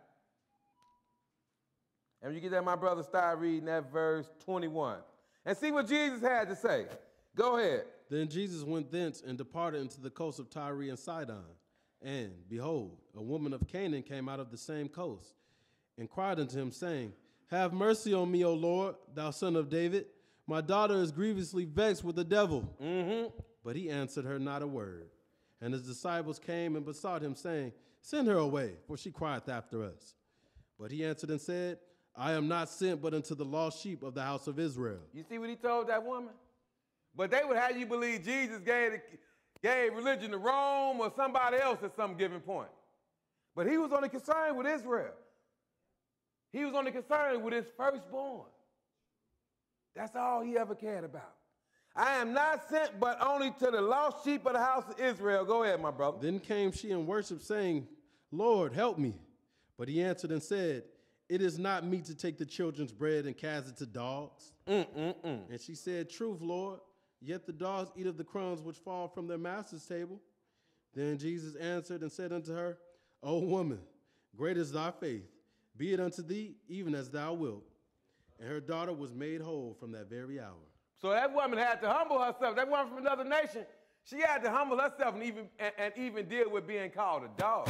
And when you get that, my brother, start reading that verse twenty-one. And see what Jesus had to say. Go ahead. Then Jesus went thence and departed into the coast of Tyre and Sidon. And, behold, a woman of Canaan came out of the same coast, and cried unto him, saying, Have mercy on me, O Lord, thou son of David. My daughter is grievously vexed with the devil. Mm-hmm. But he answered her not a word. And his disciples came and besought him, saying, Send her away, for she crieth after us. But he answered and said, I am not sent but unto the lost sheep of the house of Israel. You see what he told that woman? But they would have you believe Jesus gave, gave religion to Rome or somebody else at some given point. But he was only concerned with Israel. He was only concerned with his firstborn. That's all he ever cared about. I am not sent but only to the lost sheep of the house of Israel. Go ahead, my brother. Then came she and worshiped, saying, Lord, help me. But he answered and said, It is not meet to take the children's bread and cast it to dogs. Mm-mm-mm. And she said, Truth, Lord, yet the dogs eat of the crumbs which fall from their master's table. Then Jesus answered and said unto her, O woman, great is thy faith. Be it unto thee even as thou wilt. And her daughter was made whole from that very hour. So that woman had to humble herself. That woman from another nation, she had to humble herself and even, and, and even deal with being called a dog.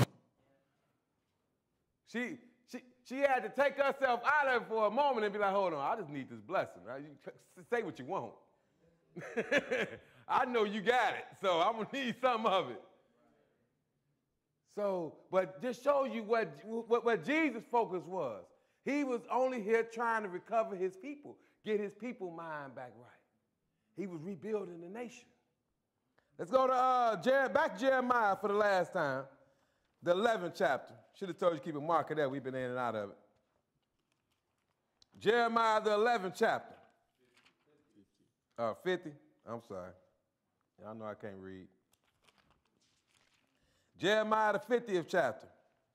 She, she, she had to take herself out of it for a moment and be like, hold on, I just need this blessing. Right? You say what you want. I know you got it, so I'm going to need some of it. So, but just shows you what, what, what Jesus' focus was. He was only here trying to recover his people, get his people mind back right. He was rebuilding the nation. Let's go to uh, Jer- back to Jeremiah for the last time, the eleventh chapter. Should have told you to keep a marker there. We've been in and out of it. Jeremiah, the eleventh chapter. Uh, fifty. I'm sorry. Y'all know I can't read. Jeremiah, the fiftieth chapter.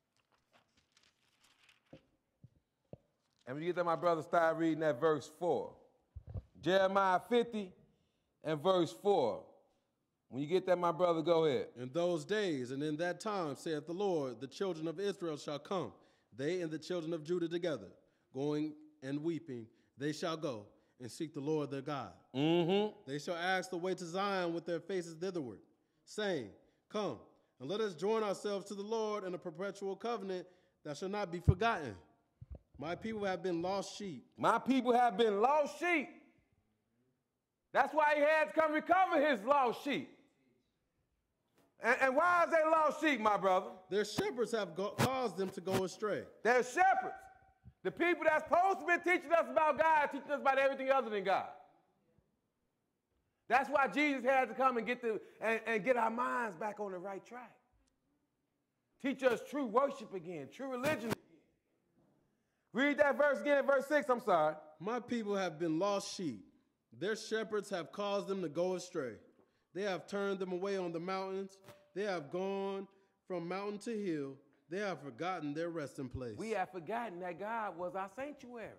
And when you get that, my brother, start reading that verse four. Jeremiah fifty and verse four. When you get that, my brother, go ahead. In those days and in that time, saith the Lord, the children of Israel shall come, they and the children of Judah together, going and weeping, they shall go and seek the Lord their God. Mm-hmm. They shall ask the way to Zion with their faces thitherward, saying, Come, and let us join ourselves to the Lord in a perpetual covenant that shall not be forgotten. My people have been lost sheep. My people have been lost sheep. That's why he had to come recover his lost sheep. And, and why is they lost sheep, my brother? Their shepherds have go- caused them to go astray. They're shepherds. The people that's supposed to be teaching us about God, teaching us about everything other than God. That's why Jesus had to come and get the and, and get our minds back on the right track. Teach us true worship again, true religion again. Read that verse again, verse six, I'm sorry. My people have been lost sheep. Their shepherds have caused them to go astray. They have turned them away on the mountains. They have gone from mountain to hill. They have forgotten their resting place. We have forgotten that God was our sanctuary.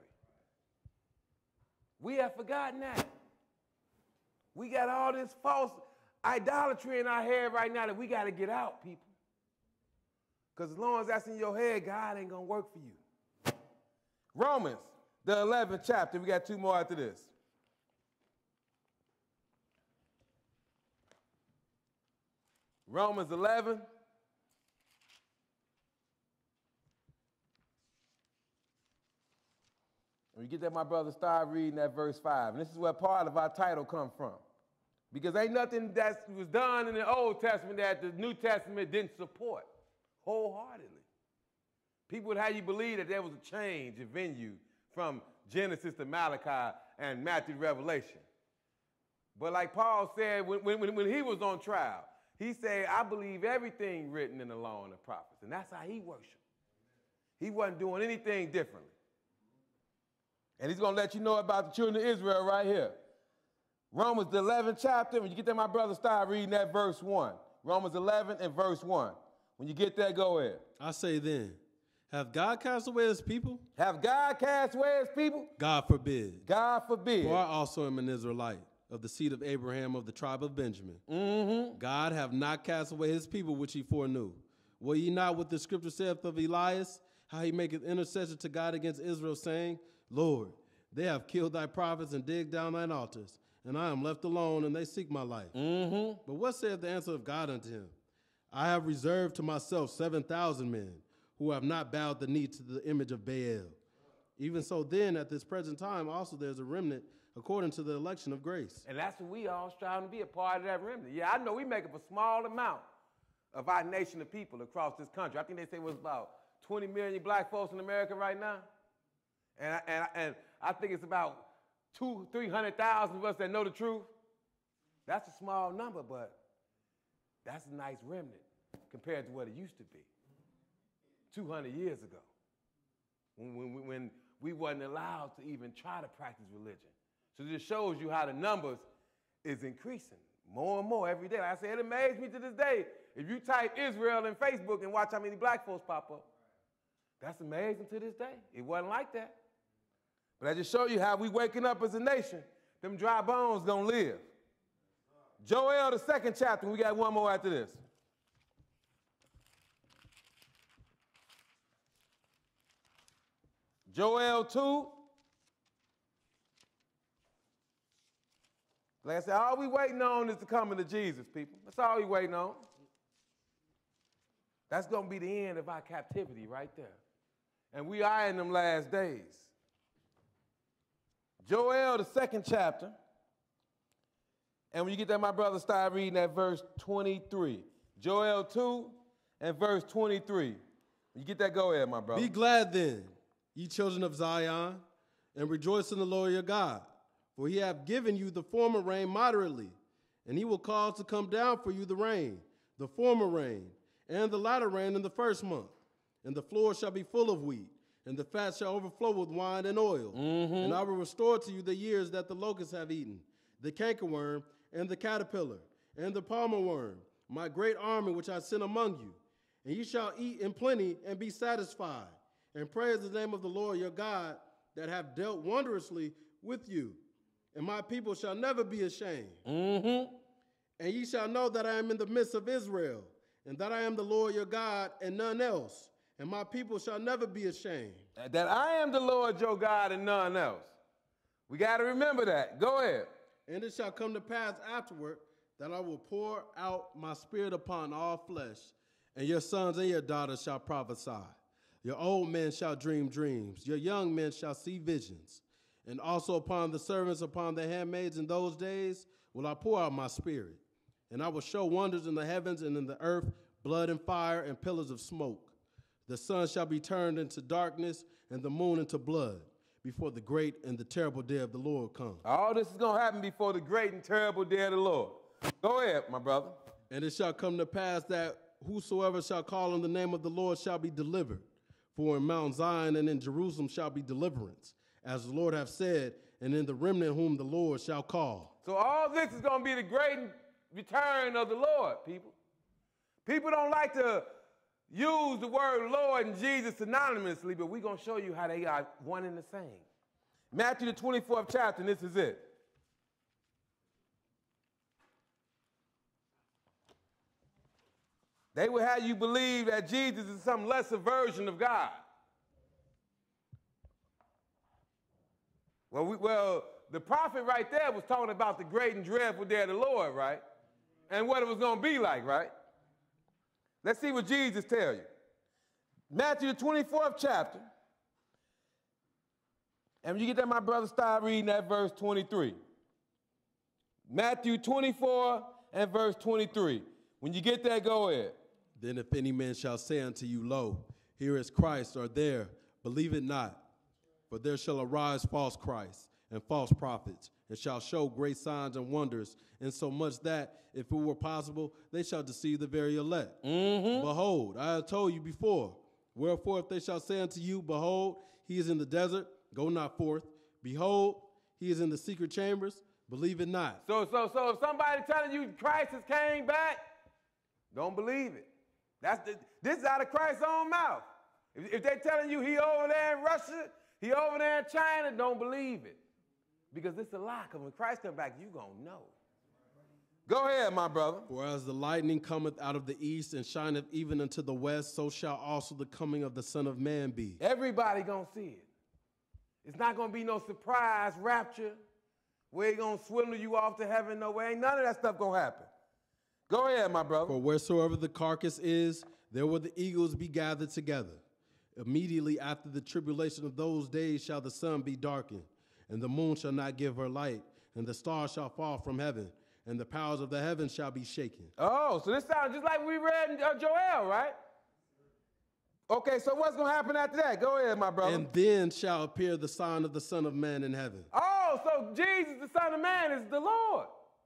We have forgotten that. We got all this false idolatry in our head right now that we got to get out, people. Because as long as that's in your head, God ain't going to work for you. Romans, the eleventh chapter. We got two more after this. Romans eleven. When you get that, my brother, start reading that verse five. And this is where part of our title comes from. Because ain't nothing that was done in the Old Testament that the New Testament didn't support wholeheartedly. People would have you believe that there was a change in venue from Genesis to Malachi and Matthew to Revelation. But like Paul said when, when, when he was on trial, he said, I believe everything written in the law and the prophets. And that's how he worshiped. He wasn't doing anything differently. And he's going to let you know about the children of Israel right here. Romans, the eleventh chapter. When you get there, my brother, start reading that verse one. Romans eleven and verse one. When you get there, go ahead. I say then, have God cast away his people? Have God cast away his people? God forbid. God forbid. For I also am an Israelite, of the seed of Abraham, of the tribe of Benjamin. Mm-hmm. God have not cast away his people which he foreknew. Will ye not what the scripture saith of Elias, how he maketh intercession to God against Israel, saying, Lord, they have killed thy prophets and digged down thine altars, and I am left alone, and they seek my life. Mm-hmm. But what saith the answer of God unto him? I have reserved to myself seven thousand men, who have not bowed the knee to the image of Baal. Even so then, at this present time, also there's a remnant according to the election of grace. And that's what we all strive to be, a part of that remnant. Yeah, I know we make up a small amount of our nation of people across this country. I think they say it was about twenty million black folks in America right now. And, and, and I think it's about two, three hundred thousand of us that know the truth. That's a small number, but that's a nice remnant compared to what it used to be two hundred years ago, when, when, when we wasn't allowed to even try to practice religion. So this shows you how the numbers is increasing more and more every day. Like I said, it amazed me to this day. If you type Israel in Facebook and watch how many black folks pop up, that's amazing to this day. It wasn't like that. But I just show you how we waking up as a nation. Them dry bones gonna live. Joel, the second chapter. We got one more after this. Joel two. Like I said, all we waiting on is the coming of Jesus, people. That's all we waiting on. That's going to be the end of our captivity right there. And we are in them last days. Joel, the second chapter. And when you get that, my brother, start reading at verse twenty-three. Joel two and verse twenty-three. When you get that, go ahead, my brother. Be glad then, ye children of Zion, and rejoice in the Lord your God. For he hath given you the former rain moderately, and he will cause to come down for you the rain, the former rain, and the latter rain in the first month. And the floor shall be full of wheat, and the fat shall overflow with wine and oil. Mm-hmm. And I will restore to you the years that the locusts have eaten, the cankerworm, and the caterpillar, and the palmer worm, my great army which I sent among you. And ye shall eat in plenty and be satisfied, and praise the name of the Lord your God, that hath dealt wondrously with you. And my people shall never be ashamed. Mm-hmm. And ye shall know that I am in the midst of Israel, and that I am the Lord your God, and none else. And my people shall never be ashamed. That I am the Lord your God and none else. We got to remember that. Go ahead. And it shall come to pass afterward that I will pour out my spirit upon all flesh, and your sons and your daughters shall prophesy. Your old men shall dream dreams. Your young men shall see visions. And also upon the servants, upon the handmaids in those days will I pour out my spirit. And I will show wonders in the heavens and in the earth, blood and fire and pillars of smoke. The sun shall be turned into darkness and the moon into blood before the great and the terrible day of the Lord comes. All this is going to happen before the great and terrible day of the Lord. Go ahead, my brother. And it shall come to pass that whosoever shall call on the name of the Lord shall be delivered. For in Mount Zion and in Jerusalem shall be deliverance, as the Lord hath said, and in the remnant whom the Lord shall call. So all this is going to be the great return of the Lord, people. People don't like to use the word Lord and Jesus synonymously, but we're going to show you how they are one and the same. Matthew the twenty-fourth chapter, and this is it. They will have you believe that Jesus is some lesser version of God. Well, we, well, the prophet right there was talking about the great and dreadful day of the Lord, right? And what it was going to be like, right? Let's see what Jesus tells you. Matthew the twenty-fourth chapter. And when you get that, my brother, start reading that verse twenty-three. Matthew twenty-four and verse twenty-three. When you get that, go ahead. Then if any man shall say unto you, Lo, here is Christ, or there, believe it not. For there shall arise false Christs and false prophets, and shall show great signs and wonders, insomuch that, if it were possible, they shall deceive the very elect. Mm-hmm. Behold, I have told you before. Wherefore, if they shall say unto you, Behold, he is in the desert, go not forth. Behold, he is in the secret chambers, believe it not. So, so, so if somebody telling you Christ has came back, don't believe it. That's the, this is out of Christ's own mouth. If, if they're telling you he over there in Russia, he over there in China, don't believe it. Because it's a lie. Because when Christ comes back, you going to know. Go ahead, my brother. For as the lightning cometh out of the east and shineth even unto the west, so shall also the coming of the Son of Man be. Everybody going to see it. It's not going to be no surprise rapture where he going to swindle you off to heaven. No way. Ain't none of that stuff going to happen. Go ahead, my brother. For wheresoever the carcass is, there will the eagles be gathered together. Immediately after the tribulation of those days shall the sun be darkened, and the moon shall not give her light, and the stars shall fall from heaven, and the powers of the heavens shall be shaken. Oh, so this sounds just like we read in uh, Joel, right? Okay, so what's going to happen after that? Go ahead, my brother. And then shall appear the sign of the Son of Man in heaven. Oh, so Jesus, the Son of Man, is the Lord.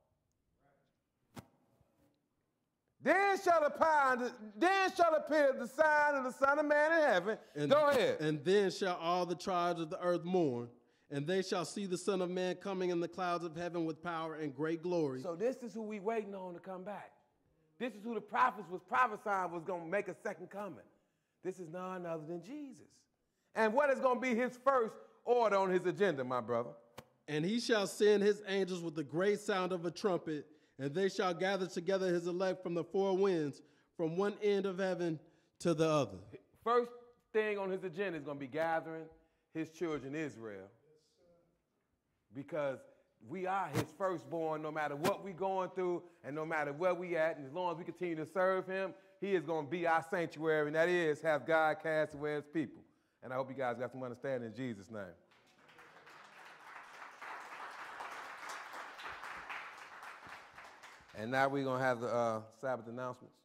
Then shall appear, then shall appear the sign of the Son of Man in heaven. And, Go ahead. And then shall all the tribes of the earth mourn, and they shall see the Son of Man coming in the clouds of heaven with power and great glory. So this is who we waiting on to come back. This is who the prophets was prophesying was going to make a second coming. This is none other than Jesus. And what is going to be his first order on his agenda, my brother? And he shall send his angels with the great sound of a trumpet, and they shall gather together his elect from the four winds, from one end of heaven to the other. First thing on his agenda is going to be gathering his children Israel. Because we are his firstborn no matter what we're going through and no matter where we at. And as long as we continue to serve him, he is going to be our sanctuary, and that is have God cast away his people. And I hope you guys got some understanding in Jesus' name. And now we're going to have the uh, Sabbath announcements.